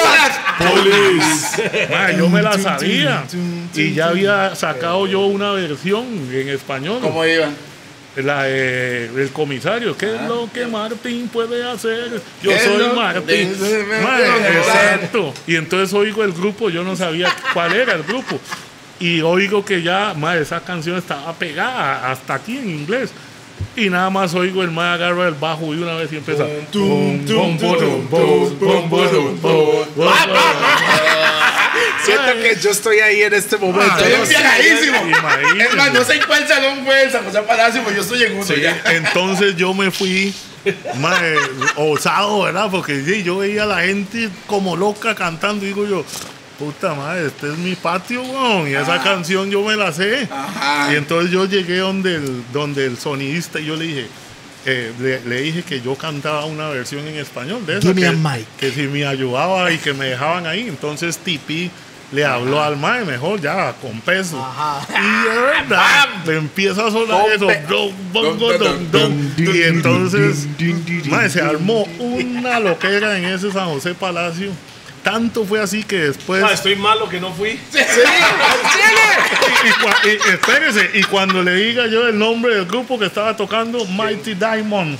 Ma, yo me la sabía y ya había sacado yo una versión en español. ¿Cómo iban? La, eh, el comisario, ¿qué es lo que Martín puede hacer? Yo ¿Qué es soy lo Martín. que- Mae, exacto. Y entonces oigo el grupo, yo no sabía cuál era el grupo. Y oigo que ya, mae, esa canción estaba pegada hasta aquí en inglés. Y nada más oigo el mae agarra el bajo y una vez y empieza. Tum, tum, borum, bom, bom, borum, bom, bom. Siento que yo estoy ahí en este momento. Ah, Estoy no, embriagadísimo. imagínate. Es más, no sé en cuál salón fue el San José Palacio, pero yo estoy en uno Sí, ya. entonces yo me fui mae, osado, ¿verdad? Porque sí, yo veía a la gente como loca cantando y digo yo, puta madre, este es mi patio, weón, y esa canción yo me la sé. Ajá. Y entonces yo llegué donde el, donde el sonidista y yo le dije, eh, le, le dije que yo cantaba una versión en español de esa, Give me que, a mic. que si me ayudaba y que me dejaban ahí. Entonces Tipi le habló al mae mejor ya con peso. Y de verdad le empieza a sonar eso. Dum, bum, bum, dum, dum. Y entonces mae, se armó una loquera en ese San José Palacio. Tanto fue así que después. Ah, estoy malo que no fui. Y, y cua- y- espérese, y cuando le diga yo el nombre del grupo que estaba tocando, Mighty Diamonds.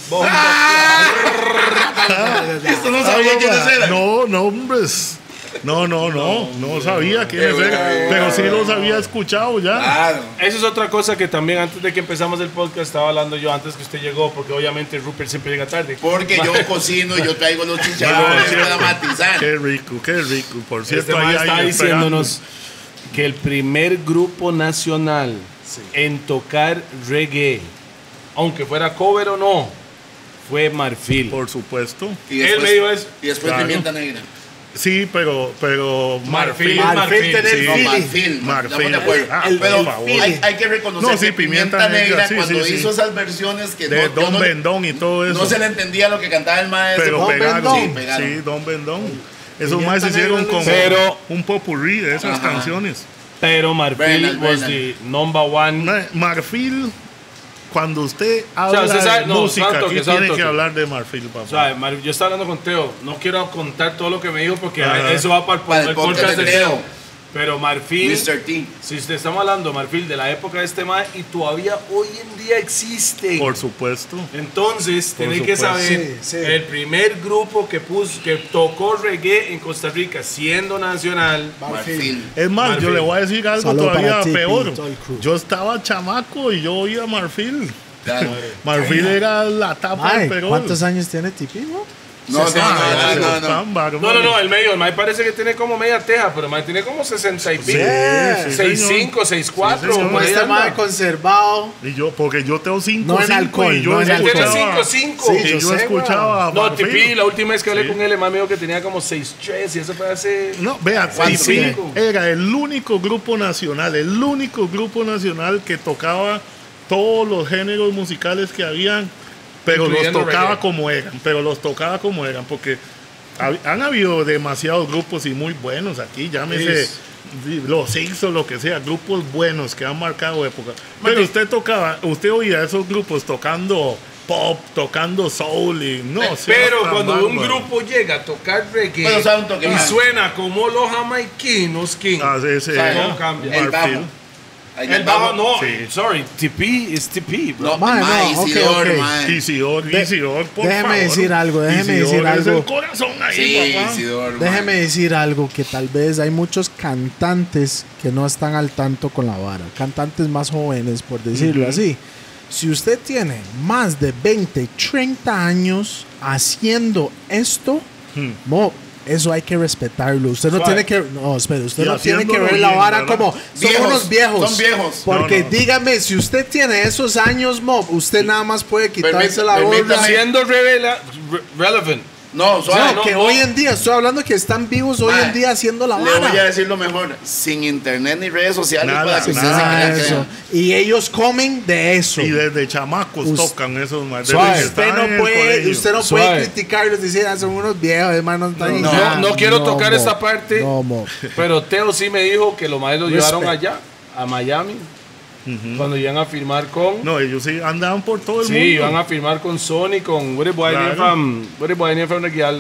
Esto no sabía quiénes eran. No, nombres. No, no, no, no sabía quiénes eran, pero sí los había escuchado ya. Claro. Eso es otra cosa que también antes de que empezamos el podcast estaba hablando yo antes que usted llegó, porque obviamente Rupert siempre llega tarde. Porque yo cocino y yo traigo los Ah, chicharrones cierto. para matizar. Qué rico, qué rico. Por cierto, Este ahí man hay está esperando. diciéndonos que el primer grupo nacional en tocar reggae, aunque fuera cover o no, fue Marfil. Por supuesto. Y Él después, me dijo eso. y después Claro. pimienta negra. Sí, pero, pero Marfil, Marfil. Marfil, tener sí. No, feeling. marfil. Marfil. Estamos de acuerdo. Ah, el- Pero el favor. hay, hay que reconocer No, sí, que Pimienta Pimienta Negra, Negra, sí, cuando sí, hizo sí. esas versiones que De no, yo Don no, Bendón y todo eso. no se le entendía lo que cantaba el maestro. Pero Don pegaron. Bendón. Sí, pegaron. Sí, Don Bendón. Esos Pimienta más hicieron Negra, como pero- un popurrí de esas Ajá. canciones. Pero Marfil Bernal, was Bernal. the number one. Ma- Marfil, cuando usted habla usted sabe- de no, música, santo aquí que tiene santo que que- hablar de Marfil, papá. O sea, Mar- yo estaba hablando con Teo. No quiero contar todo lo que me dijo porque Ajá. eso va para el, Para el el podcast podcast de de Teo. Teo. Pero Marfil, mister T. si usted estamos hablando Marfil de la época de este man y todavía hoy en día existe. Por supuesto. Entonces, Por tiene que supuesto. saber, Sí, sí. el primer grupo que puso, que tocó reggae en Costa Rica siendo nacional, Marfil. Es más, Marfil. yo le voy a decir algo Saludo todavía para ti, peor. y todo el crew. Yo estaba chamaco y yo oía Marfil. Claro. Marfil era la tapa Ay, del Perú. ¿cuántos años tiene Tipi, no? No, no, no, no, no, no. no, no, no, el medio, el man parece que tiene como media teja, pero el man tiene como sesenta y pico, sí, seis señor. cinco, seis cuatro, Sí, señor. por ahí Este anda. man conservado. Y yo, porque yo tengo cinco, No en cinco, alcohol, y yo no en Él tiene alcohol. escuchaba, cinco, cinco. y Sí, yo, yo sé, escuchaba a No, Marfil. Tipi, la última vez que hablé Sí. con él, el man me dijo que tenía como seis tres y eso fue hace... No, vea, Cuatro, Tipi cinco. era el único grupo nacional, el único grupo nacional que tocaba todos los géneros musicales que habían, pero los Incluyendo tocaba reggae. como eran, pero los tocaba como eran, porque hab- han habido demasiados grupos y muy buenos aquí, llámese Sí. sí, los Six o lo que sea, grupos buenos que han marcado época. Pero usted tocaba, usted oía esos grupos tocando pop, tocando soul y no Eh, sea pero tan cuando un bárbaro. grupo llega a tocar reggae Bueno, sabe un toque y más. suena como los jamaiquinos, King, Ah, sí, sí, ¿Sabe? ¿no? no cambia. El Marfil. bajo. Ahí El bajo, no, Sí. sorry, T P es T P, bro. No, Mae, mae, no, ok, Isidoro, ok. mae. Isidor, De- Isidor, por déjeme favor. decir algo, déjeme Isidor decir es algo. el corazón ahí, Sí, papá. Isidoro, Déjeme mae. decir algo, que tal vez hay muchos cantantes que no están al tanto con la vara, cantantes más jóvenes, por decirlo así. Si usted tiene más de veinte, treinta años haciendo esto, Hmm. mo, eso hay que respetarlo. Usted no Suave. tiene que, no, espere, usted Y no tiene que haciéndolo ver la bien, vara ¿verdad? como son Viejos, unos viejos. son viejos. Porque No, no. dígame, si usted tiene esos años, mo, usted nada más puede quitarse Permita- la gorra. permítame. Siendo revela, re- relevant. No, suave. No, que no. hoy en día, estoy hablando que están vivos hoy Mae, en día haciendo la Le voy a vara. decir lo mejor. Sin internet ni redes sociales Nada, para que ustedes se nada crean Ah, que- eso. Y ellos comen de eso. Y desde chamacos Us- tocan esos más. Suave. Usted no puede, usted no Suave. puede criticarlos, decir, ah, son unos viejos, hermano. están No, ya". no quiero tocar mo. esta parte. No, mo. Pero Teo sí me dijo que los maestros Respect. llevaron allá, a Miami, cuando iban a firmar con... No, ellos sí andaban por todo el sí, mundo. iban a firmar con Sony, con... What the boy name Claro. from... What the boy name from the girl...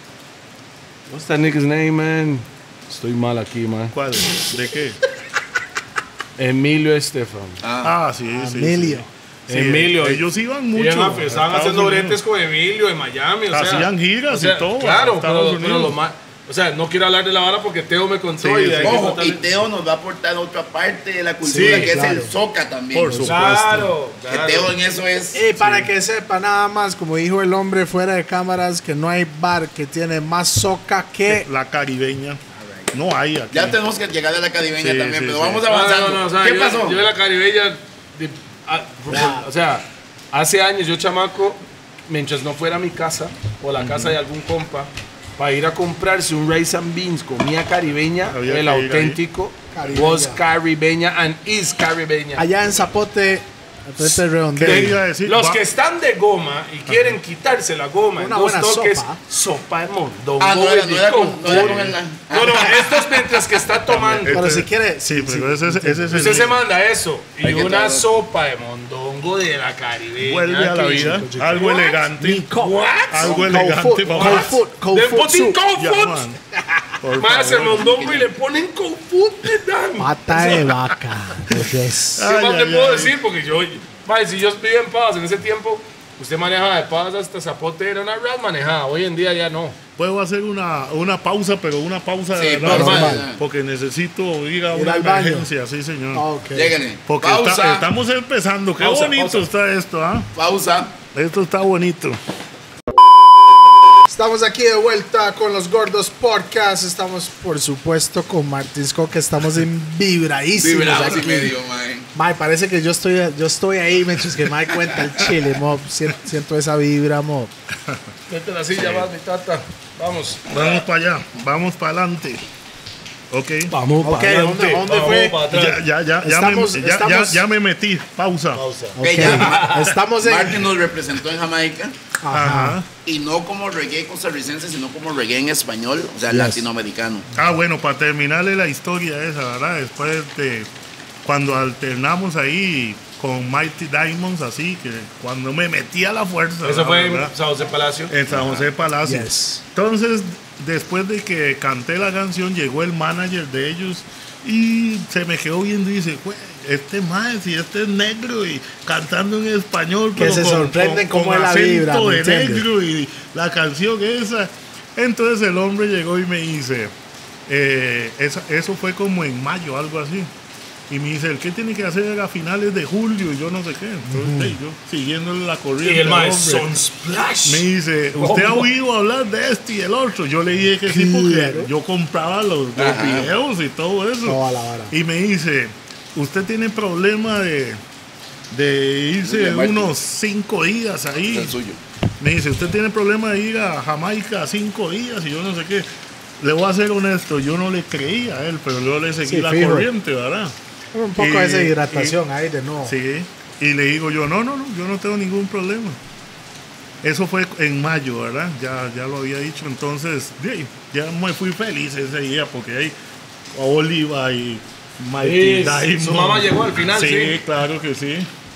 What's that nigga's name, man? Estoy mal aquí, man. ¿Cuál? ¿De qué? Emilio Estefan. Ah, sí, sí, Emilio. sí. Sí, Emilio. ellos iban Iban mucho. a- a estaban Estados haciendo Unidos. bretes con Emilio en Miami. O sea, Hacían giras o sea, y todo, Claro, a Estados pero, pero Unidos. lo más. O sea, no quiero hablar de la vara porque Teo me contó Sí, y de sí. ahí que Ojo, contarle- y Teo nos va a aportar otra parte de la cultura Sí, que claro. es el soca también. Por supuesto. Claro, Que claro. Teo en eso es. Y para que sepa nada más, como dijo el hombre fuera de cámaras, que no hay bar que tiene más soca que... La caribeña. No hay aquí. Ya tenemos que llegar a la caribeña Sí, también, sí, pero sí. vamos No, avanzando. no, no, o sea, ¿Qué yo, pasó? Yo en la Caribeña, de- ah, Ya. o sea, hace años yo chamaco, mientras no fuera a mi casa o la casa de algún compa, para ir a comprarse un rice and beans, comida caribeña, Había el que ir ahí. auténtico, Caribeña. was caribeña and is caribeña. Allá en Zapote, frente del redondel. ¿Qué iba a decir? Los Va- que están de goma y quieren quitarse la goma en Una dos buena toques, sopa. sopa de mondongo. Ah, no era, no era con con, no era con pollo. el. No, no, esto es mientras que está tomando. Pero Este- si quiere... Sí, pero ese, es- ese es el. Usted se manda eso y Hay que una traerlo. sopa de mondongo de la Caribeña. Vuelve a la que- vida. Algo What? elegante. What? Algo Cold elegante. food, Vamos. cold food, cold Le food ponen soup. cold Ya, food. man. Por Más el favor. mondongo y le ponen cold food de dan. Pata de vaca. Yes. Ah, ¿Qué más Ay, le ay, puedo ay. decir? Porque yo, mae, si yo vivía en Paz en ese tiempo, usted manejaba de Paz hasta Zapote, era una rat manejada. Hoy en día ya no. Puedo hacer una, una pausa, pero una pausa Sí, de verdad, normal. porque necesito ir a Ir una al baño. emergencia, sí, señor. Ok. Lléguenle. Porque Pausa. está- estamos empezando. Qué Pausa, bonito pausa. está esto, ¿ah? Pausa. Esto está bonito. Estamos aquí de vuelta con los Gordos Podcast. Estamos, por supuesto, con Martinsco, que estamos en vibradísimos Vibrados y aquí. medio, mae. Mae, parece que yo estoy, yo estoy ahí, mientras que Mae cuenta el chile, mob. Siento, siento esa vibra, mob. Vete a la silla, vas, mi tata. Vamos. Vamos para allá. Vamos para adelante. Ok. Vamos Ok, ¿dónde, dónde fue? Ya, ya, ya, ya, Estamos- me, ya, estamos- ya, ya me metí. Pausa. Pausa. Ok, Ok, ya. estamos en... Martin nos representó en Jamaica Ajá. y no como reggae costarricense, sino como reggae en español, o sea, Yes. latinoamericano. Ah, bueno, para terminarle la historia esa, ¿verdad? Después de cuando alternamos ahí con Mighty Diamonds, así que cuando me metí a la fuerza. Eso fue en ¿verdad? San José Palacio. En San José Palacio. Yes. Entonces, después de que canté la canción, llegó el manager de ellos y se me quedó viendo y dice, "Güey, este más, si este es negro y cantando en español, Que se sorprenden cómo es la vibra, acento ¿me de entiendes? negro y la canción esa". Entonces el hombre llegó y me dice, eh, esa- eso fue como en mayo, algo así. Y me dice, el que tiene que hacer a finales de julio y yo no sé qué. Entonces, hey, yo siguiéndole la corriente. Y el al maestro hombre. Sunsplash. Me dice, ¿usted ha oído hablar de este y el otro? Yo le dije que sí, porque Claro. yo compraba los, los Ajá. videos y todo eso. Toda la vara. Y me dice, ¿usted tiene problema de, de irse De Martin. unos cinco días Es ahí? el suyo. Me dice, ¿usted tiene problema de ir a Jamaica cinco días? Y yo no sé qué. Le voy a ser honesto, yo no le creía a él, pero yo le seguí Sí, la fijo. corriente, ¿verdad? Un poco Y- de deshidratación ahí de nuevo. Sí. Y le digo yo, no, no, no, yo no tengo ningún problema. Eso fue en mayo, ¿verdad? Ya, ya lo había dicho. Entonces, sí, ya me fui feliz ese día porque hay Oliva y Mighty Sí, Diamond. su mamá llegó al final, sí. claro que sí.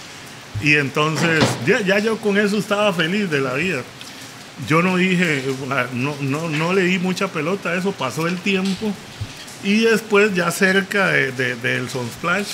Y entonces, ya, ya yo con eso estaba feliz de la vida. Yo no dije, no, no, no le di mucha pelota a eso, pasó el tiempo. Y después, ya cerca de, de- del Sunsplash,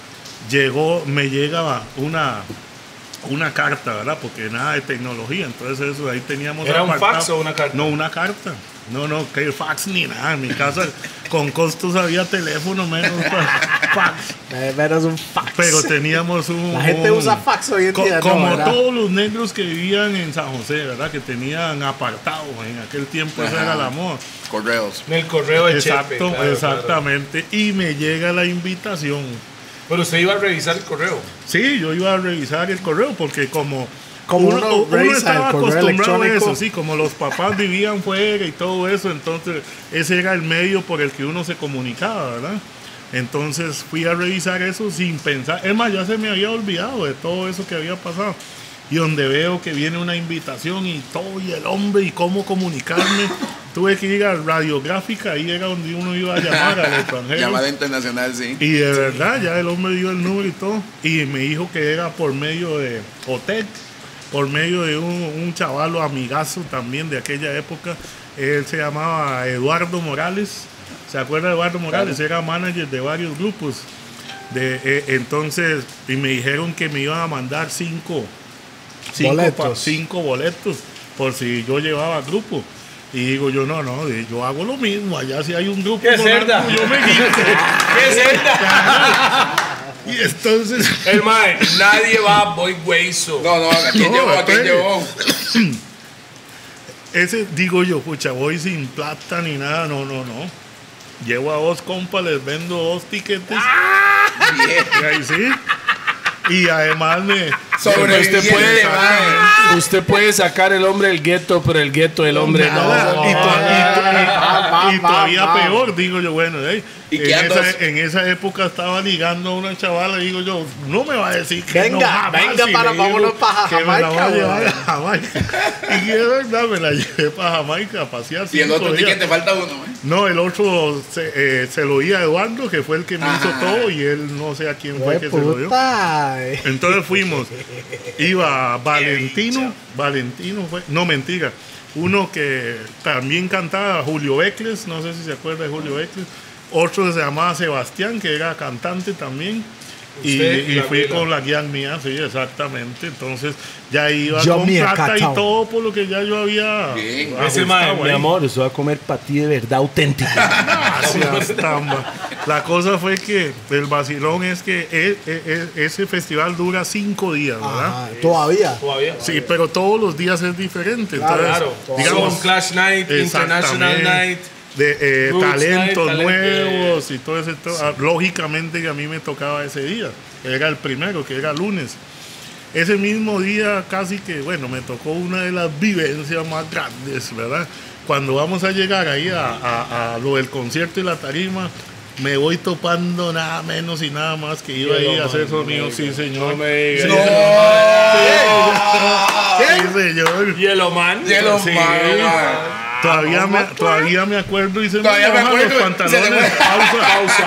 llegó, me llega una, una carta, ¿verdad? Porque nada de tecnología, entonces eso, ahí teníamos... ¿Era un apartado. fax o una carta? No, una carta. No, no, que fax ni nada. En mi casa con costos había teléfono menos pa- fax. Eh, Menos un fax. Pero teníamos un... La gente un- usa fax hoy en co- día, ¿no? como ¿verdad? todos los negros que vivían en San José, ¿verdad? Que tenían apartados. En aquel tiempo esa Ajá. era la moda. Correos. En el correo de Exacto, Chepe. claro, exactamente. Y me llega la invitación. claro. Pero usted iba a revisar el correo. Sí, yo iba a revisar el correo porque como, Como uno revisa estaba el correo acostumbrado a electrónico. eso, sí, como los papás vivían fuera y todo eso, entonces ese era el medio por el que uno se comunicaba, ¿verdad? Entonces fui a revisar eso sin pensar, es más, ya se me había olvidado de todo eso que había pasado. Y donde veo que viene una invitación y todo, y el hombre, y cómo comunicarme, tuve que ir a Radiográfica, ahí era donde uno iba a llamar al extranjero. Llamada internacional, sí. Y de verdad, ya el homme dio el número y todo. Y me dijo que era por medio de OTEC, por medio de un, un chavalo amigazo también de aquella época. Él se llamaba Eduardo Morales. ¿Se acuerda de Eduardo Morales? Era manager de varios grupos. De, eh, entonces, y me dijeron que me iban a mandar cinco, cinco Boletos. pa- cinco boletos por si yo llevaba grupo. Y digo yo, no, no, eh, yo hago lo mismo. Allá si hay un grupo ¿Qué con cerda? algo, yo me quito. ¿Qué cerda? Y entonces, El mae, nadie va a Boy Hueso. No, no, ¿a quién No, llevó? ¿A quién espere. llevó? ese digo yo, pucha, voy sin plata ni nada, no, no, no. Llevo a dos compas, les vendo dos tiquetes. Bien. Y ahí sí. Y además me. Sobre Usted puede, mae, usted puede sacar el hombre del gueto, pero el gueto del hombre No, no. y, to- y to- y- va, y va, todavía va. peor, digo yo, bueno, ey, ¿Y en, qué andas? esa, en esa época estaba ligando a una chavala, digo yo, no me va a decir que Venga, no jamás, venga y para- le digo vámonos para que me la voy a Jamaica, llevar güey. a Jamaica. Y que de verdad me la llevé para Jamaica a pasear. Y el cinco otro días. ticket te falta uno, ¿eh? No, el otro se, eh, se lo di a Eduardo, que fue el que me Ajá. hizo todo, y él no sé a quién fue que se lo dio. Puta. Entonces fuimos, iba Valentino, Valentino fue, no mentira, uno que también cantaba, Julio Becles, no sé si se acuerda de Julio Becles, otro que se llamaba Sebastián, que era cantante también, y, Usted y y la fui abuela. con la guía mía, sí, exactamente, entonces ya iba Yo con me plata y acatao. todo por lo que ya yo había Bien. Ese ajustado mae, mi ahí. amor, eso va a comer para ti de verdad auténtica. Gracias, Tamba. La cosa fue que el vacilón es que e- e- e- ese festival dura cinco días, ¿verdad? Ajá, todavía. Todavía. Sí, pero todos los días es diferente. Claro, Entonces, Claro. digamos, Son Clash Night, International exactamente, Night. de eh, Roots talentos Night, talent- nuevos y todo ese. to- ah, Lógicamente que a mí me tocaba ese día. Era el primero, que era lunes. Ese mismo día casi que, bueno, me tocó una de las vivencias más grandes, ¿verdad? Cuando vamos a llegar ahí a, a- a lo del concierto y la tarima, me voy topando nada menos y nada más que iba ahí a hacer sonido, sí señor. No me diga. Sí, sí, señor. Yellow Man. Yellow Sí. Man. Todavía me, todavía me acuerdo y se Todavía me bajan acuerdo, los se pantalones. le fue. Pausa,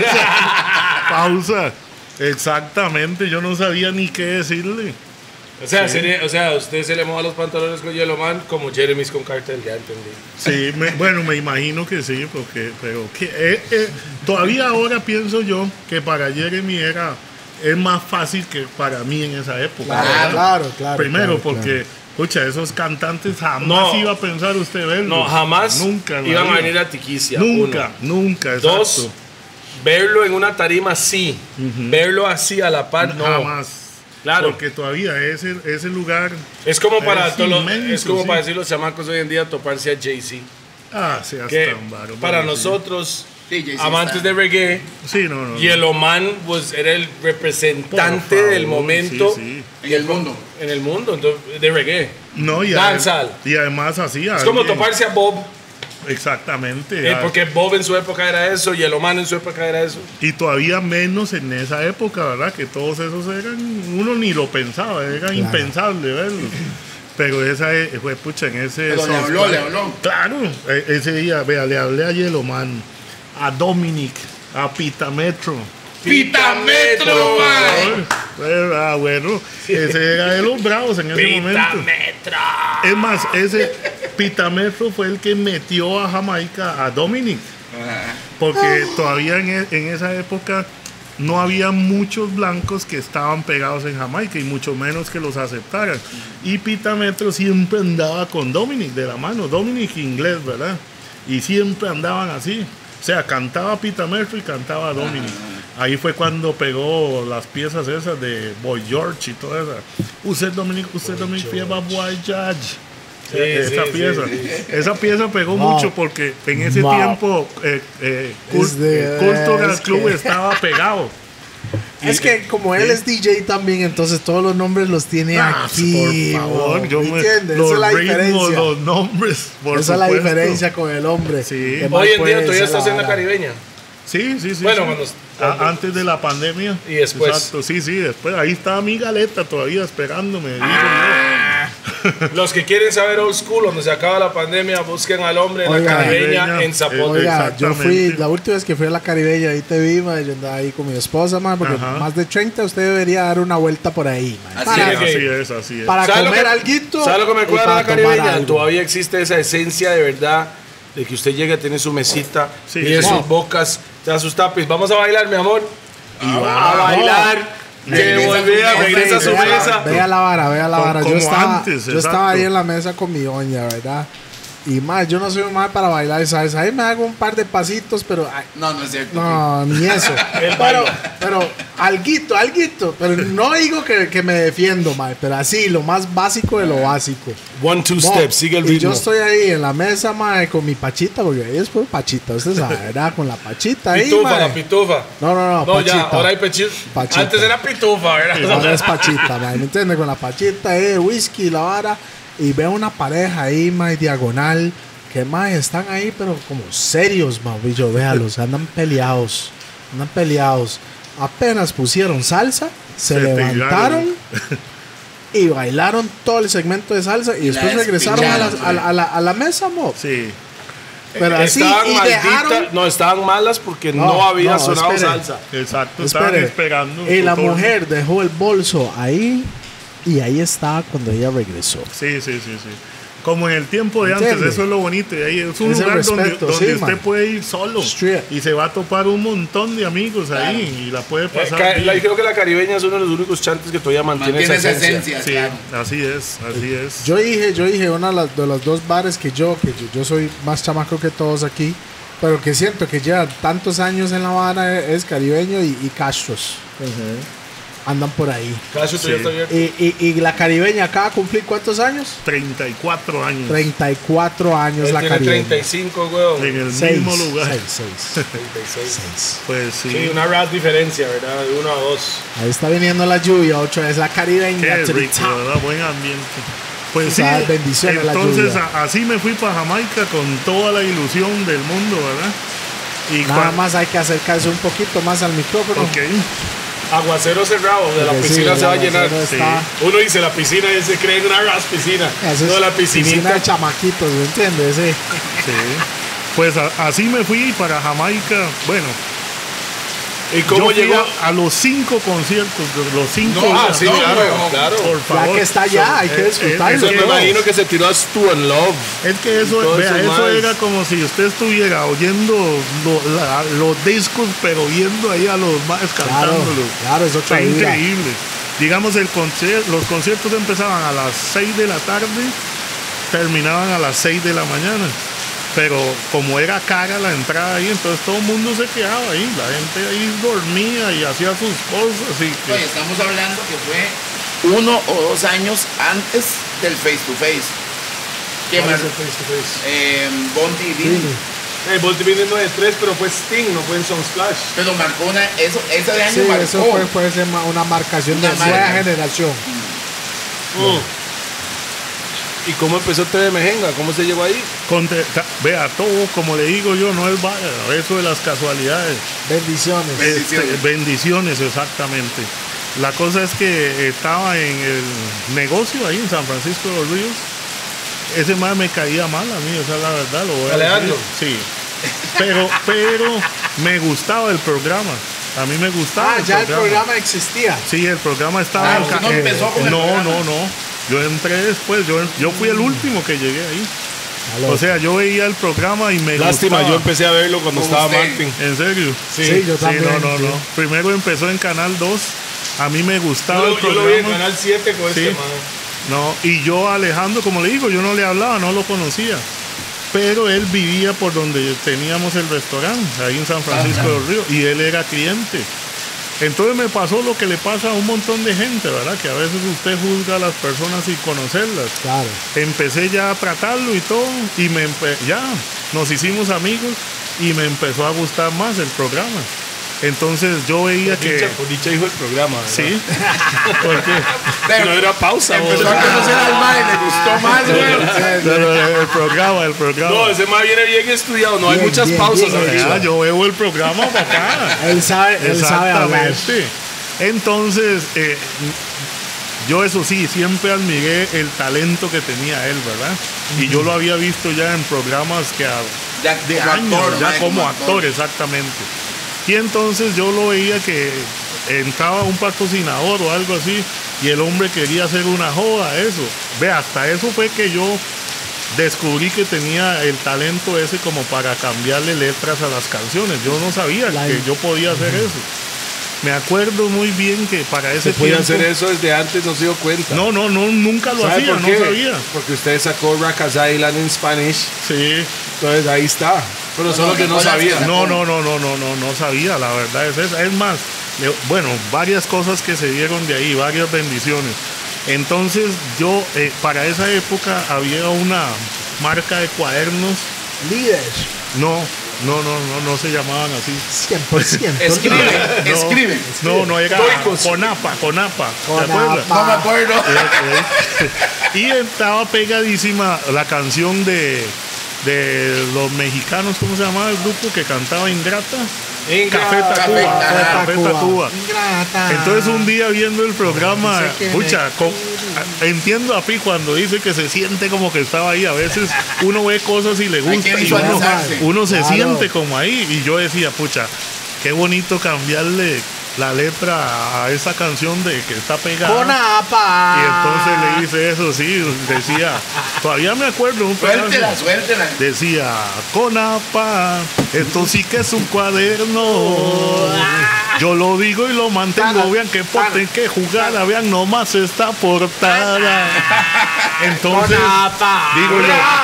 pausa, pausa. Exactamente, yo no sabía ni qué decirle. O sea, sería- o sea, usted se le moja los pantalones con Yellow Man como Jeremy's con Cartel, ya entendí. Sí, me- bueno, me imagino que sí, porque, pero que, eh, eh, todavía ahora pienso yo que para Jeremy era es más fácil que para mí en esa época. Claro, ¿verdad? claro, claro. Primero, claro, porque, escucha, esos cantantes jamás No. iba a pensar usted verlos. No, jamás Nunca. en la iban a vida. venir a Tiquicia. Nunca, uno. nunca, exacto. Dos, verlo en una tarima sí. Verlo así a la par, no. Jamás. Claro. Porque todavía ese, ese lugar. Es como para Es todos los- inmenso, es como sí. para decir los chamacos hoy en día toparse a Jay-Z. Ah, sí, hasta Que un bárbaro, para sí. nosotros, Sí, Jay-Z amantes está. de reggae, Sí, no, no. no. Yellow Man pues, era el Por representante favor, del momento sí, sí. En el mundo. en el mundo entonces, de reggae. No, y, Dancehall. ade- y además hacía. Es como toparse a Bob, Exactamente. eh, ah, porque Bob en su época era eso, Yellow Man en su época era eso. Y todavía menos en esa época, ¿verdad? Que todos esos eran. Uno ni lo pensaba, era impensable verlo. Pero esa e- fue, pucha, en ese. Pero le habló, le habló. Claro, e- ese día, vea, le hablé a Yellowman, a Dominic, a Pitametro. ¡Pitametro, man! Bueno, ah, bueno, ese era de los bravos en ese momento. Es más, ese Pitametro fue el que metió a Jamaica a Dominic. Porque todavía en, e- en esa época no había muchos blancos que estaban pegados en Jamaica y mucho menos que los aceptaran. Y Pitametro siempre andaba con Dominic de la mano, Dominic inglés, ¿verdad? Y siempre andaban así. O sea, cantaba Pitametro y cantaba Dominic. Ahí fue cuando pegó las piezas esas de Boy George y toda esa. Usted Dominic, usted Dominic lleva Boy George. Sí, esa sí, pieza. sí, Esa pieza pegó Wow. mucho porque en ese Wow. tiempo eh, eh, Cult- Es de- Cultural es Club que- estaba pegado. Es que como él es D J también, entonces todos los nombres los tiene Ah, aquí. por favor, bro. yo ¿Me me, entiendes? los Esa es la ritmos, diferencia. los nombres, por Esa es la supuesto. diferencia con el hombre. Sí. Que más Hoy en puede día todavía ser estás en la vara. caribeña. Sí, sí, sí. Bueno, sí. cuando- A- antes de la pandemia. Y después. Exacto, sí, sí, después. Ahí estaba mi galeta todavía esperándome. digo Los que quieren saber old school, donde se acaba la pandemia, busquen al hombre en la Oiga. caribeña Caribeña, en Zapote. Oiga, yo fui, Exactamente. la última vez que fui a la Caribeña, ahí te vi, ma, yo andaba ahí con mi esposa, ma, porque Ajá. más de treinta usted debería dar una vuelta por ahí, ma, Así para, yo. es. Así que- es, así es. para ¿Sabe lo comer que- alguito. ¿Sabe lo que me y cuadra para la tomar caribeña? algo. Todavía existe esa esencia de verdad de que usted llega, tiene su mesita, Sí, tiene sí. sus Wow. bocas, te da sus tapis. Vamos a bailar, mi amor. a bailar. Que Regresa a su volvía, mesa. regresa a su Vea- mesa. Vea la vara, vea la Como- vara. Yo como estaba, antes, yo estaba exacto. ahí en la mesa con mi doña, ¿verdad? Y más, yo no soy mal para bailar salsa. Ahí me hago un par de pasitos, pero ay, No, no es cierto. no, ni eso. pero, pero, alguito, alguito. Pero no digo que, que me defiendo, mae, pero así, lo más básico de lo básico. One, two Mo, steps, sigue el y yo ritmo. estoy ahí en la mesa, mae, con mi pachita, porque ahí es por pachita, usted sabe, ¿verdad? Con la pachita ahí, Pitufa, mae. la pitufa. No, no, no, No, pachita. ya, ahora hay pechito. Pachita. Antes era pitufa, ¿verdad? Ahora es pachita, mae, ¿me entiendes? Con la pachita ahí, whisky, la vara. Y veo una pareja ahí, mae, diagonal. Que, mae, están ahí, pero como serios, mae. Yo, véalos, andan peleados. Andan peleados. Apenas pusieron salsa, se, Se levantaron tiraron. y bailaron todo el segmento de salsa. Y después La regresaron a la, despicharon, a la- a la- a la mesa, mo. Sí. Pero así, estaban y malditas, dejaron... no, estaban malas porque no, No, había no, sonado espere. salsa. Exacto. Estaban Espere. esperando. Y su la turno. mujer dejó el bolso ahí y ahí estaba cuando ella regresó. Sí, sí, sí, sí. Como en el tiempo de antes, ¿Entiende? eso es lo bonito. Y ahí es un Es el lugar donde, respeto, donde sí, usted man. puede ir solo Straight. y se va a topar un montón de amigos ahí y la puede Eh, pasar. ca- bien. la- creo que la caribeña es uno de los únicos chantes que todavía mantiene, Mantiene esa esa esencia. esencia, Sí, claro. así es, así es. Yo dije, yo dije, una de las, de los dos bares que yo, que yo, yo soy más chamaco que todos aquí, pero que siento que llevan tantos años en la vara es Caribeño y, y Castros. Andan por ahí. Cacho todavía está abierto. Y, y, y la Caribeña acaba de cumplir ¿cuántos años? treinta y cuatro años treinta y cuatro años Él la tiene Caribeña. treinta y cinco, weón. en el Seis, mismo lugar. seis, seis, treinta y seis. seis. Pues sí. Sí, una ras diferencia, ¿verdad? De uno a dos. Ahí está viniendo la lluvia, ocho es la Caribeña. Qué to the rico, top. ¿verdad? Buen ambiente. Pues Tú sí, sabes, bendiciones la entonces lluvia. a- así me fui para Jamaica con toda la ilusión del mundo, ¿verdad? Y Nada cuan- más hay que acercarse un poquito más al micrófono. Ok. Aguacero cerrado, de la Porque sí, piscina el se va a llenar. aguacero Sí. está- Uno dice la piscina y se cree en una ras piscina. Eso es No, la piscina piscinita. de chamaquitos, ¿me entiendes? Sí. Sí. Pues a- así me fui para Jamaica. Bueno, ¿Y cómo yo fui llegó? a, a los cinco conciertos, de los cinco. No, Ah, sí, No, claro, huevón. claro. Por Ya favor. que está allá, hay que Eh, eh, disfrutarlo. es Yo que- me imagino que se tiró a Stu and Love. Es que eso, Todo vea, eso eso más. era como si usted estuviera oyendo lo- la- los discos, pero oyendo ahí a los más Claro, cantándolos. claro, es otra Está vibra. increíble. Digamos, el conci- los conciertos empezaban a las seis de la tarde, terminaban a las seis de la mañana. Pero como era cara la entrada ahí, entonces todo el mundo se quedaba ahí. La gente ahí dormía y hacía sus cosas. Y que- Oye, estamos hablando que fue uno o dos años antes del face to face. Que ¿Cuál mar- es el face to face? eh, Bondi y Vini. El Voltivine no es tres, pero fue Sting, no fue en Sunsplash. Pero marcó una, eso, ese de año Sí, marcó. eso fue, puede ser ma- una marcación Una de nueva marca. generación. ¿Y cómo empezó T V Mejenga? ¿Cómo se llegó ahí? Conte- ta- vea, todo, como le digo yo, no es vaya, eso de las casualidades. Bendiciones. Ven- Este, Bendiciones. bendiciones, exactamente. La cosa es que estaba en el negocio ahí en San Francisco de los Ríos. Ese más me caía mal a mí, esa es la verdad. Lo voy a ¿Alejandro? decir. Sí. Pero, pero me gustaba el programa. A mí me gustaba Ah, el ya el programa. programa existía. Sí, el programa estaba Ah, en usted ca- no eh, empezó con el no, programa. no, no. Yo entré después, yo, yo fui el último que llegué ahí. Aló. O sea, yo veía el programa y me Lástima, gustaba. yo empecé a verlo cuando Con estaba usted. Martin. ¿En serio? Sí, yo también, no, no, sí. no. Primero empezó en Canal dos. A mí me gustaba Yo, el yo lo vi en programa. Canal siete con Sí. este man. No, y yo a Alejandro, como le digo, yo no le hablaba, no lo conocía. Pero él vivía por donde teníamos el restaurante, ahí en San Francisco de los Ríos, y él era cliente. Entonces me pasó lo que le pasa a un montón de gente, ¿verdad? Que a veces usted juzga a las personas sin conocerlas. Claro. Empecé ya a tratarlo y todo, y me empe- ya nos hicimos amigos y me empezó a gustar más el programa. Entonces yo veía Por dicha, que... por dicha hijo el programa. ¿verdad? Sí, porque Si no era pausa. Empezó vos. a conocer al mae y le gustó más, güey. pero el programa, el programa. No, ese man viene bien estudiado. No hay Bien, muchas bien, pausas bien arriba. Ya, yo veo el programa para acá. Él sabe, él sabe hablar. Exactamente. Entonces, eh, yo eso sí, siempre admiré el talento que tenía él, ¿verdad? Y yo lo había visto ya en programas que a- Ya de como años, actor, ya mae, como, como actor, actor. exactamente. Y entonces yo lo veía que entraba un patrocinador o algo así y el hombre quería hacer una joda, eso. Ve, hasta eso fue que yo descubrí que tenía el talento ese como para cambiarle letras a las canciones. Yo no sabía La- que yo podía hacer eso. me acuerdo muy bien que para ese Se podía tiempo... hacer eso desde antes, no se dio cuenta. No, no, no, nunca lo ¿Sabe hacía, por no qué? sabía. Porque usted sacó Racas Island en Spanish, Sí. entonces ahí está. Pero solo que no sabía. No, no, no, no, no, no, no sabía, la verdad es esa. Es más, le- bueno, varias cosas que se dieron de ahí, varias bendiciones. Entonces yo, eh, para esa época había una marca de cuadernos, Líder. no, no, no, no, no se llamaban así. cien por ciento. Escribe, No, escribe. No, no era Estoicos. Conapa, Conapa, ¿te Conapa. acuerdas? No me acuerdo. Y estaba pegadísima la canción de, de los mexicanos, ¿cómo se llamaba el grupo que cantaba Ingrata? Ingrata. Café Tacuba. Café Café Tacuba. Ingrata. Entonces un día viendo el programa, Dice que pucha, me co- entiendo a Pi cuando dice que se siente como que estaba ahí. A veces uno ve cosas y le Hay gusta que y uno, visualizarse. uno se Claro. siente como ahí. Y yo decía, pucha, qué bonito cambiarle la letra a esa canción de que está pegada. Conapa. Y entonces le hice eso, sí, decía, todavía me acuerdo un pedazo. Suéltela, suéltela. Decía, Conapa, esto sí que es un cuaderno. Yo lo digo y lo mantengo. Vean que poten, que jugada, vean nomás esta portada. Entonces, digo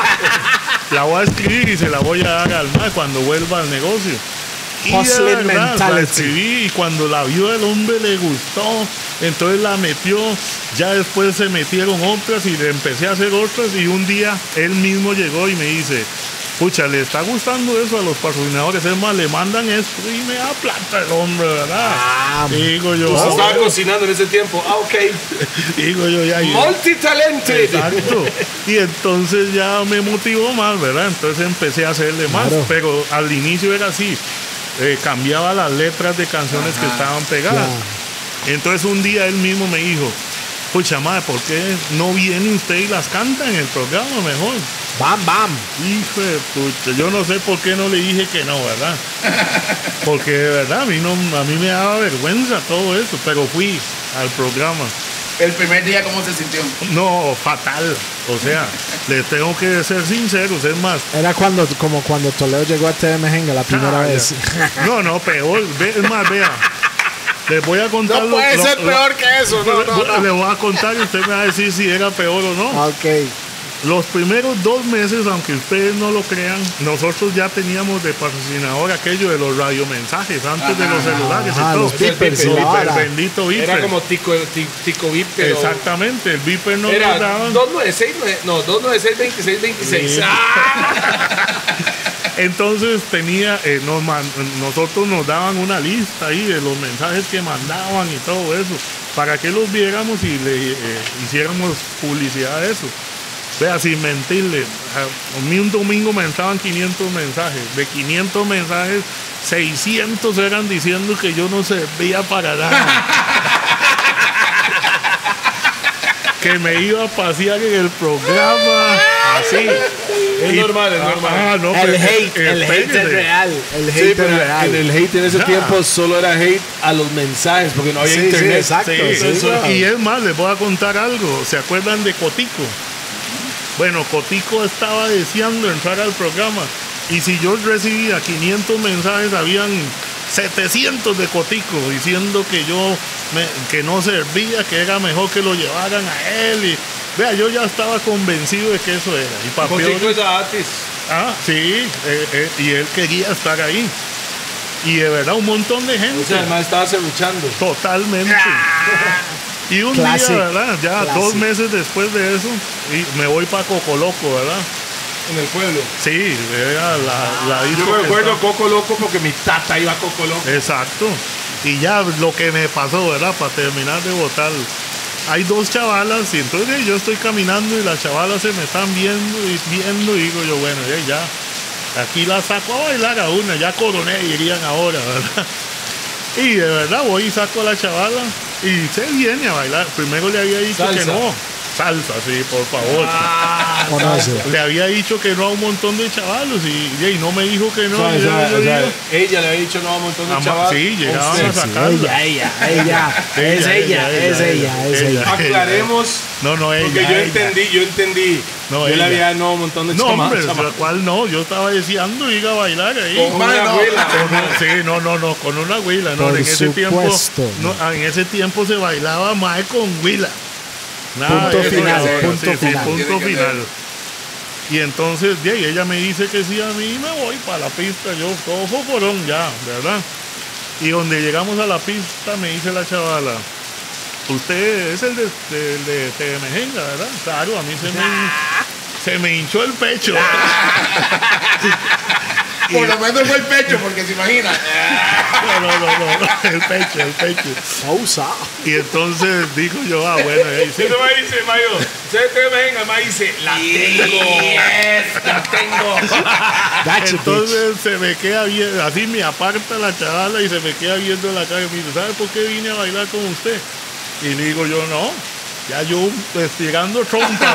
yo, la voy a escribir y se la voy a dar al más cuando vuelva al negocio. Y de Hustling verdad, la mentality. escribí y cuando la vio el hombre le gustó, entonces la metió, ya después se metieron otras y le empecé a hacer otras y un día él mismo llegó y me dice, pucha, le está gustando eso a los patrocinadores, es más, le mandan esto y me da plata el hombre, ¿verdad? Ah, digo yo, Usted estaba oh, cocinando en ese tiempo. Ah, ok. digo yo ya. y- Multitalente. Exacto. Y entonces ya me motivó más, ¿verdad? Entonces empecé a hacerle más, Claro. pero al inicio era así. eh, cambiaba las letras de canciones que estaban pegadas. Entonces un día él mismo me dijo, pucha madre, ¿por qué no viene usted y las canta en el programa mejor? Bam, bam. Hijo de pucha, yo no sé por qué no le dije que no, ¿verdad? Porque de verdad a mí, no, a mí me daba vergüenza todo eso, pero fui al programa. El primer día, ¿cómo se sintió? No, fatal. O sea, le tengo que ser sinceros, es más. Era cuando, como cuando Toledo llegó a T V Mejenga la primera Ah, vez. ya. No, no, peor. Ve- Es más, vea. Les voy a contar. No puede ser peor que eso, no, no, no. Le voy a contar y usted me va a decir si era peor o no. Ok. Los primeros dos meses, aunque ustedes no lo crean, nosotros ya teníamos de patrocinador aquello de los radiomensajes antes de los celulares Ajá, y todo. los beepers y la El vara. bendito beeper. Era como Tico, ti- tico Vip, pero Exactamente, el beeper no era nos daban. dos nueve seis, no, dos nueve seis, veintiséis veintiséis. Sí. ¡Ah! Entonces tenía, eh, nos man- nosotros nos daban una lista ahí de los mensajes que mandaban y todo eso, para que los viéramos y le eh, hiciéramos publicidad de eso. Vea, sin mentirle, a mí un domingo me entraban quinientos mensajes. De quinientos mensajes, seiscientos eran diciendo que yo no servía para nada. Que me iba a pasear en el programa, así. Es normal, es normal. Ah, no, El pero, hate, eh, el hate es espérese. real. El Sí, hate pero es real. en el hate en ese Ya. tiempo solo era hate a los mensajes, porque no había Sí, sí, internet. exacto. Sí, sí, eso- claro. y es más, les voy a contar algo. ¿Se acuerdan de Cotico? Bueno, Cotico estaba deseando entrar al programa. Y si yo recibía quinientos mensajes, habían setecientos de Cotico diciendo que yo me- que no servía, que era mejor que lo llevaran a él. Y, vea, yo ya estaba convencido de que eso era. Y pa' Contigo peor- es gratis. ah, sí, eh, eh, y él quería estar ahí. Y de verdad, un montón de gente. O sea, el man estaba cerruchando. Totalmente. Y un Classic. día, ¿verdad? Ya Classic. dos meses después de eso, y me voy para Cocoloco, ¿verdad? En el pueblo. Sí, era la, la disco Yo me que recuerdo estaba- Coco Loco porque mi tata iba a Coco Loco. Exacto. Y ya lo que me pasó, ¿verdad? Para terminar de votar. Hay dos chavalas y entonces yo estoy caminando y las chavalas se me están viendo y viendo y digo yo, bueno, ya, ya. Aquí la saco a bailar a una, ya coroné, dirían ahora, ¿verdad? Y de verdad voy y saco a la chavala y se viene a bailar. Primero le había dicho Salsa. que no. Salsa, sí, por favor. conoce. Le había dicho que no a un montón de chavalos y, y no me dijo que no. O sea, y o sea, yo- o sea, yo- ella le había dicho no a un montón de Ama- chavales. sí, llegaban Usted. a sacarla. Ella, ella, ella, es Ella, ella, ella, es ella, ella, es ella. ella. Aclaremos. No, no, ella. Porque yo ella. entendí, yo entendí. No, yo ella. le había no a un montón de No, chama- hombre, chama- ¿la cual no? Yo estaba deseando ir a bailar ahí. Con una Mae, no. abuela. Con un- sí, no, no, no, con una huila, no, Por en ese tiempo, supuesto. no, ah, en ese tiempo se bailaba más con huila. Nada Punto de eso final, de ahora, punto sí, sí, final. punto Tiene que final. Y entonces, de ahí, ella me dice que sí, a mí me voy para la pista, yo todo foforón ya, ¿verdad? Y donde llegamos a la pista me dice la chavala, usted es el de, de, de Temejenga, ¿verdad? Claro, a mí se me, se me hinchó el pecho. Por lo menos fue el pecho, porque se imagina. No, no, no, no, el pecho, el pecho. Pausa. Y entonces digo yo, ah, bueno, ahí sí. Usted me dice, Mayo, usted te venga, me dice, la tengo, la tengo. Gotcha, bitch. Entonces se me queda viendo, así me aparta la chavala y se me queda viendo la cara y me dice, ¿sabe por qué vine a bailar con usted? Y le digo yo, no, ya yo estirando trompa.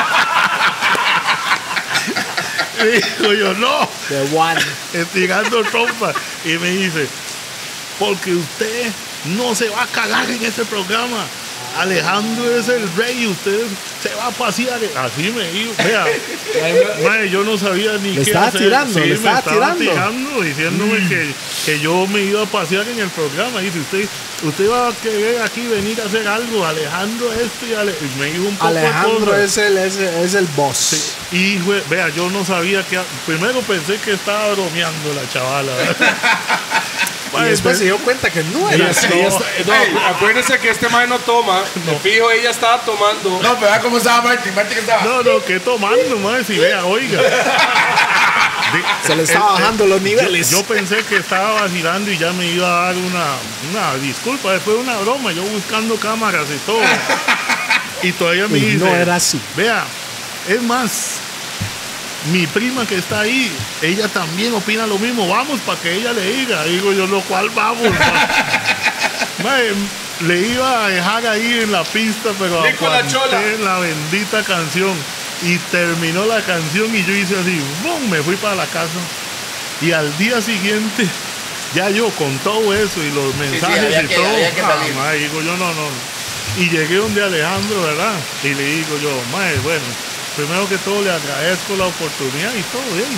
Le digo yo, no, The one. estirando trompa. Y me dice, porque usted no se va a cagar en este programa. Alejandro es el rey, usted se va a pasear. Así me dijo, vea, mae, yo no sabía ni Le qué estaba hacer. tirando, Sí, le me estaba estaba tirando. tirando, diciéndome que, que yo me iba a pasear en el programa. Dice, usted, usted va a querer aquí venir a hacer algo, Alejandro esto y, Ale- y me dijo un poco de Alejandro cosas. es el, es, el- es el boss. Y jue- vea, yo no sabía que. Primero pensé que estaba bromeando la chavala. ¿verdad? Y después se dio cuenta que no era Ella, así. ella está- no, acuérdense que este man no toma. No. Fijo, ella estaba tomando. No, pero vea cómo estaba Martín. Martín que estaba. No, no, que tomando, más si vea, oiga. Di- Se le estaba el- el- bajando los yo- niveles. Yo, pensé que estaba vacilando y ya me iba a dar una, una disculpa. Después una broma, yo buscando cámaras y todo. Y todavía me Y dice, no era así. vea, es más, mi prima que está ahí, ella también opina lo mismo. Vamos para que ella le diga. Digo yo, lo cual vamos. Mae, le iba a dejar ahí en la pista, pero Rico la aguanté chola. la bendita canción. Y terminó la canción y yo hice así, ¡bum! Me fui para la casa. Y al día siguiente, ya yo con todo eso y los mensajes había y que- todo, había que ah, salir. mae, digo yo, no, no. Y llegué donde Alejandro, ¿verdad? Y le digo yo, mae, bueno, primero que todo le agradezco la oportunidad y todo bien.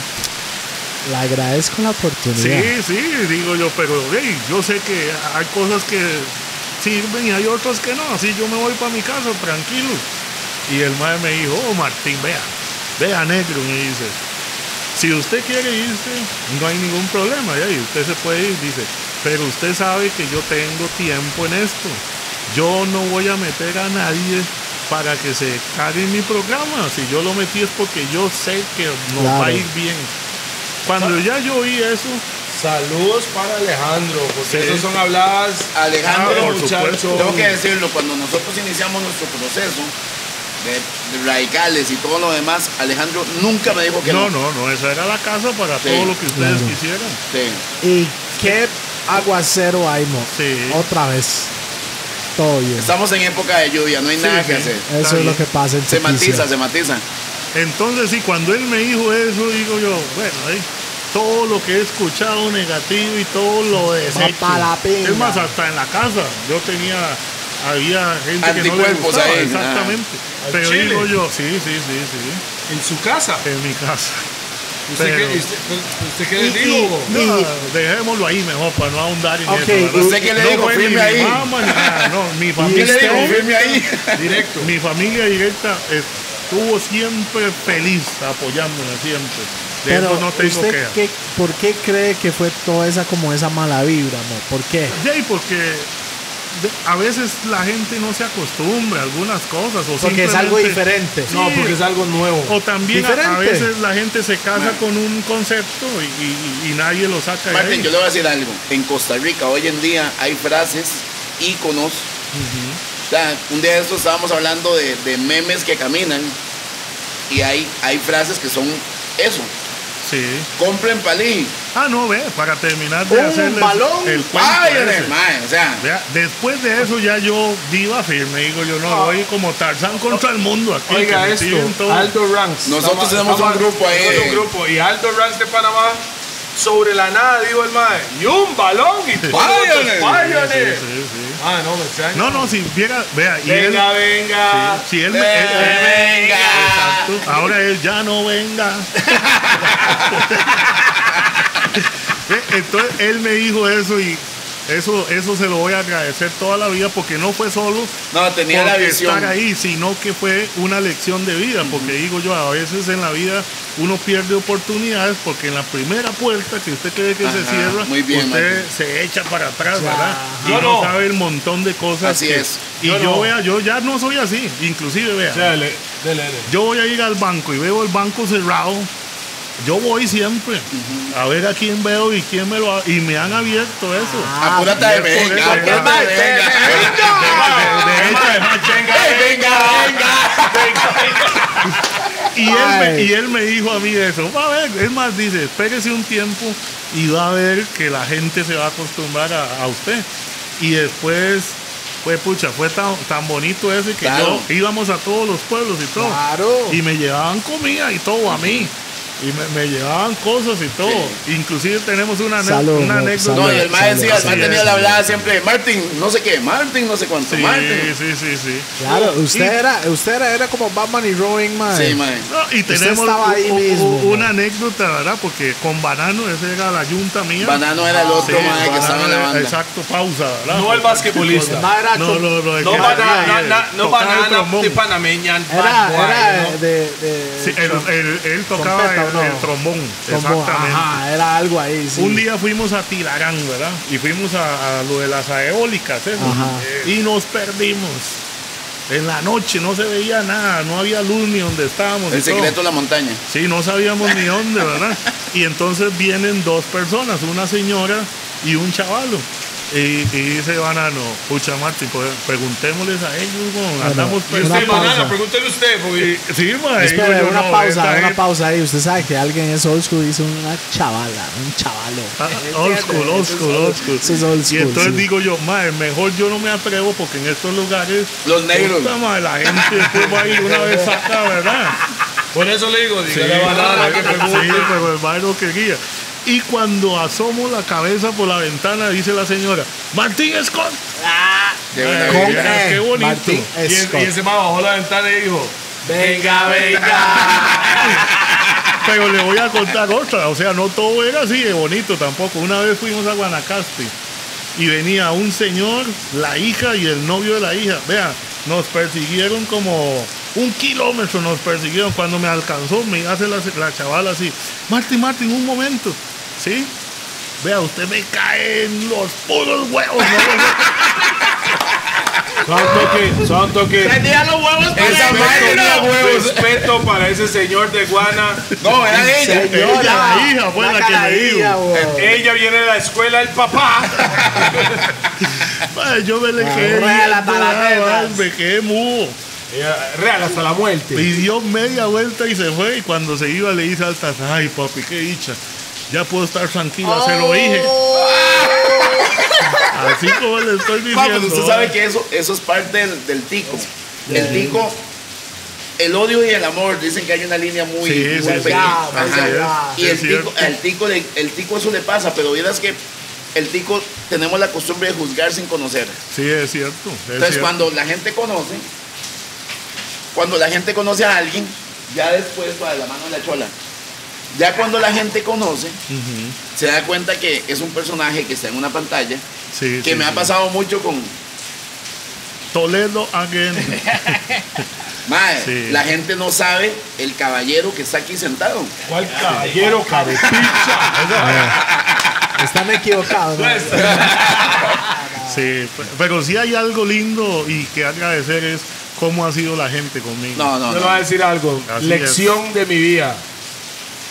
Le agradezco la oportunidad. Sí, sí, digo yo, pero hey, yo sé que hay cosas que sirven y hay otras que no. Así yo me voy para mi casa tranquilo. Y el mae me dijo, oh Martín, vea, vea negro, me dice, si usted quiere irse, no hay ningún problema, ya, y usted se puede ir, dice, pero usted sabe que yo tengo tiempo en esto. Yo no voy a meter a nadie para que se cague en mi programa. Si yo lo metí es porque yo sé que nos Claro. va a ir bien. Cuando ya yo oí eso, Saludos para Alejandro, porque Sí. esos son habladas. Alejandro, Ah, por muchacho. supuesto. tengo que decirlo, cuando nosotros iniciamos nuestro proceso de, de radicales y todo lo demás, Alejandro nunca me dijo que no, no. no, no, esa era la casa para Sí, todo lo que ustedes claro. quisieran. Sí. ¿Y qué aguacero hay, mo? Sí. Otra vez. Todo bien. Estamos en época de lluvia, no hay Sí, nada sí. que hacer. Eso Está es lo bien. que pasa en Se Tiquicia. matiza, se matiza. Entonces, sí, cuando él me dijo eso, digo yo, bueno, ahí, todo lo que he escuchado negativo y todo lo desecho. pa' la pinga. Es más, hasta en la casa, yo tenía, había gente que no le Anticuerpos gustaba, ahí, exactamente. Al Pero chile. digo yo, sí, sí, sí, sí, En su casa. en mi casa. ¿Usted, Pero- qué, usted, usted qué Y- le digo? y- No, dejémoslo ahí mejor para no ahondar en Ok, eso. ¿verdad? ¿Usted qué le No dijo? fue ni Firme mi ahí. mamá ni nada, no, mi ¿Qué familia, le digo? usted? Firme ahí. directo. Mi familia directa estuvo siempre feliz apoyándome siempre. De Pero eso no tengo usted, queja. qué, ¿por qué cree que fue toda esa como esa mala vibra, mo? ¿Por qué? Sí, porque de- a veces la gente no se acostumbra a algunas cosas. O Porque es algo simplemente- diferente. Sí. No, porque es algo nuevo. O también a, a Diferente. veces la gente se casa con un concepto y, y- y nadie lo saca de Martín, ahí. yo le voy a decir algo. En Costa Rica hoy en día hay frases, íconos. O sea, un día de estos estábamos hablando de, de memes que caminan y hay, hay frases que son eso. Sí. Compren palí. Ah, no, ve, para terminar de Un hacerles balón. el cuento Vayan, ese. mae, o sea. Vea, después de eso ya yo diva firme, digo yo, no, voy como Tarzán contra el mundo aquí. Oiga que me esto, siguen todo. Aldo Ranks. Nosotros tenemos un grupo ahí tenemos de- un grupo. Y Aldo Ranks de Panamá, sobre la nada, dijo el mae, y un balón y Váyale. váyale. Sí, sí. Ah, no, me extraña. No, no, si viera, vea, y Venga, él, venga. si él, me- Eh, él- él- venga. Exacto. Ahora él ya no venga. Entonces él me dijo eso y eso, eso se lo voy a agradecer toda la vida porque no fue solo No, tenía la porque visión. estar ahí, sino que fue una lección de vida, porque digo yo, a veces en la vida uno pierde oportunidades porque en la primera puerta que usted cree que se Ajá, cierra, muy bien, usted Martín. se echa para atrás, ¿verdad? Y Yo no no. sabe el montón de cosas. Así que- es. Y Yo yo, no. vea, yo ya no soy así, inclusive vea. Dele, dele, dele. Yo voy a ir al banco y veo el banco cerrado. Yo voy siempre a ver a quién veo y quién me lo ha, y me han abierto eso. Apúrate de y es por venga, eso, apúrate de ¿verdad? venga. De hecho, y él, me, Ay. y él me dijo a mí eso. Va a ver, es más, dice, espérese un tiempo y va a ver que la gente se va a acostumbrar a, a usted. Y después, pues pucha, fue tan, tan bonito ese que Claro. yo íbamos a todos los pueblos y todo. Claro. Y me llevaban comida y todo a mí. Y me, me llevaban cosas y todo. Inclusive tenemos una, ane- Salud, una no, anécdota. No, y el mae decía, el Sí, mae tenía es. la hablada siempre de Martin, no sé qué, Martin, no sé cuánto, Sí, Martin. sí, sí, sí. Claro, usted Y- era, usted era, era como Batman y Robin, man. Sí, mae. No, y tenemos estaba ahí u- u- mismo, u- una man. anécdota, ¿verdad? Porque con Banano, esa era la yunta mía. Banano era el otro Sí, mae que estaba en la Banano, banda. Exacto, pausa, ¿verdad? No el basquetbolista. Ma era No, con- no, no. No que- banana, que- na- na- no tocaba el banana trombón. de panameña. Era, bad boy, era ¿no? de, de Sí, él, él- él tocaba Trompeta, el, ¿o no? el trombón. como- Exactamente. ajá, era algo ahí, sí. Un día fuimos a Tilarán, ¿verdad? Y fuimos a, a lo de las eólicas, eso. Ajá. Y nos perdimos. En la noche no se veía nada, no había luz ni donde estábamos. y El todo. secreto de la montaña. Sí, no sabíamos ni dónde, ¿verdad? Y entonces vienen dos personas, una señora y un chavalo. Y, y dice Banano, pucha Martín, pues, preguntémosles a ellos, ¿no? andamos una Usted, perdidos. pausa. banana, pregúntele usted. Porque Y- Sí, ma, Espera, digo yo, una no, pausa, esta una es- pausa ahí. Usted sabe que alguien es old school, dice una chavala, un chavalo. Ah, Old school, old school, old school. Eso es old Y school, entonces sí. digo yo, madre, mejor yo no me atrevo porque en estos lugares, Los negros. puta, madre, la gente después va a ir una vez acá, ¿verdad? por eso le digo, Sí, dígale a banana que sí, pregunte. pero el madre no quería. Y cuando asomo la cabeza por la ventana, dice la señora, Martín Scott. De una Ay, vez. Con ya, E, qué bonito. Martín Y, el- Scott. y ese man bajó la ventana y dijo, venga, venga. Pero le voy a contar otra, o sea, no todo era así de bonito tampoco. Una vez fuimos a Guanacaste y venía un señor, la hija y el novio de la hija. Vea, nos persiguieron como un kilómetro, nos persiguieron. Cuando me alcanzó, me hace la, la chavala así, Martín, Martín, un momento, ¿sí? Vea, usted me cae en los puros huevos, ¿no? Son toque, son toque. Tenía los huevos para Esa el madre tenía baile. huevos. Respeto para ese señor de Guana. No, era ella. Ella, la hija, fue una la que me caladilla, dijo. weón. Ella viene de la escuela del papá. Ay, yo me le La quedé rueda de las viendo, talametas. ay, me quedé mudo. Ella, real hasta la muerte. Y dio media vuelta y se fue. Y cuando se iba le hice altas, ay papi, qué dicha. Ya puedo estar tranquila, se lo dije. Así como le estoy diciendo. Vamos, usted sabe que eso, eso es parte del, del tico. El tico, el odio y el amor, dicen que hay una línea muy, Sí, muy sí, sí. pequeña. Ah, Ajá. sí, ah, Y sí, el es tico, cierto. el, tico le- el tico eso le pasa, pero vieras que el tico tenemos la costumbre de juzgar sin conocer. Sí, es cierto. es Entonces cierto. cuando la gente conoce, cuando la gente conoce a alguien, ya después va de la mano de la chola. Ya cuando la gente conoce, se da cuenta que es un personaje que está en una pantalla, Sí, que sí, me ha sí. pasado mucho con... Toledo again. Mae, Sí. la gente no sabe el caballero que está aquí sentado. ¿Cuál caballero, carepicha? Están equivocados, ¿no? Sí, pe- pero sí hay algo lindo y que agradecer es cómo ha sido la gente conmigo. No, no, Yo le voy a no. decir algo. Así Lección de mi vida.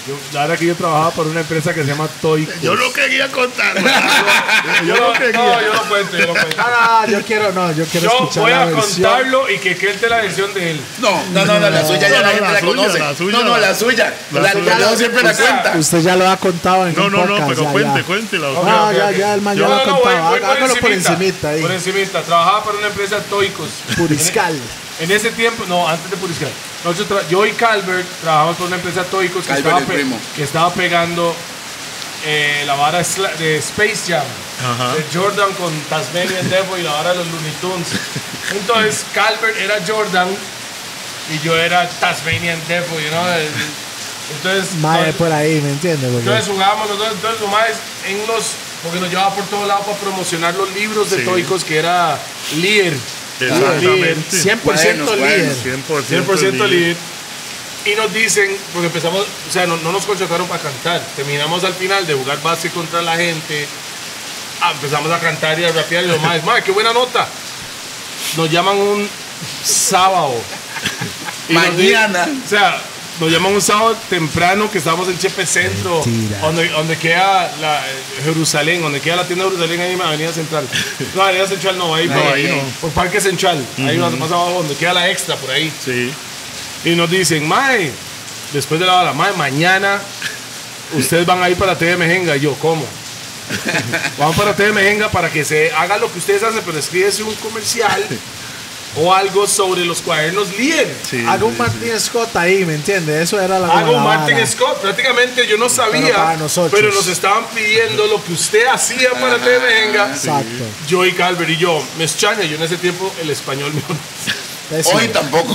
Yo, la verdad que yo trabajaba para una empresa que se llama Toy. Yo no quería contar. Yo no, no, yo no cuento, yo no cuento. Ah, yo quiero, no, yo quiero Yo escuchar voy la a versión. contarlo y que quede la versión de él. No, no, no, no, la suya ya no, la no, gente la la, suya, conoce. la suya, no, no, la- la suya. la La, suya. Toledo siempre O la sea, cuenta. Usted ya lo ha contado en No, un no, no, podcast. pero ya, cuente, ya. cuente. La Ok, No, ok, ya, ok. ya, el man ya Yo lo ha no, no, voy- contado. voy por Hágalo por encimita, encimita ahí. Por encimita. Trabajaba para una empresa Toicos. Puriscal. En ese tiempo, no, antes de Puriscal. Nosotros tra- yo y Calvert trabajamos con una empresa Toicos que, Calvert, estaba el pe- primo. que estaba pegando eh, la vara sla- de Space Jam. Ajá. De Jordan con Tasmanian Devil y la vara de los Looney Tunes. Entonces, Calvert era Jordan y yo era Tasmanian Devil, you know? Entonces, Mae no- por ahí, ¿me entiendes? Porque- entonces jugábamos los dos, entonces lo más en unos, porque nos llevaba por todos lados para promocionar los libros de Sí. Toicos que era Lear. Exactamente. cien por ciento Buenos, líder. buenos. cien por ciento, cien por ciento líder. Lear. Y nos dicen, porque empezamos, o sea, no, no nos contrataron para cantar. Terminamos al final de jugar base contra la gente. Ah, empezamos a cantar y a rapear y lo más, madre, qué buena nota. Nos llaman un sábado. Y nos di- Mañana. o sea, nos llaman un sábado temprano que estábamos en Chepe Centro, Mentira. donde, donde queda la eh, Jerusalén, donde queda la tienda de Jerusalén, ahí en la Avenida Central. No, Avenida Central no, ahí, No, por, ahí no. por Parque Central, ahí más, más abajo, donde queda la extra, por ahí. Sí. Y nos dicen, mae, después de la bala, mae, mañana ustedes van a ir para T V Mejenga. Y yo, ¿cómo? Vamos para T V Mejenga para que se haga lo que ustedes hacen, pero escríbese un comercial o algo sobre los cuadernos Lear. Sí, Hago un sí, Martin Scott ahí, ¿me entiendes? Eso era la Hago la Martin vara. Scott, prácticamente yo no sabía, Pero para nosotros. pero nos estaban pidiendo lo que usted hacía para T V Mejenga. Exacto. Yo y Calvert y yo, me extraña, yo en ese tiempo el español mío. Pésimo. Hoy tampoco.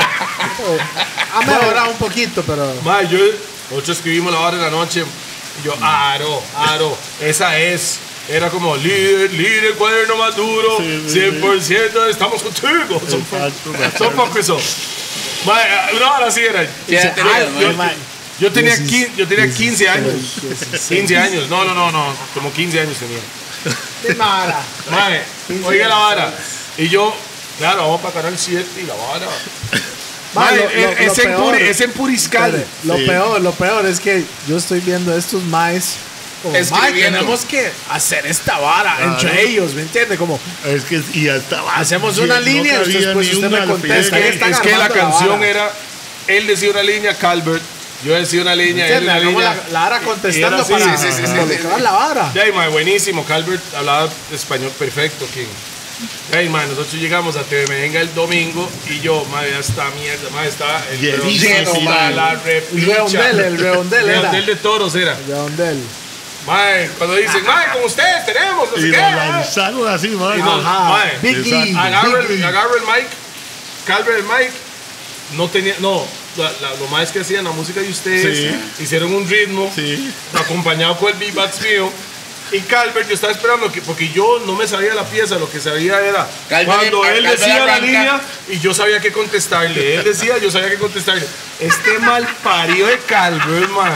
Ha mejorado un poquito, pero. Mae, yo, nosotros escribimos la hora en la noche. Y yo, aro, aro, esa es. Era como líder, líder, cuaderno más duro, Sí, sí, cien por ciento, estamos contigo. Son Exacto, po- Son poco eso. Mae, una hora así era. ¿Qué edad tenías, Ay, mae? yo, yo tenía, Diecis- quin- yo tenía quince años. dieciséis. quince años. No, no, no, no. Como quince años tenía. De Mara. Mae, oiga la vara. Y yo, claro, vamos para Canal siete y la vara. Mae, Mae, lo- lo- es, es lo en peor- Puri- es en Puriscal. Espere, Lo Sí. peor, lo peor es que yo estoy viendo estos maes como, mae, Escribiendo. tenemos que hacer esta vara Claro. entre ellos, ¿me entiende? Como Es que y ya estaba. Hacemos no una cabía línea, ni después usted una me al contesta. final. que Es, están es que la armando la canción vara. era, él decía una línea, Calvert, yo decía una línea, él ¿entiende? una Hagamos línea. la, la vara contestando así. para Sí, sí, sí, sí, involucrar sí. la vara. Ya, y mae, buenísimo, Calvert hablaba español perfecto, King. Hey, man, nosotros llegamos a T V Mejenga el domingo y yo, madre, ya está mierda, madre, está el Llenísimo, redondel, man. la El repicha. redondel, el redondel era. Redondel de toros era. De donde él. Mae, cuando dicen, mae, con ustedes tenemos, no sé Y qué. nos lanzaron así, man. Y nos- Ajá. mae, Big exacto. League, agarra Big el, League. agarra el mic, Calvert el mic, no tenía, no, la, la- lo más que hacían la música de ustedes, hicieron un ritmo, Sí. acompañado con el beatbox mío. Y Calvert, yo estaba esperando, que, porque yo no me sabía la pieza, lo que sabía era Calvert- cuando él Calvert decía la arranca. línea y yo sabía qué contestarle. Él decía, yo sabía qué contestarle. Este mal parido de Calvert, man.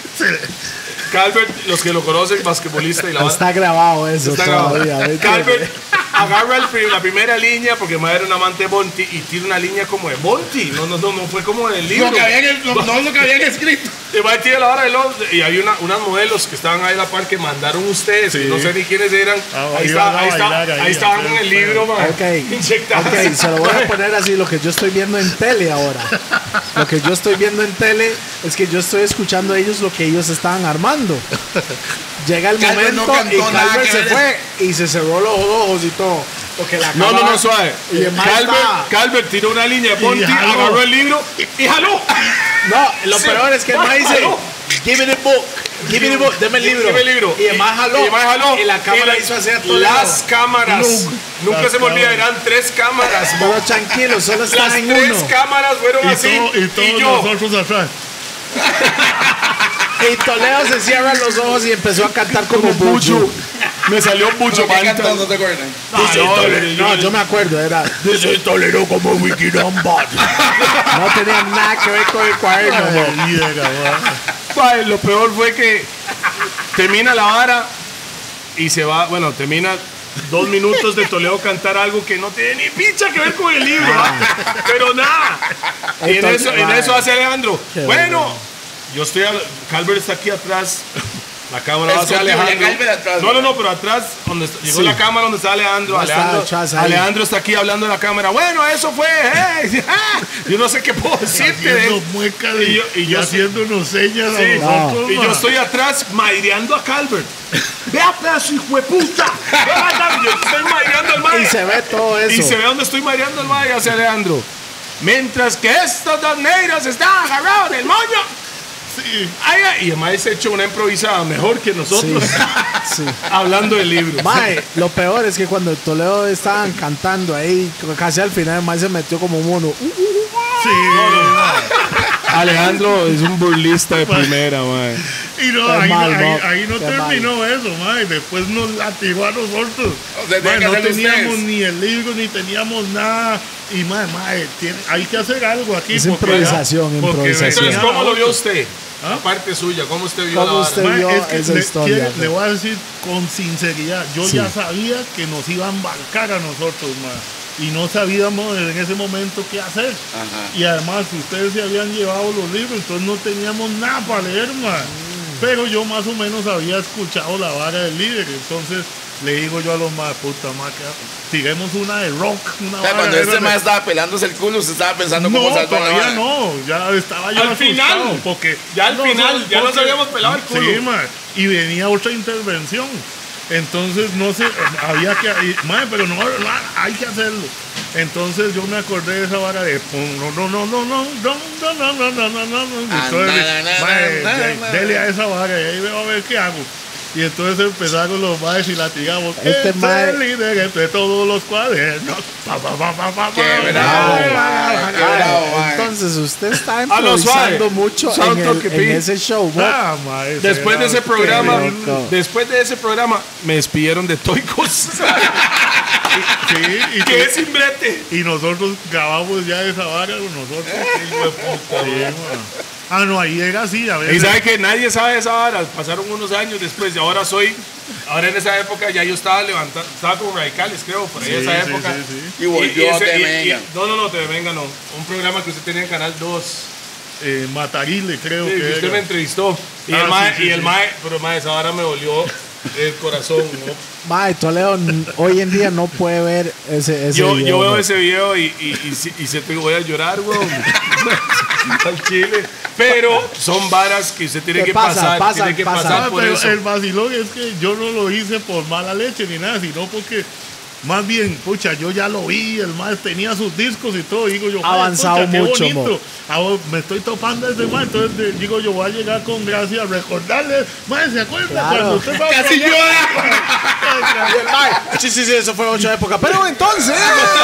Calvert, los que lo conocen, basquetbolista y la Está grabado eso Está todavía. grabado. ¿me Calvert entiende? agarra el pri- la primera línea porque madre era un amante de Monty y tira una línea como de Monty. No, no, no, no fue como del libro. Lo que habían, lo- no lo que habían escrito. Y va a tirar la hora de los. Y hay una, unas modelos que estaban ahí a la par que mandaron ustedes, que Sí. no sé ni quiénes eran. Ah, ahí, iban está, a ahí, está- bailar ahí, ahí estaban a en hacer el libro, man. Ok, Inyectadas. ok, se lo voy a poner así, lo que yo estoy viendo en tele ahora. Lo que yo estoy viendo en tele es que yo estoy escuchando a ellos lo que ellos estaban armando. Llega el Calvert momento no cantó y nada Calvert que se ver. fue y se cerró los ojos y todo. Porque la No, no, cámara- no, suave. Y el man Calvert, estaba- Calvert tiró una línea de Y Monty, jaló. agarró el libro y jaló. No, lo Sí. peor es que el man dice, Jaló. give me the book, give me the book, deme el libro. Deme el libro. Y el man jaló. Y el man jaló. Y la cámara Y la- hizo hacer todo Las eso. cámaras. Nunca Las se me olvida, cámaras. eran tres cámaras. Pero tranquilo, solo Las están en tres uno. cámaras fueron Y, así. todo- y todos y yo, nosotros atrás. Y Toledo se cierra los ojos y empezó a cantar como Buju. me salió mucho ¿Qué cantó? ¿No te acuerdas? No, no, no, yo me acuerdo, era This is Toledo como Wiki Bad. No tenía nada que ver con el cuaderno. mo. Ahí era, man. Ay, lo peor fue que termina la vara y se va, bueno, termina dos minutos de Toledo cantar algo que no tiene ni picha que ver con el libro, ¿ah? Pero nada. Y en Entonces, eso, en vale. eso hace Alejandro. Qué Bueno, yo estoy, a- Calvert está aquí atrás, la cámara va hacia Escondido, y Alejandro. Calvert atrás, No, no, ¿verdad? no, pero atrás, donde está- llegó Sí. la cámara donde está Alejandro. No está Alejandro, atrás ahí. Alejandro está aquí hablando en la cámara. Bueno, eso fue, hey, yo no sé qué puedo decirte. Haciendo ¿eh? muecas Y y, yo- y y yo- haciendo unos señas Sí. a nosotros. Y yo ma. estoy atrás maireando a Calvert. Vea, pedazo hijo de puta. Vea, Calvert, yo estoy maireando al mae. Y se ve todo eso. Y se ve donde estoy mareando el mae hacia Alejandro. Mientras que estos dos negros están agarrados del moño. Sí. Ay, ay, y el mae se ha hecho una improvisada mejor que nosotros. Sí. Hablando del libro. Mae, lo peor es que cuando Toledo estaban cantando ahí, casi al final, el mae se metió como un mono. Uh, uh, uh. Sí. Alejandro es un burlista de primera, mae. Y no, Qué ahí, mal, no, ahí, Bob, ahí no qué terminó eso, mae. Después nos latigó a nosotros. O sea, Mae, tienen que no hacerlo teníamos ustedes. ni el libro, ni teníamos nada. Y mae, mae, tiene- hay que hacer algo aquí. Es porque- improvisación, porque improvisación. Entonces, venía ¿cómo lo otro. vio usted? ¿Ah? Aparte suya, ¿cómo usted vio ¿Cómo la usted vara? vio Mae, es que esa le, historia? quiere- mae? le voy a decir con sinceridad, yo Sí. ya sabía que nos iban a embarcar a nosotros, mae, y no sabíamos en ese momento qué hacer. Ajá. Y además, si ustedes se habían llevado los libros, entonces no teníamos nada para leer, mae. Pero yo más o menos había escuchado la vara del líder, entonces le digo yo a los más puta, mae, que tiremos una de rock, una O sea, vara cuando de este esas de- mae estaba pelándose el culo, usted estaba pensando no, cómo salvar la todavía vara. no, ya estaba yo Al asustado, final, porque ya al no, final, no, ya nos porque- habíamos pelado el culo. Sí, mae, y venía otra intervención. Entonces, no sé, había que, y- mae, pero no, no, hay que hacerlo. Entonces yo me acordé de esa vara de no, no, no, no, no, no, no, no, no, no, no, no. Entonces, na, na, na, mae, na, de- na. dele a esa vara y ahí veo a ver qué hago. Y entonces empezaron los maes y latigamos. Este Este mae- el líder entre todos los cuadernos. Pa, pa, pa, pa, pa, Qué pa. bravo, Ay, mae, ay, qué ay, bravo, mae. Entonces usted está A lo suave. improvisando mucho en, Santo el- que en pi. ese show, Bob. Ah, mae, Después de será- ese programa, qué loco. después de ese programa, me despidieron de Toicos. Sí, y, que es sin brete. y nosotros grabamos ya esa vara con nosotros. Hijo de puta, Sí, mae. mae. Ah, no, ahí era así, a Y veces. sabe que nadie sabe esa vara. Pasaron unos años después y ahora soy. Ahora en esa época ya yo estaba levantando, estaba con Radicales, creo, por ahí Sí, esa sí, época. sí, sí. Y volvió a ese- Te y- Venga. y- No, no, no, Te Venga, no. Un programa que usted tenía en Canal dos. Eh, Matarile, creo Sí, que que usted era. me entrevistó. Y Ah, el mae, sí, sí, y el sí. mae, pero mae, esa vara me dolió el corazón, ¿no? Mae, Toledo n- hoy en día no puede ver ese, ese Yo, video, yo veo mae. ese video y, y, y, si- y se te voy a llorar, weón. Al chile. Pero son varas que usted tiene ¿Qué que pasa? pasar. Pasan, tiene que pasan. pasar Ah, por pero eso. el vacilón es que yo no lo hice por mala leche ni nada, sino porque más bien, pucha, yo ya lo vi, el más tenía sus discos y todo, digo yo, Ha avanzado pucha, qué mucho, bonito. mo. Ahora me estoy topando a ese más, entonces de- digo yo voy a llegar con gracia a recordarle, más se acuerda Claro. cuando usted va a Casi llora. Y el mae, sí, sí, sí, eso fue otra época. Pero entonces.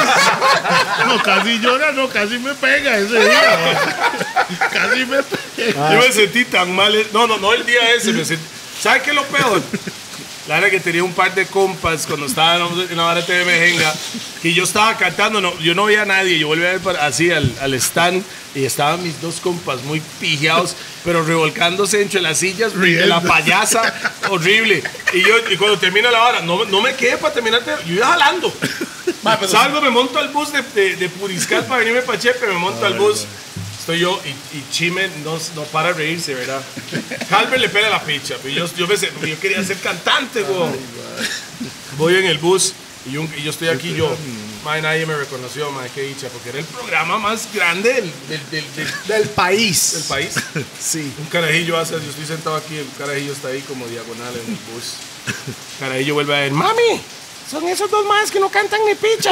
No, casi llora, no, casi me pega ese día. man. Casi me pega. Yo me sentí tan mal. No, no, no el día ese. Me sentí, ¿sabe qué es lo peor? La verdad que tenía un par de compas cuando estábamos en la vara T V Mejenga que yo estaba cantando, no, yo no veía a nadie, yo volví a ver para- así al, al stand y estaban mis dos compas muy pijados, pero revolcándose entre las sillas de la payasa, horrible. Y yo, y cuando termina la vara, no, no me quedé para terminar, yo iba jalando. Salgo, me monto al bus de, de, de Puriscal para venirme para Chepe, me monto al bus. Estoy yo y, y Chime no, no para de reírse, ¿verdad? Calvert le pega la picha. Pero yo, yo, pensé, porque yo quería ser cantante, güey. Voy en el bus y yo, y yo estoy aquí, yo. Mae, nadie me reconoció, mae, qué dicha, porque era el programa más grande del, del, del, del, Del país. del país. Sí. Un carajillo hace, yo estoy sentado aquí, el carajillo está ahí como diagonal en el bus. Carajillo vuelve a ver, mami, son esos dos más que no cantan ni picha.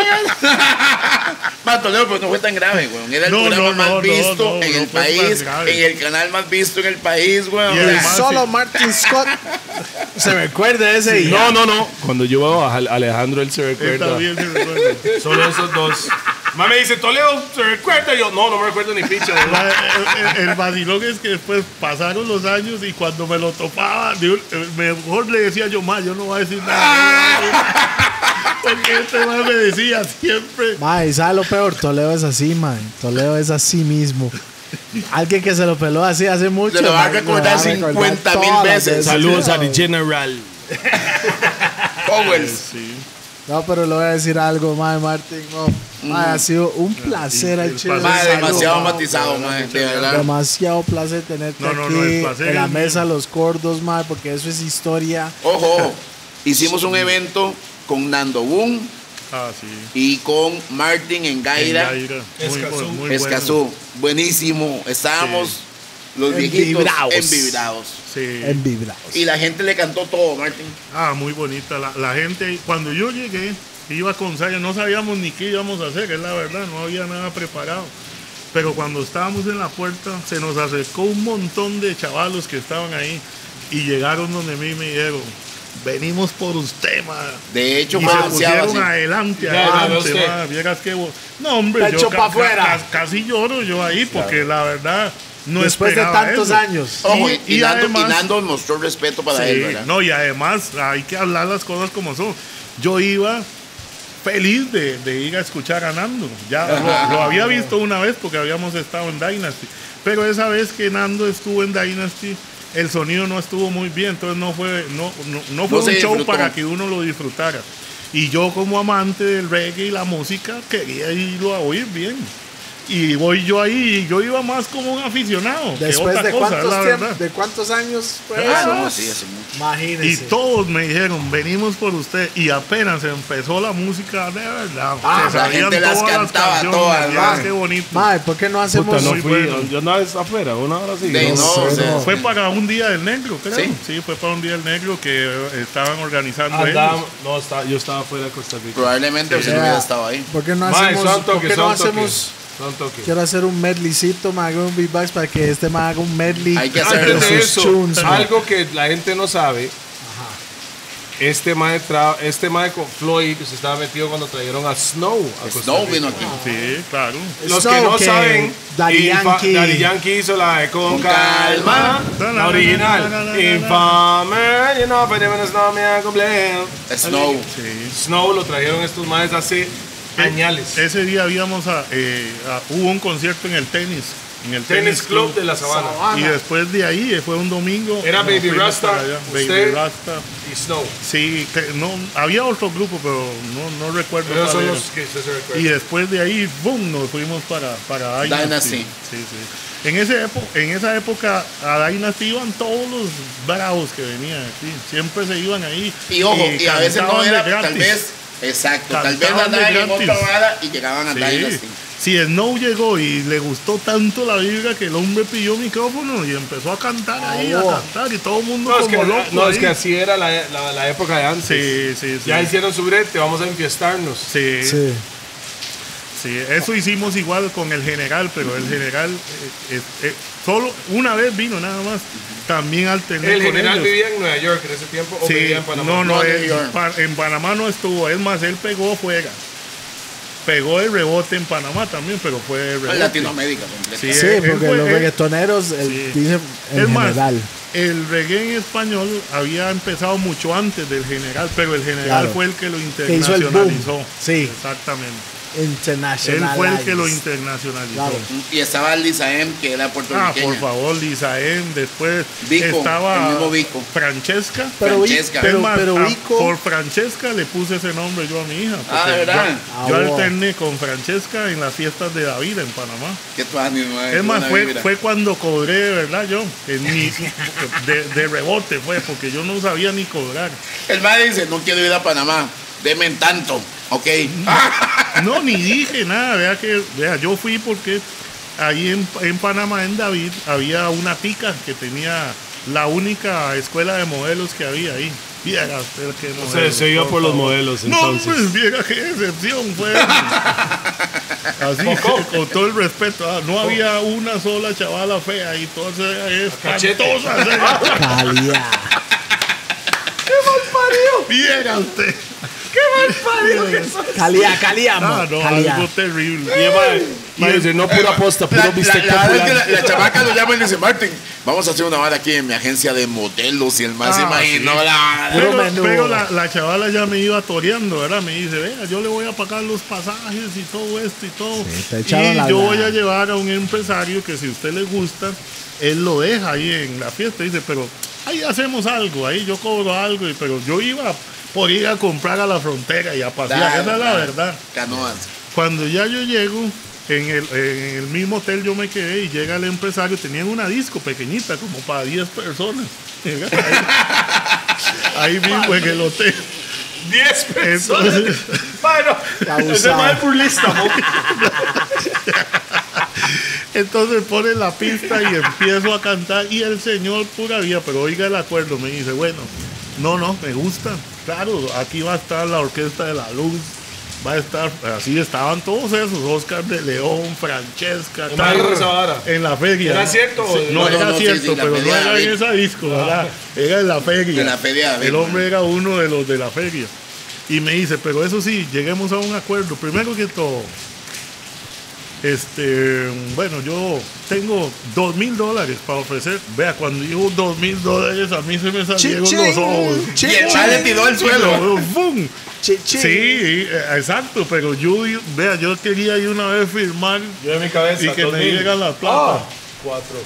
Ma, Toledo, pero no fue tan grave, weón. Era el No, programa no, más no, visto no, no, en no el fue tan país, grave. en el canal más visto en el país, weón. Y O el sea, más- Solo sí. Martin Scott se recuerda de ese día. No, no, no. Cuando yo veo a Al- Alejandro, él se Él recuerda. también se recuerda. Solo esos dos. Mamá me dice, Toledo, ¿se recuerda? Y yo, no, no me recuerdo ni picha. ¿verdad? Ma, El, el- el vacilón es que después pasaron los años y cuando me lo topaba, de un- eh, mejor le decía yo, más, yo no voy a decir nada. Porque este más me decía siempre. Mae, ¿sabe lo peor? Toledo es así, mae. Toledo es así mismo. Alguien que se lo peló así hace mucho. Se lo va a mae, recordar lo va a recordar cincuenta mil todas las veces. Saludos a The General. Powers. Sí. No, pero le voy a decir algo, mae, Martín. No, mae, ha sido un placer al chile. Mae, Salud, demasiado mae. matizado, mae, de verdad. Demasiado placer tenerte No, no, aquí no, el placer en la es mesa mío. Los Cordos, mae, porque eso es historia. Ojo, hicimos un evento con Nando Boom Ah, sí. y con Martin en Gaira, En Gaira. Muy, Escazú. bu- muy Escazú. Buenísimo. Estábamos los viejitos Envibrados. envibrados. bueno. Sí. En vibrados. Y la gente le cantó todo, Martin. Ah, muy bonita. La, la gente, cuando yo llegué, iba con Saya, no sabíamos ni qué íbamos a hacer, es la verdad, no había nada preparado. Pero cuando estábamos en la puerta, se nos acercó un montón de chavalos que estaban ahí y llegaron donde mí y me dijeron, venimos por usted, ma. De hecho, Y fue se anunciado pusieron así. adelante, Ya, ya ve adelante, usted. ma. Vieras que... bo- No, hombre, Pecho yo pa' ca- afuera. ca- casi lloro yo ahí, porque la verdad no Después de esperaba tantos eso. años. Ojo, Y- y, y Nando, además- y Nando mostró respeto para Sí, él, ¿verdad? no, y además hay que hablar las cosas como son. Yo iba feliz de, de ir a escuchar a Nando. Ya lo, lo había visto una vez porque habíamos estado en Dynasty. Pero esa vez que Nando estuvo en Dynasty, el sonido no estuvo muy bien. Entonces no fue, no, no, no fue No se un show disfrutó. para que uno lo disfrutara. Y yo como amante del reggae y la música quería irlo a oír bien. Y voy yo ahí, y yo iba más como un aficionado. que Después otra de cosa, cuántos, la tiemp- verdad. de cuántos años fue Ah, eso. no, sí, hace mucho. Imagínense. Y todos me dijeron, venimos por usted. Y apenas empezó la música, de verdad. Ah, se la sabían gente las todas cantaba canciones, todas, vieras mae. qué bonito. Mae, ¿por qué no hacemos Puta, no muy fui. bueno. Yo andaba afuera, una hora así. De- No no, sé, o sea, no. Fue para un día del negro, creo. Sí. Sí, fue para un día del negro que eh, estaban organizando Andaba- ellos. no, está- yo estaba fuera de Costa Rica. Probablemente usted no Vea, hubiera estado ahí. ¿Por qué no Mae, hacemos? son ¿Por toques, qué no son toques. hacemos? Son toques. Quiero hacer un medleycito, me hago un beatbox para que este me haga un medley. Hay que hacerlo. Antes de sus eso, tunes, mae. algo que la gente no sabe. Este mae, tra- este mae con Floyd se estaba metido cuando trajeron a Snow a Costa Snow Rica. vino aquí. Sí, claro. Los Snow, que no que saben, Daddy Infa- Yankee. Daddy Yankee hizo la de Con Con Calma, calma. la original. Infame, you know, but even Snow me hago blame. Snow. Sí. Snow lo trajeron estos maes hace añales. Ese día habíamos a, eh, a- hubo un concierto en el tenis. En el Tennis Club de la Sabana. Y después de ahí eh, fue un domingo. Era nos Baby fuimos Rasta, para allá. Baby usted. Rasta. Y Snow. Sí, que no, había otro grupo, pero no, no recuerdo. Esos cuál son era. los que usted se recuerda. Y después de ahí, boom, nos fuimos para, para Dynasty. Dynasty. Sí, sí. En, ese epo- en esa época a Dynasty iban todos los bravos que venían aquí. Siempre se iban ahí. Y ojo, y, a veces no cantaban de era, gratis. tal vez, exacto, tal vez Cantaban de andaban en gratis. otra vara y llegaban a Sí. Dynasty. Si Snow llegó y le gustó tanto la vibra que el hombre pidió micrófono y empezó a cantar ahí, a Oh. cantar y todo el mundo No, es como que, loco. no, es ahí. que así era la, la, la época de antes. Sí, sí, sí. Ya hicieron su brete, vamos a enfiestarnos. Sí, sí. Sí. Eso hicimos igual con el general, pero el general eh, eh, eh, solo una vez vino nada más. También alterné El con general ellos. vivía en Nueva York en ese tiempo o Sí, vivía en Panamá. no, no, No, él- New York. pa- en Panamá no estuvo. Es más, él pegó fuera. Pegó el rebote en Panamá también, pero fue el En rebote. Latinoamérica completa. Sí, Sí, él- él porque fue- los él- reggaetoneros el, sí. dicen en Es más, general. el reggae en español había empezado mucho antes del general, pero el general Claro. fue el que lo Que hizo el boom. internacionalizó. Sí. Exactamente. Internacional. Él fue el que lo internacionalizó. Claro. Y estaba Lisa M, que era Ah, puertorriqueña. por favor, Lisaem. Después Vico, estaba el mismo Vico. Francesca. Pero, Vi- Francesca. pero, Es más, pero a- Vico, por Francesca le puse ese nombre yo a mi hija. Ah, porque ¿de verdad? Yo, yo Ah, wow. alterné con Francesca en las fiestas de David en Panamá. Qué tuani, mae, Es qué más, buena fue, vibra. fue cuando cobré de verdad yo. En mi- de, de rebote fue, porque yo no sabía ni cobrar. El mae dice, no quiero ir a Panamá, deme en tanto, ok. No, ni dije nada. Vea que, vea, yo fui porque ahí en, en Panamá, en David, había una tica que tenía la única escuela de modelos que había ahí. Viera usted qué O sea, modelos, se iba por los favor. modelos, No, entonces. pues, viera qué decepción fue. Así, con todo el respeto. ah, no había una sola chavala fea y todas eran Cachete. espantosas. eran. calidad. Viera usted. Calidad, calidad, Ah, man, no, calidad. algo terrible. Y dice, no pura posta, La, puro la, bistec la verdad es que popular. la, la chamaca lo llama y le dice, Martín, vamos a hacer una vara aquí en mi agencia de modelos. Y el más se Ah, imaginó sí. la vara. Puro Pero, menú. pero la, la chavala ya me iba toreando, ¿verdad? Me dice, vea, yo le voy a pagar los pasajes y todo esto y todo. Sí, te echaron y la yo lana. voy a llevar a un empresario que si a usted le gusta, él lo deja ahí en la fiesta. Dice, pero ahí hacemos algo, ahí yo cobro algo. y- Pero yo iba por ir a comprar a la frontera y a pasear. Claro, Esa es la claro. verdad. Canoas. Cuando ya yo llego, en el, en el mismo hotel yo me quedé y llega el empresario, tenían una disco pequeñita, como para diez personas. Ahí, ahí mismo en el hotel. diez personas. Entonces, Bueno, Abusado. ese no es burlista, mo. entonces pone la pista y empiezo a cantar y el señor pura vida, pero oiga el acuerdo, me dice, bueno, no, no, me gusta. Claro, aquí va a estar la Orquesta de la Luz, va a estar, así estaban todos esos, Oscar de León, Francesca, ¿Cómo dijo esa vara? en la feria. ¿Era cierto o- Sí, no, No, no, era no, sí, cierto, sí, la pero no feria de era en David. esa disco, ¿verdad? Era en la feria. En la feria de David, El hombre man. era uno de los de la feria. Y me dice, pero eso sí, lleguemos a un acuerdo. Primero que todo, este, bueno, yo tengo dos mil dólares para ofrecer. Vea, cuando digo dos mil dólares, a mí se me salieron Chichín, los ojos. chichín. Y el mal le tiró al suelo. ¡Fum! Chi- chi. Sí, eh, exacto, pero yo, vea, yo quería ir una vez firmar Yo en mi cabeza. y que dos me mil. llegan las plata. Ah, cuatro.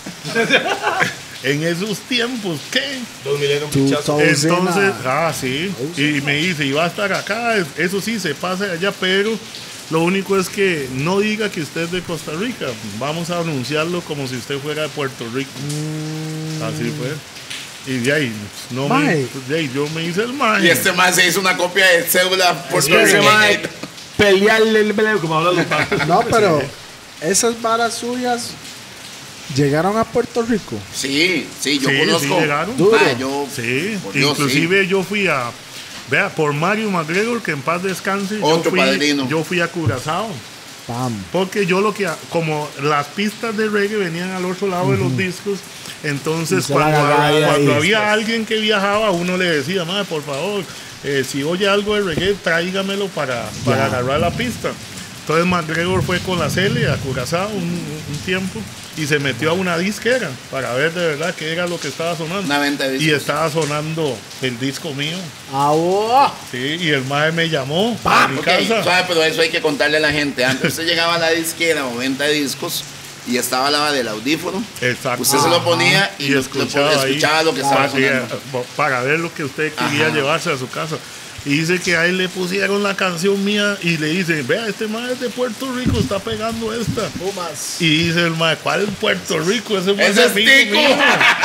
En esos tiempos, ¿qué? Dos mil era un Tú, pichazo. todo. Entonces, Docena. ah, sí. Y me dice, y va a estar acá, es- eso sí, se pasa allá, pero lo único es que no diga que usted es de Costa Rica. Vamos a anunciarlo como si usted fuera de Puerto Rico. Así fue. Y de ahí, no me, Mae. de ahí yo me hice el man. Y este man se hizo una copia de cédula Ese puertorriqueña. mae, pelearle el peleo, como hablan los papás. No, pero esas varas suyas llegaron a Puerto Rico. Sí, sí, yo Sí, sí, conozco. llegaron. Duro. Ah, yo, Sí, por Dios, inclusive yo fui a, vea, por Mario McGregor, que en paz descanse, yo Otro fui, padrino. yo fui a Curazao. Pam. Porque yo lo que, como las pistas de reggae venían al otro lado de los discos, entonces Y se la cuando, agarraba ahí, cuando ahí. había alguien que viajaba, uno le decía, madre, por favor, eh, si oye algo de reggae, tráigamelo para, para agarrar la pista. Entonces McGregor fue con la Cele a Curazao un, un tiempo y se metió a una disquera para ver de verdad qué era lo que estaba sonando. Una venta de Y discos. estaba sonando el disco mío. Ah, oh. Sí, y el maestro me llamó a mi Ok, casa. suave, pero eso hay que contarle a la gente. Antes usted llegaba a la disquera o venta de discos y estaba la del audífono. Exacto. Usted se lo ponía y, Y lo- escuchaba, lo, ahí escuchaba lo que estaba para, que- sonando. para ver lo que usted quería Ajá. llevarse a su casa. Y dice que a él le pusieron la canción mía y le dice, vea, este mae es de Puerto Rico, está pegando esta. Pumas. Y dice el mae, ¿cuál es Puerto Rico? Ese mae Ese es amigo Tico. mío".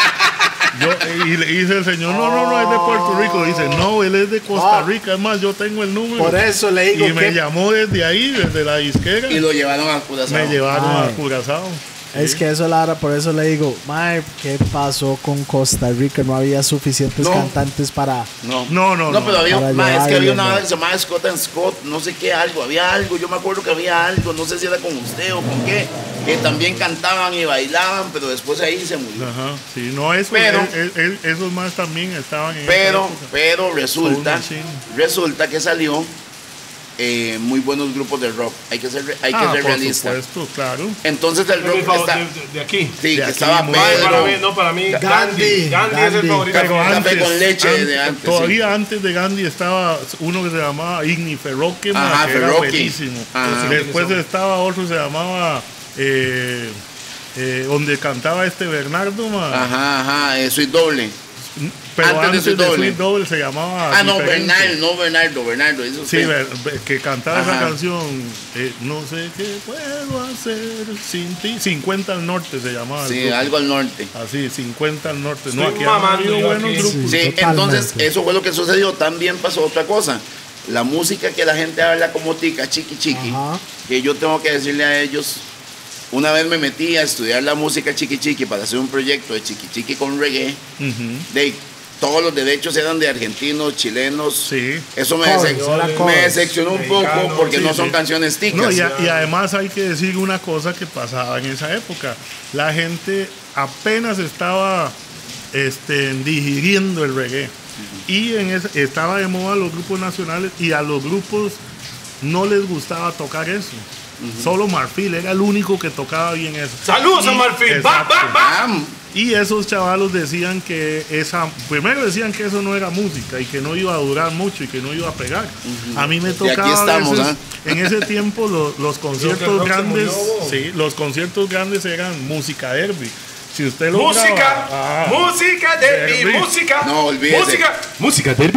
Yo- y le dice el señor, no, no, no, es de Puerto Rico. Dice, no, él es de Costa Ah. Rica. Es más, yo tengo el número. Por eso le digo y me que llamó desde ahí, desde la disquera. Y lo llevaron a Curazao. Me llevaron Ay. a Curazao. es que eso, Lara, por eso le digo, mae, ¿qué pasó con Costa Rica? No había suficientes No. cantantes para. No, No, no, no. pero había, Para ma, es que llevarle, había una no. vez que se llamaba Scott and Scott, no sé qué, algo, había algo, yo me acuerdo que había algo, no sé si era con usted o con qué, que también cantaban y bailaban, pero después ahí se murió. Ajá, sí, no, eso, Pero- él- él- él- esos más también estaban en Pero, esa época. pero resulta, Soul Machine. resulta que salió eh, muy buenos grupos de rock. Hay que ser, hay que Ah, ser por realista. supuesto, claro. Entonces el Mi rock favor- está, de, de- de aquí. sí, de que aquí, estaba muy Ay, Pedro, para mí, no, para mí, Gandhi. Gandhi. Gandhi, es el Gandhi. favorito. Pero mío. Café con leche antes- de antes, todavía antes de Gandhi estaba uno que se llamaba Igni Ferroque, ma, Ajá, que era Ferroque. buenísimo. Ajá. Después estaba otro que se llamaba eh, eh, donde cantaba este Bernardo, ma. ajá, ajá, eh, soy doble. pero antes de antes, Sweet de Double. Sweet Double se llamaba Ah, no, diferente. Bernardo, no Bernardo, Bernardo, eso Sí, usted. ver- ver- que cantaba Ajá. esa canción, eh, no sé qué puedo hacer sin ti. cincuenta al norte se llamaba. el Sí, grupo. algo al norte. Así, cincuenta al norte. Estoy no, aquí han mamando habido yo buenos aquí. grupos. Sí, Totalmente. entonces eso fue lo que sucedió. También pasó otra cosa. La música que la gente habla como tica, chiqui chiqui, Ajá. que yo tengo que decirle a ellos, una vez me metí a estudiar la música chiqui chiqui para hacer un proyecto de chiqui chiqui con reggae. Ujú. De, todos los derechos eran de argentinos, chilenos. Sí. Eso me, Covers, decep- era me covers. decepcionó un poco Mexicanos, porque sí, no son sí. canciones ticas. No, y, a- y además hay que decir una cosa que pasaba en esa época. La gente apenas estaba este, digiriendo el reggae. Y en ese- estaba de moda los grupos nacionales y a los grupos no les gustaba tocar eso. Solo Marfil era el único que tocaba bien eso. Saludos a Y- Marfil. Va, exacto. va, va. Bam. Y esos chavalos decían que esa, primero decían que eso no era música y que no iba a durar mucho y que no iba a pegar. A mí me tocaba aquí estamos, a veces, ¿ah? en ese tiempo lo- los que el conciertos rock se grandes, murió. sí, los conciertos grandes eran música derby. Si usted lo Música, graba- ah, música derby, derby. música. No, olvídese. Música, música derby.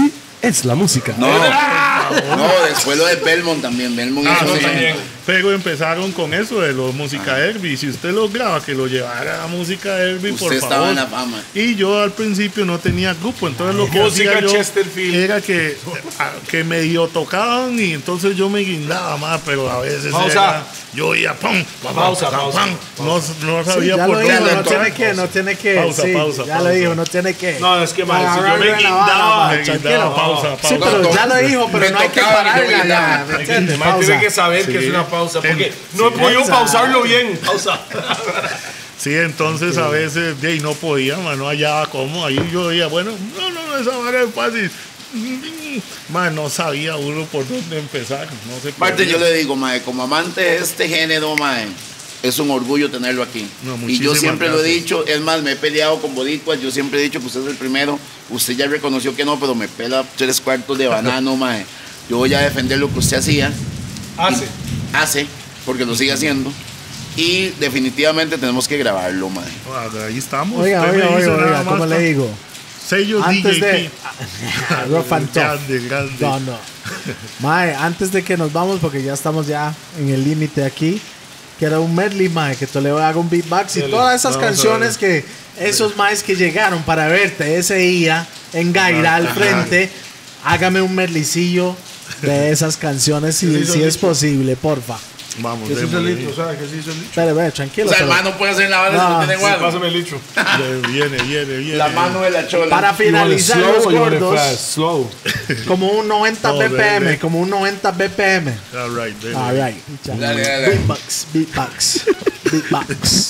es la música. No, no, después lo de Belmont también. Belmont Ah, hizo sí. una- Pero empezaron con eso de los música Herbie. Si usted lograba que lo llevara a música Herbie, por Usted estaba favor. en la fama. Y yo al principio no tenía grupo, entonces lo que Música hacía yo Chesterfield. era que, a- que medio tocaban y entonces yo me guindaba más, pero a veces Pausa. era- yo iba pum, pam, Pausa, pam, pausa, pam. No, no Sí, sabía ya por lo dónde. dijo, no Pausa, tiene que, no tiene que. Pausa, sí, pausa, ya pausa. lo dijo, no tiene que. No, es que, man, si yo Agarrarle me la guindaba, vara, me tranquilo. guindaba, pausa, Sí, pausa. pero ya lo dijo, pero Me no hay que tocaba y yo pararla me ya. guindaba. ¿Me entiendes? El man tiene Pausa. que saber que Sí. es una pausa, porque Sí. no he podido Pausa. pausarlo bien. Pausa. Sí, entonces a veces de ahí no podía, man, no hallaba cómo. Ahí yo decía, bueno, no, no, no, esa vara es fácil. Man, no sabía uno por dónde empezar. No sé por Aparte, qué. yo le digo, mae, como amante de este género, mae, es un orgullo tenerlo aquí. No, y yo muchísimas siempre lo he gracias. dicho, es más, me he peleado con boricuas, yo siempre he dicho que usted es el primero. Usted ya reconoció que no, pero me pela tres cuartos de banano, mae. Yo voy a defender lo que usted hacía, Hace. hace, porque lo sigue haciendo. Y definitivamente tenemos que grabarlo, mae. Ah, ahí estamos. Oiga, Usted me oiga, dice oiga, nada oiga, más ¿cómo le pa- digo? Sello Antes D J de. Rough and tough. Grande, grande. No, no. Mae, antes de que nos vamos, porque ya estamos ya en el límite aquí, quiero un medley, mae, que tú le haga un beatbox y todas esas Vamos a canciones que esos maes que llegaron para verte ese día en Gaira al frente, hágame un medleycillo de esas canciones si, si es posible, porfa. Vamos, ¿Qué se hizo el démosle. litro? ¿Sabes qué se hizo el litro? Espere, ve, tranquilo. O sea, el pero- mano puede hacer la bala si No, no tiene sí, guardo. Pásame el litro. Viene, viene, viene. La mano de la chola. Para finalizar los gordos, Slow. como un noventa No, B P M, dale. como un noventa B P M. All right, dele. All right. Dale, dale. Beatbox, beatbox, beatbox.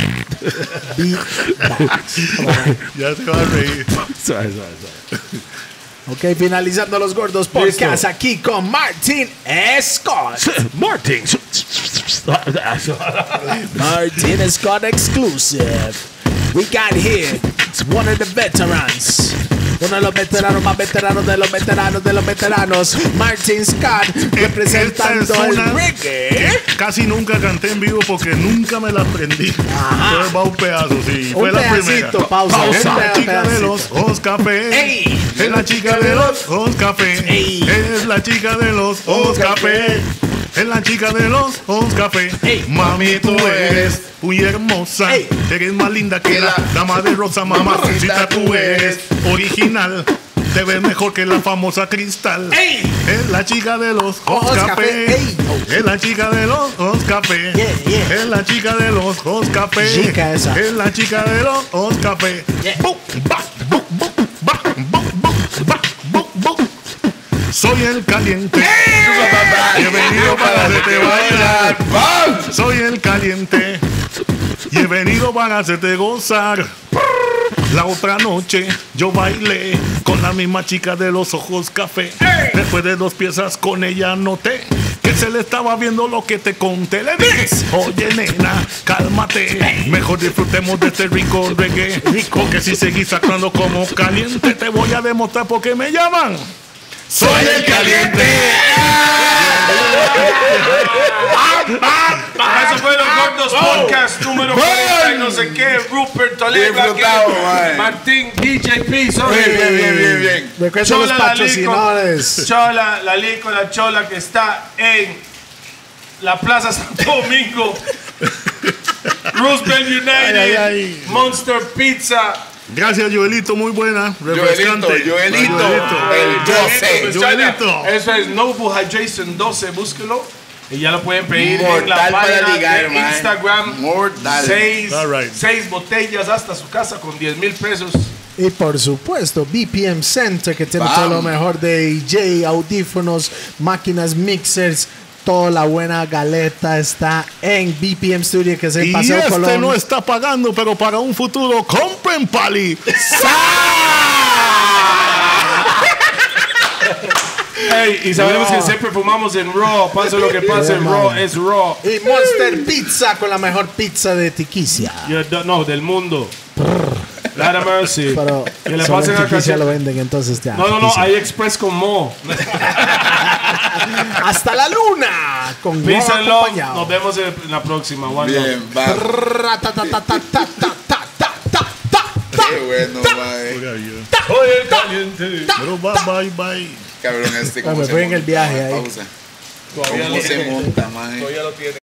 Beatbox. Ya se va a reír. Suave, suave, suave. Ok, finalizando los gordos podcast aquí con Martin Scott. Martin. Martin Scott exclusive. We got here one of the veterans. Uno de los veteranos más veteranos de los veteranos de los veteranos. Martin Scott representando Esta es el una- reggae. Casi nunca canté en vivo porque nunca me la aprendí. Entonces va un pedazo, sí. Un Fue la pedacito, primera. pausa, Es un la chica de pedacito. los ojos café. Ey. Es la chica de los ojos café. Ey. Es la chica de los ojos café. Es la chica de los ojos café. Ey. Mami, tú eres muy hermosa. Ey. Eres más linda que Que la la- dama de rosa, mamacita. Tú eres original. Te ves mejor que la famosa Cristal. Ey. Es la chica de los ojos Ojos café. café. Ey. Es la chica de los ojos café. Yeah, yeah. Es la chica de los ojos café. Chica esa. Es la chica de los ojos café. Yeah. Bum, ba, bum, bum, ba, bum, bum, ba, bum, bum. Soy el caliente. Y he venido para hacerte bailar. Soy el caliente. Y he venido para hacerte gozar. La otra noche yo bailé con la misma chica de los ojos café. Después de dos piezas con ella noté que se le estaba viendo lo que te conté. Le dije, oye nena, cálmate. Mejor disfrutemos de este rico reggae. Porque si seguís actuando como caliente, te voy a demostrar por qué me llaman. Soy el caliente. Eso fue los gordos podcast número cuarenta y no sé qué. Rupert Toledo aquí. Disfrutado, man. Martín D J P. sorry. Bien, bien, bien, bien, bien. Recuerden los Chola, la patrocinadores. Lico, Chola, la Lico, la Chola que está en la Plaza Santo Domingo. Roosevelt United, Ay, ay, ay. Monster Pizza. Gracias, Joelito, muy buena. Refrescante. Joelito, Joelito. El doce. Joelito. Eso es Noble Hydration doce, búsquelo. Y ya lo pueden pedir en la Mortal para página ligar, de man. Instagram. Mortal. Seis, All right. seis botellas hasta su casa con diez mil pesos. Y por supuesto, B P M Center, que tiene Vamos. todo lo mejor de D J, audífonos, máquinas, mixers. Toda la buena galeta está en B P M Studio, que es el Y Paseo este Colón. no está pagando, pero para un futuro, compren Pali. Hey, y sabemos que siempre fumamos en Raw. Pase lo que pase, Yeah, Raw man. es Raw. Y Monster Pizza con la mejor pizza de Tiquicia. Yo do- no, del mundo. Nada mercy. Pero Que le solo pasen en a Tiquicia Cachete. lo venden, entonces ya. No, no, no, Tiquicia. hay Express con Mo. Hasta la luna con Peace Mo and love. acompañado. Nos vemos en en la próxima. One love. Bien, va. Ra, ta, ta, ta, ta, ta, ta, ta, ta, ta, ta. Qué bueno, mae. Pura vida. Soy el caliente. Pero bye, bye, bye. Cabrón, este Ah, cómo me se fue en el monta, viaje mae, ahí. pausa. Todavía ¿Cómo lo se tiene. monta, mae? Todavía lo tiene.